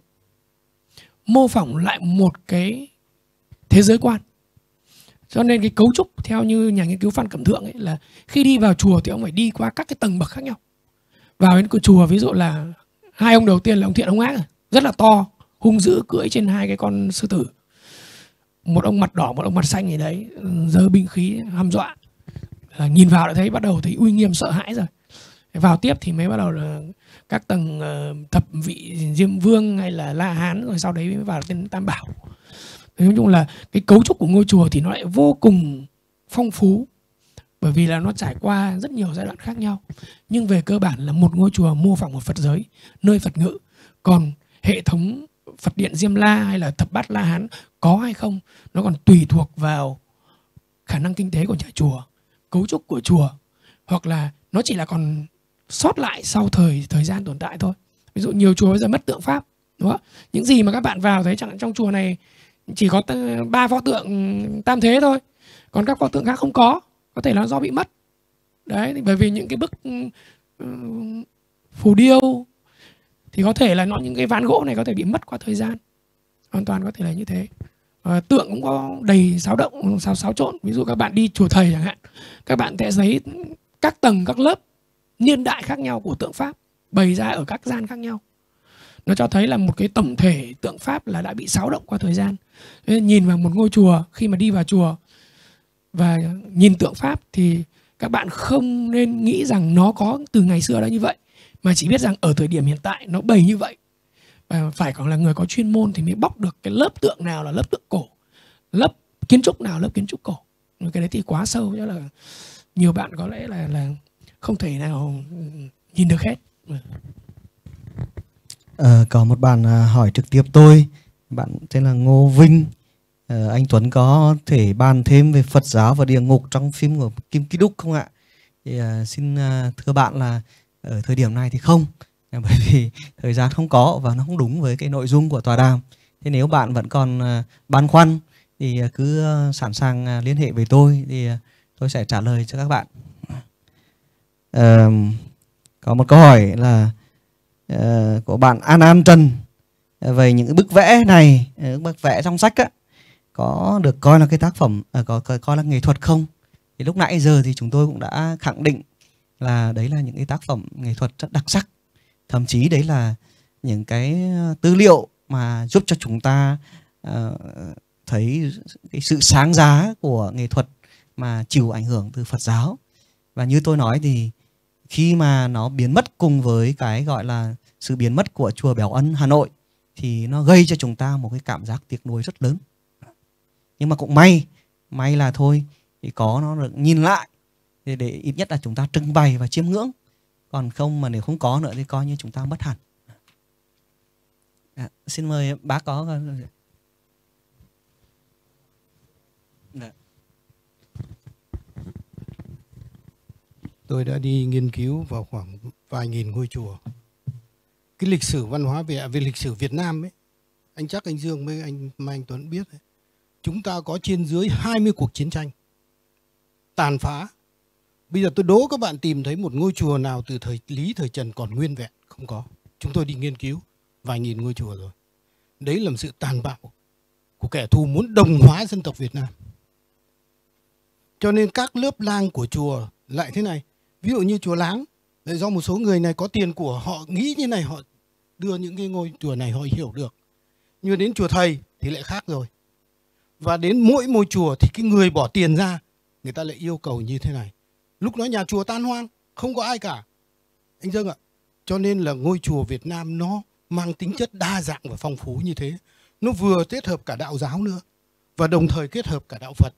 Speaker 2: mô phỏng lại một cái thế giới quan. Cho nên cái cấu trúc theo như nhà nghiên cứu Phan Cẩm Thượng ấy, là khi đi vào chùa thì ông phải đi qua các cái tầng bậc khác nhau. Vào đến chùa ví dụ là hai ông đầu tiên là ông Thiện ông Ác, rất là to, hung dữ, cưỡi trên hai cái con sư tử. Một ông mặt đỏ, một ông mặt xanh gì đấy, giơ binh khí hăm dọa. À, nhìn vào đã thấy bắt đầu thấy uy nghiêm sợ hãi rồi. Vào tiếp thì mới bắt đầu là các tầng uh, thập vị Diêm Vương hay là La Hán, rồi sau đấy mới vào tên Tam Bảo. Nói chung là cái cấu trúc của ngôi chùa thì nó lại vô cùng phong phú, bởi vì là nó trải qua rất nhiều giai đoạn khác nhau. Nhưng về cơ bản là một ngôi chùa mô phỏng một Phật giới, nơi Phật ngự. Còn hệ thống Phật điện Diêm La hay là thập bát La Hán có hay không, nó còn tùy thuộc vào khả năng kinh tế của nhà chùa, cấu trúc của chùa, hoặc là nó chỉ là còn sót lại sau thời thời gian tồn tại thôi. Ví dụ nhiều chùa bây giờ mất tượng Pháp, đúng không? Những gì mà các bạn vào thấy chẳng hạn trong chùa này chỉ có ba pho tượng Tam Thế thôi, còn các pho tượng khác không có, có thể là do bị mất. Đấy, bởi vì những cái bức uh, phù điêu thì có thể là nó những cái ván gỗ này có thể bị mất qua thời gian, hoàn toàn có thể là như thế. Uh, tượng cũng có đầy xáo động, xáo xáo trộn. Ví dụ các bạn đi chùa thầy chẳng hạn, các bạn sẽ thấy các tầng, các lớp niên đại khác nhau của tượng Pháp bày ra ở các gian khác nhau. Nó cho thấy là một cái tổng thể tượng Pháp là đã bị xáo động qua thời gian. Nên nhìn vào một ngôi chùa, khi mà đi vào chùa và nhìn tượng Pháp thì các bạn không nên nghĩ rằng nó có từ ngày xưa đã như vậy, mà chỉ biết rằng ở thời điểm hiện tại nó bày như vậy. Và phải còn là người có chuyên môn thì mới bóc được cái lớp tượng nào là lớp tượng cổ, lớp kiến trúc nào lớp kiến trúc cổ. Cái đấy thì quá sâu, cho là nhiều bạn có lẽ là, là không thể nào nhìn được hết.
Speaker 1: Ờ, có một bạn hỏi trực tiếp tôi, bạn tên là Ngô Vinh. Ờ, anh Tuấn có thể bàn thêm về Phật giáo và địa ngục trong phim của Kim Ki Duk không ạ? Thì uh, xin uh, thưa bạn là ở thời điểm này thì không, bởi vì thời gian không có và nó không đúng với cái nội dung của tọa đàm. Thế nếu bạn vẫn còn uh, băn khoăn thì uh, cứ uh, sẵn sàng uh, liên hệ với tôi, thì uh, tôi sẽ trả lời cho các bạn. Uh, có một câu hỏi là uh, của bạn An An Trần uh, về những cái bức vẽ này, uh, bức vẽ trong sách á, có được coi là cái tác phẩm, uh, có, có coi là nghệ thuật không? Thì lúc nãy giờ thì chúng tôi cũng đã khẳng định là đấy là những cái tác phẩm nghệ thuật rất đặc sắc. Thậm chí đấy là những cái tư liệu mà giúp cho chúng ta uh, thấy cái sự sáng giá của nghệ thuật mà chịu ảnh hưởng từ Phật giáo. Và như tôi nói thì khi mà nó biến mất cùng với cái gọi là sự biến mất của chùa Béo Ân Hà Nội thì nó gây cho chúng ta một cái cảm giác tiếc nuối rất lớn. Nhưng mà cũng may, may là thôi thì có nó được nhìn lại để, để ít nhất là chúng ta trưng bày và chiêm ngưỡng. Còn không mà nếu không có nữa thì coi như chúng ta mất hẳn. À, xin mời bác có. Dạ.
Speaker 3: Tôi đã đi nghiên cứu vào khoảng vài nghìn ngôi chùa. Cái lịch sử văn hóa về, về lịch sử Việt Nam ấy, anh chắc anh Dương với anh Mai Anh Tuấn biết ấy. Chúng ta có trên dưới hai mươi cuộc chiến tranh tàn phá. Bây giờ tôi đố các bạn tìm thấy một ngôi chùa nào từ thời Lý, thời Trần còn nguyên vẹn. Không có. Chúng tôi đi nghiên cứu vài nghìn ngôi chùa rồi. Đấy là một sự tàn bạo của kẻ thù muốn đồng hóa dân tộc Việt Nam. Cho nên các lớp lang của chùa lại thế này. Ví dụ như chùa Láng, do một số người này có tiền của, họ nghĩ như này, họ đưa những cái ngôi chùa này họ hiểu được. Nhưng đến chùa Thầy thì lại khác rồi. Và đến mỗi ngôi chùa thì cái người bỏ tiền ra, người ta lại yêu cầu như thế này. Lúc đó nhà chùa tan hoang, không có ai cả. Anh Dương ạ, cho nên là ngôi chùa Việt Nam nó mang tính chất đa dạng và phong phú như thế. Nó vừa kết hợp cả đạo giáo nữa, và đồng thời kết hợp cả đạo Phật.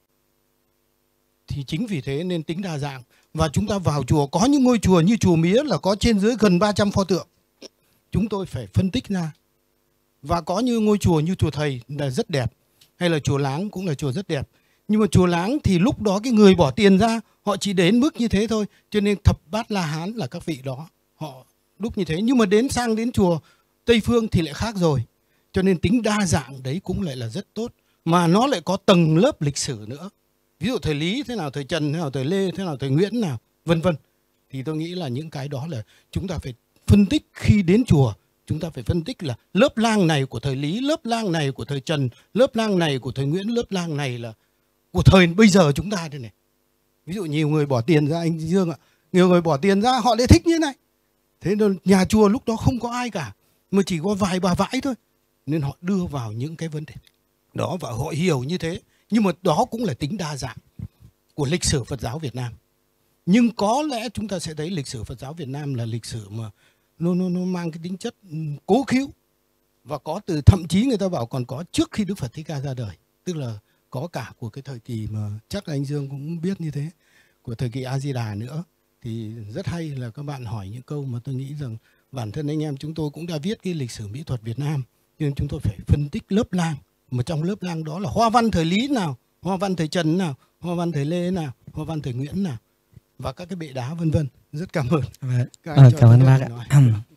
Speaker 3: Thì chính vì thế nên tính đa dạng. Và chúng ta vào chùa, có những ngôi chùa như chùa Mía là có trên dưới gần ba trăm pho tượng. Chúng tôi phải phân tích ra Và có như ngôi chùa như chùa Thầy là rất đẹp, hay là chùa Láng cũng là chùa rất đẹp. Nhưng mà chùa Láng thì lúc đó cái người bỏ tiền ra họ chỉ đến mức như thế thôi, cho nên thập bát La Hán là các vị đó họ đúc như thế. Nhưng mà đến sang đến chùa Tây Phương thì lại khác rồi, cho nên tính đa dạng đấy cũng lại là rất tốt, mà nó lại có tầng lớp lịch sử nữa. Ví dụ thời Lý thế nào, thời Trần thế nào, thời Lê thế nào, thời Nguyễn nào, vân vân. Thì tôi nghĩ là những cái đó là chúng ta phải phân tích khi đến chùa. Chúng ta phải phân tích là lớp lang này của thời Lý, lớp lang này của thời Trần, lớp lang này của thời Nguyễn, lớp lang này là của thời bây giờ chúng ta đây này. Ví dụ nhiều người bỏ tiền ra, anh Dương ạ, nhiều người bỏ tiền ra họ lại thích như này. Thế nên nhà chùa lúc đó không có ai cả, mà chỉ có vài bà vãi thôi. Nên họ đưa vào những cái vấn đề đó và họ hiểu như thế. Nhưng mà đó cũng là tính đa dạng của lịch sử Phật giáo Việt Nam. Nhưng có lẽ chúng ta sẽ thấy lịch sử Phật giáo Việt Nam là lịch sử mà nó, nó, nó mang cái tính chất cố cứu. Và có từ thậm chí người ta bảo còn có trước khi Đức Phật Thích Ca ra đời. Tức là có cả của cái thời kỳ mà chắc là anh Dương cũng biết như thế, của thời kỳ A Di Đà nữa. Thì rất hay là các bạn hỏi những câu mà tôi nghĩ rằng bản thân anh em chúng tôi cũng đã viết cái lịch sử mỹ thuật Việt Nam. Nhưng chúng tôi phải phân tích lớp lang. Mà trong lớp lang đó là hoa văn thời Lý nào, hoa văn thời Trần nào, hoa văn thời Lê nào, hoa văn thời Nguyễn nào, và các cái bệ đá vân vân. Rất cảm ơn.
Speaker 1: À, cảm ơn bác ạ.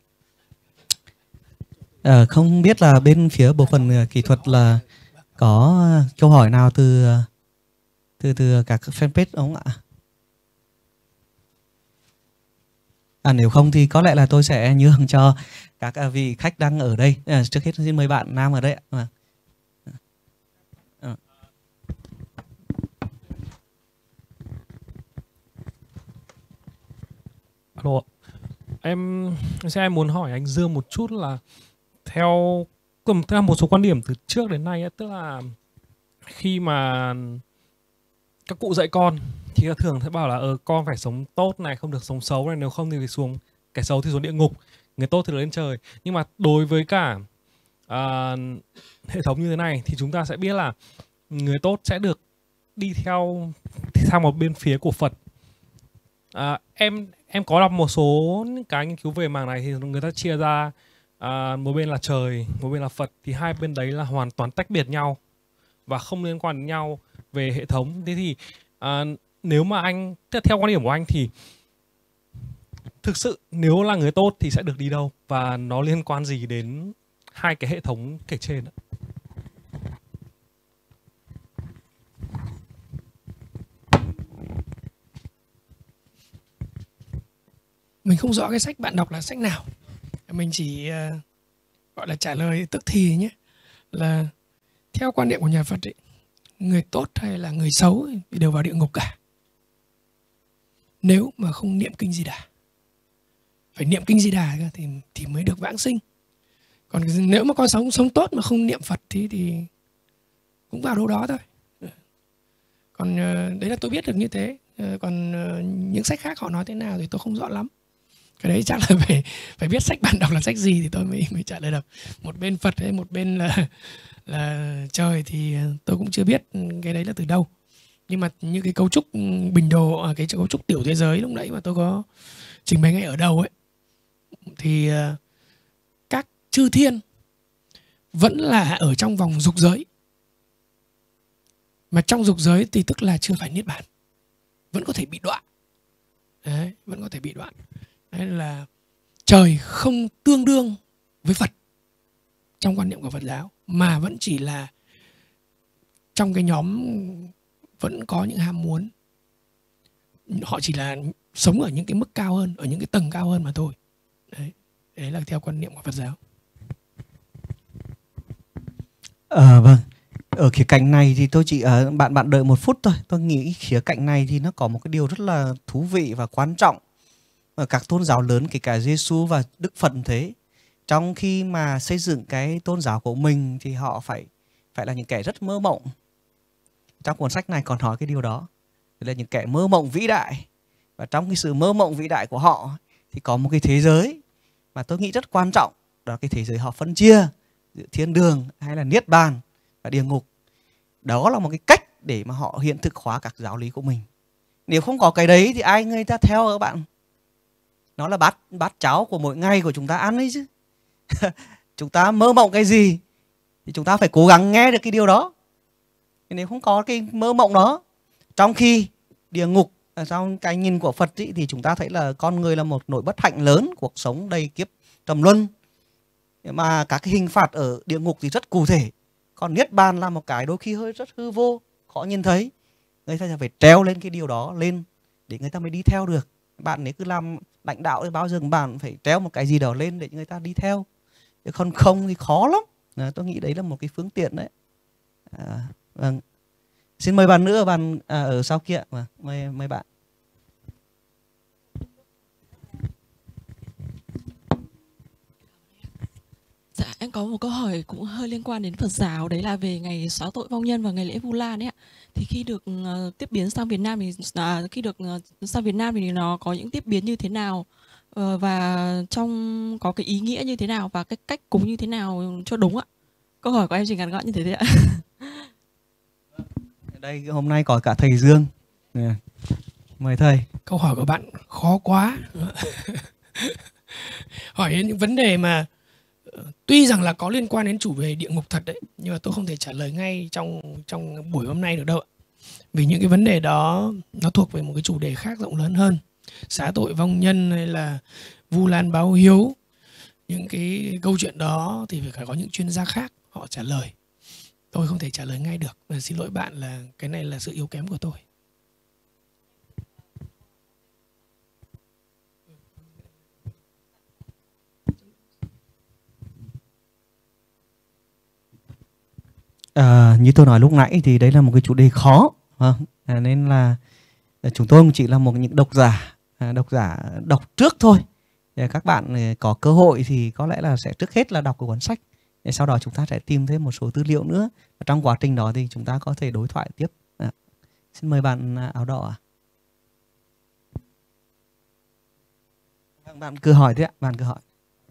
Speaker 1: À, không biết là bên phía bộ phận kỹ thuật là có câu hỏi nào từ từ từ các fanpage không ạ? À, nếu không thì có lẽ là tôi sẽ nhường cho các vị khách đang ở đây. À, trước hết xin mời bạn Nam ở đây ạ. À.
Speaker 5: Alo, em sẽ em muốn hỏi anh Dương một chút là theo cùng theo một số quan điểm từ trước đến nay ấy, tức là khi mà các cụ dạy con thì thường sẽ bảo là ờ, con phải sống tốt này, không được sống xấu này, nếu không thì xuống kẻ xấu thì xuống địa ngục, người tốt thì được lên trời. Nhưng mà đối với cả à, hệ thống như thế này thì chúng ta sẽ biết là người tốt sẽ được đi theo sang một bên phía của Phật. À, em em có đọc một số cái nghiên cứu về mảng này thì người ta chia ra à, một bên là trời, một bên là Phật, thì hai bên đấy là hoàn toàn tách biệt nhau và không liên quan đến nhau về hệ thống. Thế thì à, nếu mà anh theo quan điểm của anh thì thực sự nếu là người tốt thì sẽ được đi đâu và nó liên quan gì đến hai cái hệ thống kể trên đó?
Speaker 2: Mình không rõ cái sách bạn đọc là sách nào, mình chỉ uh, gọi là trả lời tức thì nhé, là theo quan điểm của nhà Phật ấy, người tốt hay là người xấu thì đều vào địa ngục cả, nếu mà không niệm kinh Di Đà. Phải niệm kinh Di Đà thì thì mới được vãng sinh. Còn nếu mà con sống sống tốt mà không niệm Phật thì thì cũng vào đâu đó thôi. Còn uh, đấy là tôi biết được như thế. Uh, còn uh, những sách khác họ nói thế nào thì tôi không rõ lắm. Cái đấy chắc là phải phải biết sách bạn đọc là sách gì thì tôi mới mới trả lời được. Một bên Phật hay một bên là là trời thì tôi cũng chưa biết cái đấy là từ đâu. Nhưng mà như cái cấu trúc bình đồ, cái cấu trúc tiểu thế giới lúc nãy mà tôi có trình bày ngay ở đầu ấy, thì các chư thiên vẫn là ở trong vòng dục giới. Mà trong dục giới thì tức là chưa phải niết bàn, vẫn có thể bị đoạn. Đấy, vẫn có thể bị đoạn. Đấy là trời không tương đương với Phật trong quan niệm của Phật giáo, mà vẫn chỉ là trong cái nhóm vẫn có những ham muốn. Họ chỉ là sống ở những cái mức cao hơn, ở những cái tầng cao hơn mà thôi. Đấy, đấy là theo quan niệm của Phật giáo.
Speaker 1: À, vâng. Ở khía cạnh này thì tôi chỉ uh, bạn bạn đợi một phút thôi. Tôi nghĩ khía cạnh này thì nó có một cái điều rất là thú vị và quan trọng. Ở các tôn giáo lớn, kể cả Giêsu và Đức Phật thế, trong khi mà xây dựng cái tôn giáo của mình thì họ phải phải là những kẻ rất mơ mộng. Trong cuốn sách này còn nói cái điều đó, là những kẻ mơ mộng vĩ đại. Và trong cái sự mơ mộng vĩ đại của họ thì có một cái thế giới mà tôi nghĩ rất quan trọng, đó là cái thế giới họ phân chia giữa thiên đường hay là niết bàn và địa ngục. Đó là một cái cách để mà họ hiện thực hóa các giáo lý của mình. Nếu không có cái đấy thì ai người ta theo các bạn? Nó là bát bát cháo của mỗi ngày của chúng ta ăn ấy chứ. chúng ta mơ mộng cái gì thì chúng ta phải cố gắng nghe được cái điều đó. Nếu không có cái mơ mộng đó, trong khi địa ngục ở trong cái nhìn của Phật ý, thì chúng ta thấy là con người là một nỗi bất hạnh lớn, cuộc sống đầy kiếp trầm luân, mà các cái hình phạt ở địa ngục thì rất cụ thể. Còn niết bàn là một cái đôi khi hơi rất hư vô, khó nhìn thấy. Người ta phải treo lên cái điều đó lên để người ta mới đi theo được. Bạn nếu cứ làm lãnh đạo thì bao giờ bạn phải treo một cái gì đó lên để người ta đi theo, chứ không không thì khó lắm. À, tôi nghĩ đấy là một cái phương tiện đấy. À, vâng. Xin mời bạn nữa, bạn à, ở sau kia, à, mời mời bạn.
Speaker 6: Dạ, em có một câu hỏi cũng hơi liên quan đến Phật giáo, đấy là về ngày xóa tội vong nhân và ngày lễ Vu Lan ấy ạ. Thì khi được uh, tiếp biến sang Việt Nam thì uh, khi được uh, sang Việt Nam thì nó có những tiếp biến như thế nào, uh, và trong có cái ý nghĩa như thế nào và cái cách cúng như thế nào cho đúng ạ? Câu hỏi của em chỉ ngắn gọn như thế thôi ạ.
Speaker 1: Đây hôm nay có cả thầy Dương. Yeah. Mời thầy.
Speaker 2: Câu hỏi của bạn khó quá. Hỏi đến những vấn đề mà tuy rằng là có liên quan đến chủ đề địa ngục thật đấy, nhưng mà tôi không thể trả lời ngay trong trong buổi hôm nay được đâu ạ. Vì những cái vấn đề đó nó thuộc về một cái chủ đề khác rộng lớn hơn. Xá tội vong nhân hay là Vu Lan báo hiếu, những cái câu chuyện đó thì phải có những chuyên gia khác họ trả lời. Tôi không thể trả lời ngay được. Và xin lỗi bạn là cái này là sự yếu kém của tôi.
Speaker 1: À, như tôi nói lúc nãy thì đấy là một cái chủ đề khó, à, nên là chúng tôi cũng chỉ là một những độc giả, à, độc giả đọc trước thôi. Để các bạn có cơ hội thì có lẽ là sẽ trước hết là đọc cái cuốn sách, để sau đó chúng ta sẽ tìm thêm một số tư liệu nữa. Và trong quá trình đó thì chúng ta có thể đối thoại tiếp. À, xin mời bạn áo đỏ. À. Bạn cứ hỏi thế ạ, bạn cứ hỏi.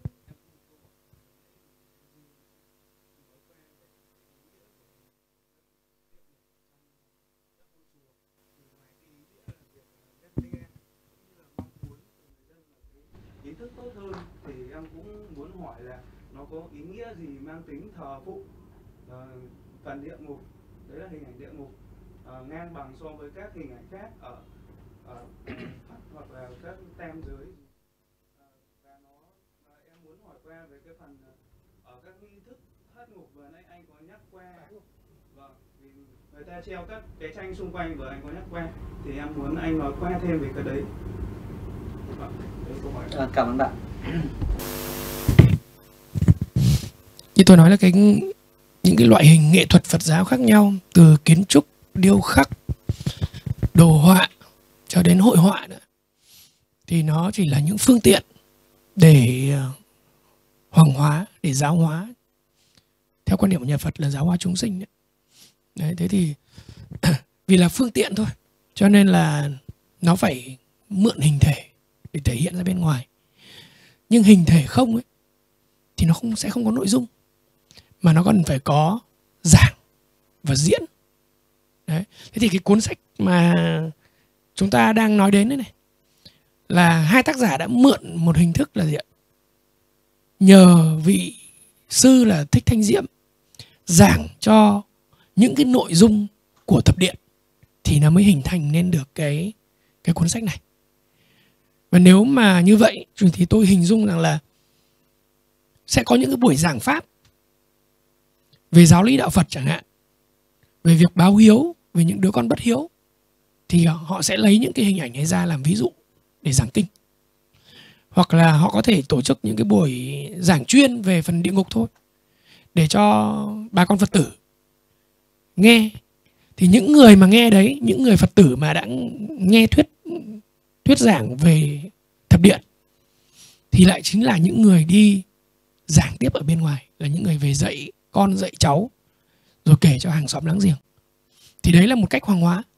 Speaker 7: Ý thức tốt hơn thì em cũng muốn hỏi là nó có ý nghĩa gì mang tính thờ phụng uh, phần địa ngục, đấy là hình ảnh địa ngục uh, ngang bằng so với các hình ảnh khác ở ở hoặc là các tem giới, uh, và nó uh, em muốn hỏi qua về cái phần uh, ở các nghi thức thoát ngục vừa nãy anh có nhắc qua, vâng, vì người ta treo các cái tranh xung quanh vừa anh có nhắc qua, thì em muốn anh nói qua thêm về cái đấy.
Speaker 1: À, cảm ơn bạn.
Speaker 2: Như tôi nói là cái những cái loại hình nghệ thuật Phật giáo khác nhau, từ kiến trúc, điêu khắc, đồ họa cho đến hội họa nữa, thì nó chỉ là những phương tiện để hoàng hóa, để giáo hóa. Theo quan điểm của nhà Phật là giáo hóa chúng sinh đấy. Đấy, thế thì vì là phương tiện thôi, cho nên là nó phải mượn hình thể để thể hiện ra bên ngoài. Nhưng hình thể không ấy thì nó không sẽ không có nội dung, mà nó còn phải có giảng và diễn. Đấy. Thế thì cái cuốn sách mà chúng ta đang nói đến đấy này là hai tác giả đã mượn một hình thức là gì ạ? Nhờ vị sư là Thích Thanh Diệm giảng cho những cái nội dung của thập điện thì nó mới hình thành nên được cái cái cuốn sách này. Và nếu mà như vậy thì tôi hình dung rằng là sẽ có những cái buổi giảng pháp về giáo lý đạo Phật chẳng hạn, về việc báo hiếu, về những đứa con bất hiếu, thì họ sẽ lấy những cái hình ảnh ấy ra làm ví dụ để giảng kinh. Hoặc là họ có thể tổ chức những cái buổi giảng chuyên về phần địa ngục thôi, để cho bà con Phật tử nghe. Thì những người mà nghe đấy, những người Phật tử mà đã nghe thuyết thuyết giảng về thập điện thì lại chính là những người đi giảng tiếp ở bên ngoài, là những người về dạy con dạy cháu rồi kể cho hàng xóm láng giềng. Thì đấy là một cách hoàng hóa.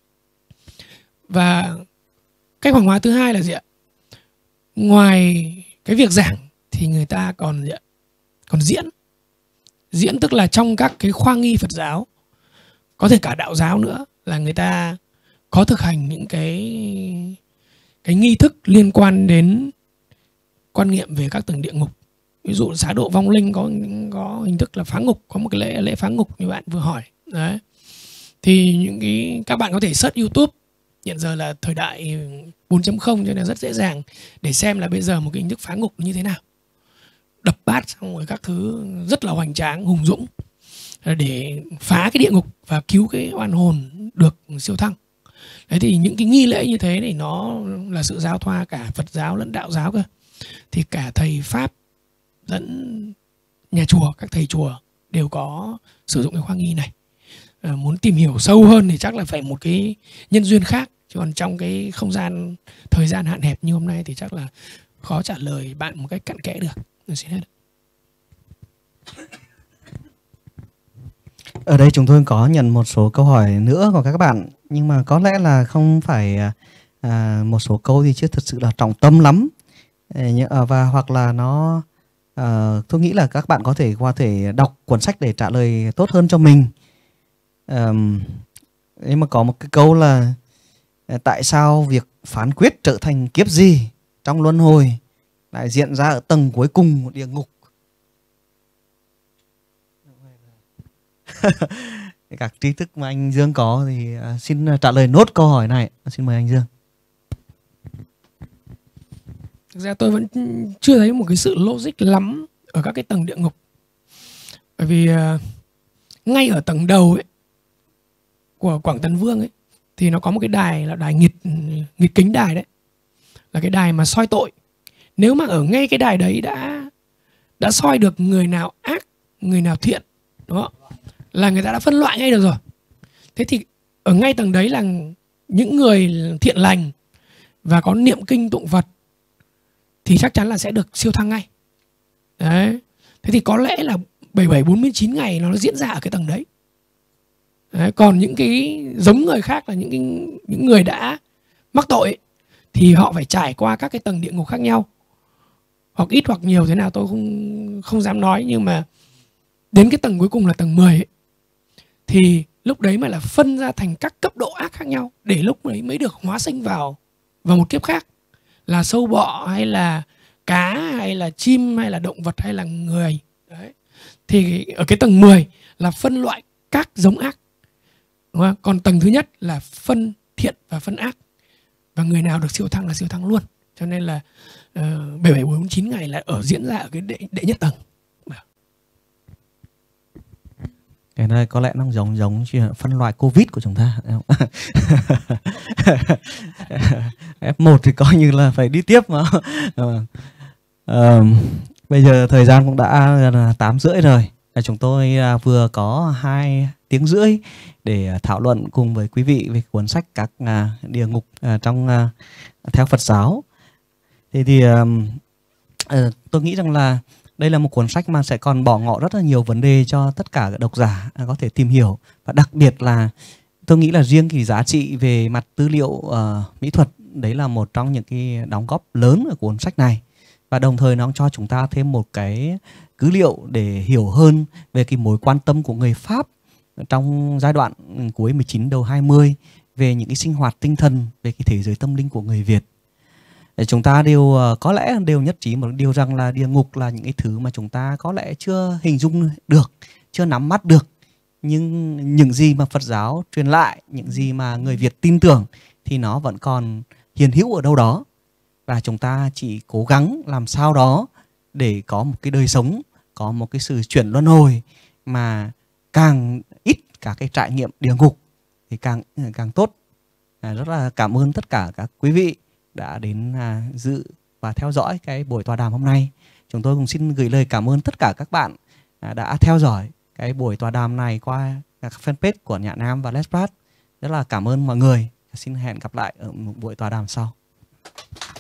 Speaker 2: Và cách hoàng hóa thứ hai là gì ạ? Ngoài cái việc giảng thì người ta còn gì ạ? Còn diễn. Diễn tức là trong các cái khoa nghi Phật giáo, có thể cả đạo giáo nữa, là người ta có thực hành những cái cái nghi thức liên quan đến quan niệm về các tầng địa ngục. Ví dụ xá độ vong linh có có hình thức là phá ngục, có một cái lễ lễ phá ngục như bạn vừa hỏi. Đấy. Thì những cái các bạn có thể search YouTube, hiện giờ là thời đại bốn chấm không cho nên rất dễ dàng để xem là bây giờ một cái hình thức phá ngục như thế nào. Đập bát xong rồi các thứ rất là hoành tráng, hùng dũng để phá cái địa ngục và cứu cái oan hồn được siêu thăng. Đấy, thì những cái nghi lễ như thế thì nó là sự giao thoa cả Phật giáo lẫn đạo giáo cơ. Thì cả thầy Pháp lẫn nhà chùa, các thầy chùa đều có sử dụng cái khoa nghi này. À, muốn tìm hiểu sâu hơn thì chắc là phải một cái nhân duyên khác. Chứ còn trong cái không gian, thời gian hạn hẹp như hôm nay thì chắc là khó trả lời bạn một cách cặn kẽ được. Tôi xin hết.
Speaker 1: Ở đây chúng tôi có nhận một số câu hỏi nữa của các bạn, nhưng mà có lẽ là không phải à, một số câu thì chưa thật sự là trọng tâm lắm, và hoặc là nó à, tôi nghĩ là các bạn có thể có thể đọc cuốn sách để trả lời tốt hơn cho mình. À, nhưng mà có một cái câu là tại sao việc phán quyết trở thành kiếp gì trong luân hồi lại diễn ra ở tầng cuối cùng của địa ngục? Các tri thức mà anh Dương có thì xin trả lời nốt câu hỏi này. Xin mời anh Dương.
Speaker 2: Thực ra tôi vẫn chưa thấy một cái sự logic lắm ở các cái tầng địa ngục. Bởi vì uh, ngay ở tầng đầu ấy của Quảng Tần Vương ấy thì nó có một cái đài là đài nghịch nghịch kính đài đấy, là cái đài mà soi tội. Nếu mà ở ngay cái đài đấy đã đã soi được người nào ác, người nào thiện, đúng không? Là người ta đã phân loại ngay được rồi. Thế thì ở ngay tầng đấy là những người thiện lành và có niệm kinh tụng Phật thì chắc chắn là sẽ được siêu thăng ngay. Đấy. Thế thì có lẽ là bảy bảy bốn mươi chín ngày nó diễn ra ở cái tầng đấy. Đấy. Còn những cái giống người khác là những cái, những người đã mắc tội ấy, thì họ phải trải qua các cái tầng địa ngục khác nhau. Hoặc ít hoặc nhiều thế nào tôi không không dám nói, nhưng mà đến cái tầng cuối cùng là tầng mười ấy, thì lúc đấy mà là phân ra thành các cấp độ ác khác nhau, để lúc đấy mới được hóa sinh vào vào một kiếp khác, là sâu bọ hay là cá hay là chim hay là động vật hay là người. Đấy. Thì ở cái tầng mười là phân loại các giống ác, đúng không? Còn tầng thứ nhất là phân thiện và phân ác, và người nào được siêu thăng là siêu thăng luôn. Cho nên là uh, bảy bảy bốn chín ngày là ở diễn ra ở cái đệ, đệ nhất tầng.
Speaker 1: Cái này có lẽ nó giống giống chuyện phân loại Covid của chúng ta. F một thì coi như là phải đi tiếp mà. À, bây giờ thời gian cũng đã gần tám rưỡi rồi. Chúng tôi vừa có hai tiếng rưỡi để thảo luận cùng với quý vị về cuốn sách Các địa ngục trong theo Phật giáo. Thì, thì tôi nghĩ rằng là đây là một cuốn sách mà sẽ còn bỏ ngỏ rất là nhiều vấn đề cho tất cả các độc giả có thể tìm hiểu. Và đặc biệt là tôi nghĩ là riêng cái giá trị về mặt tư liệu uh, mỹ thuật, đấy là một trong những cái đóng góp lớn của cuốn sách này. Và đồng thời nó cho chúng ta thêm một cái cứ liệu để hiểu hơn về cái mối quan tâm của người Pháp trong giai đoạn cuối mười chín đầu hai mươi về những cái sinh hoạt tinh thần, về cái thế giới tâm linh của người Việt. Chúng ta đều có lẽ đều nhất trí một điều rằng là địa ngục là những cái thứ mà chúng ta có lẽ chưa hình dung được, chưa nắm bắt được. Nhưng những gì mà Phật giáo truyền lại, những gì mà người Việt tin tưởng thì nó vẫn còn hiện hữu ở đâu đó. Và chúng ta chỉ cố gắng làm sao đó để có một cái đời sống, có một cái sự chuyển luân hồi mà càng ít cả cái trải nghiệm địa ngục thì càng càng tốt. À, rất là cảm ơn tất cả các quý vị đã đến à, dự và theo dõi cái buổi tọa đàm hôm nay. Chúng tôi cũng xin gửi lời cảm ơn tất cả các bạn à, đã theo dõi cái buổi tọa đàm này qua các fanpage của Nhã Nam và Let's Press. Rất là cảm ơn mọi người. Xin hẹn gặp lại ở một buổi tọa đàm sau.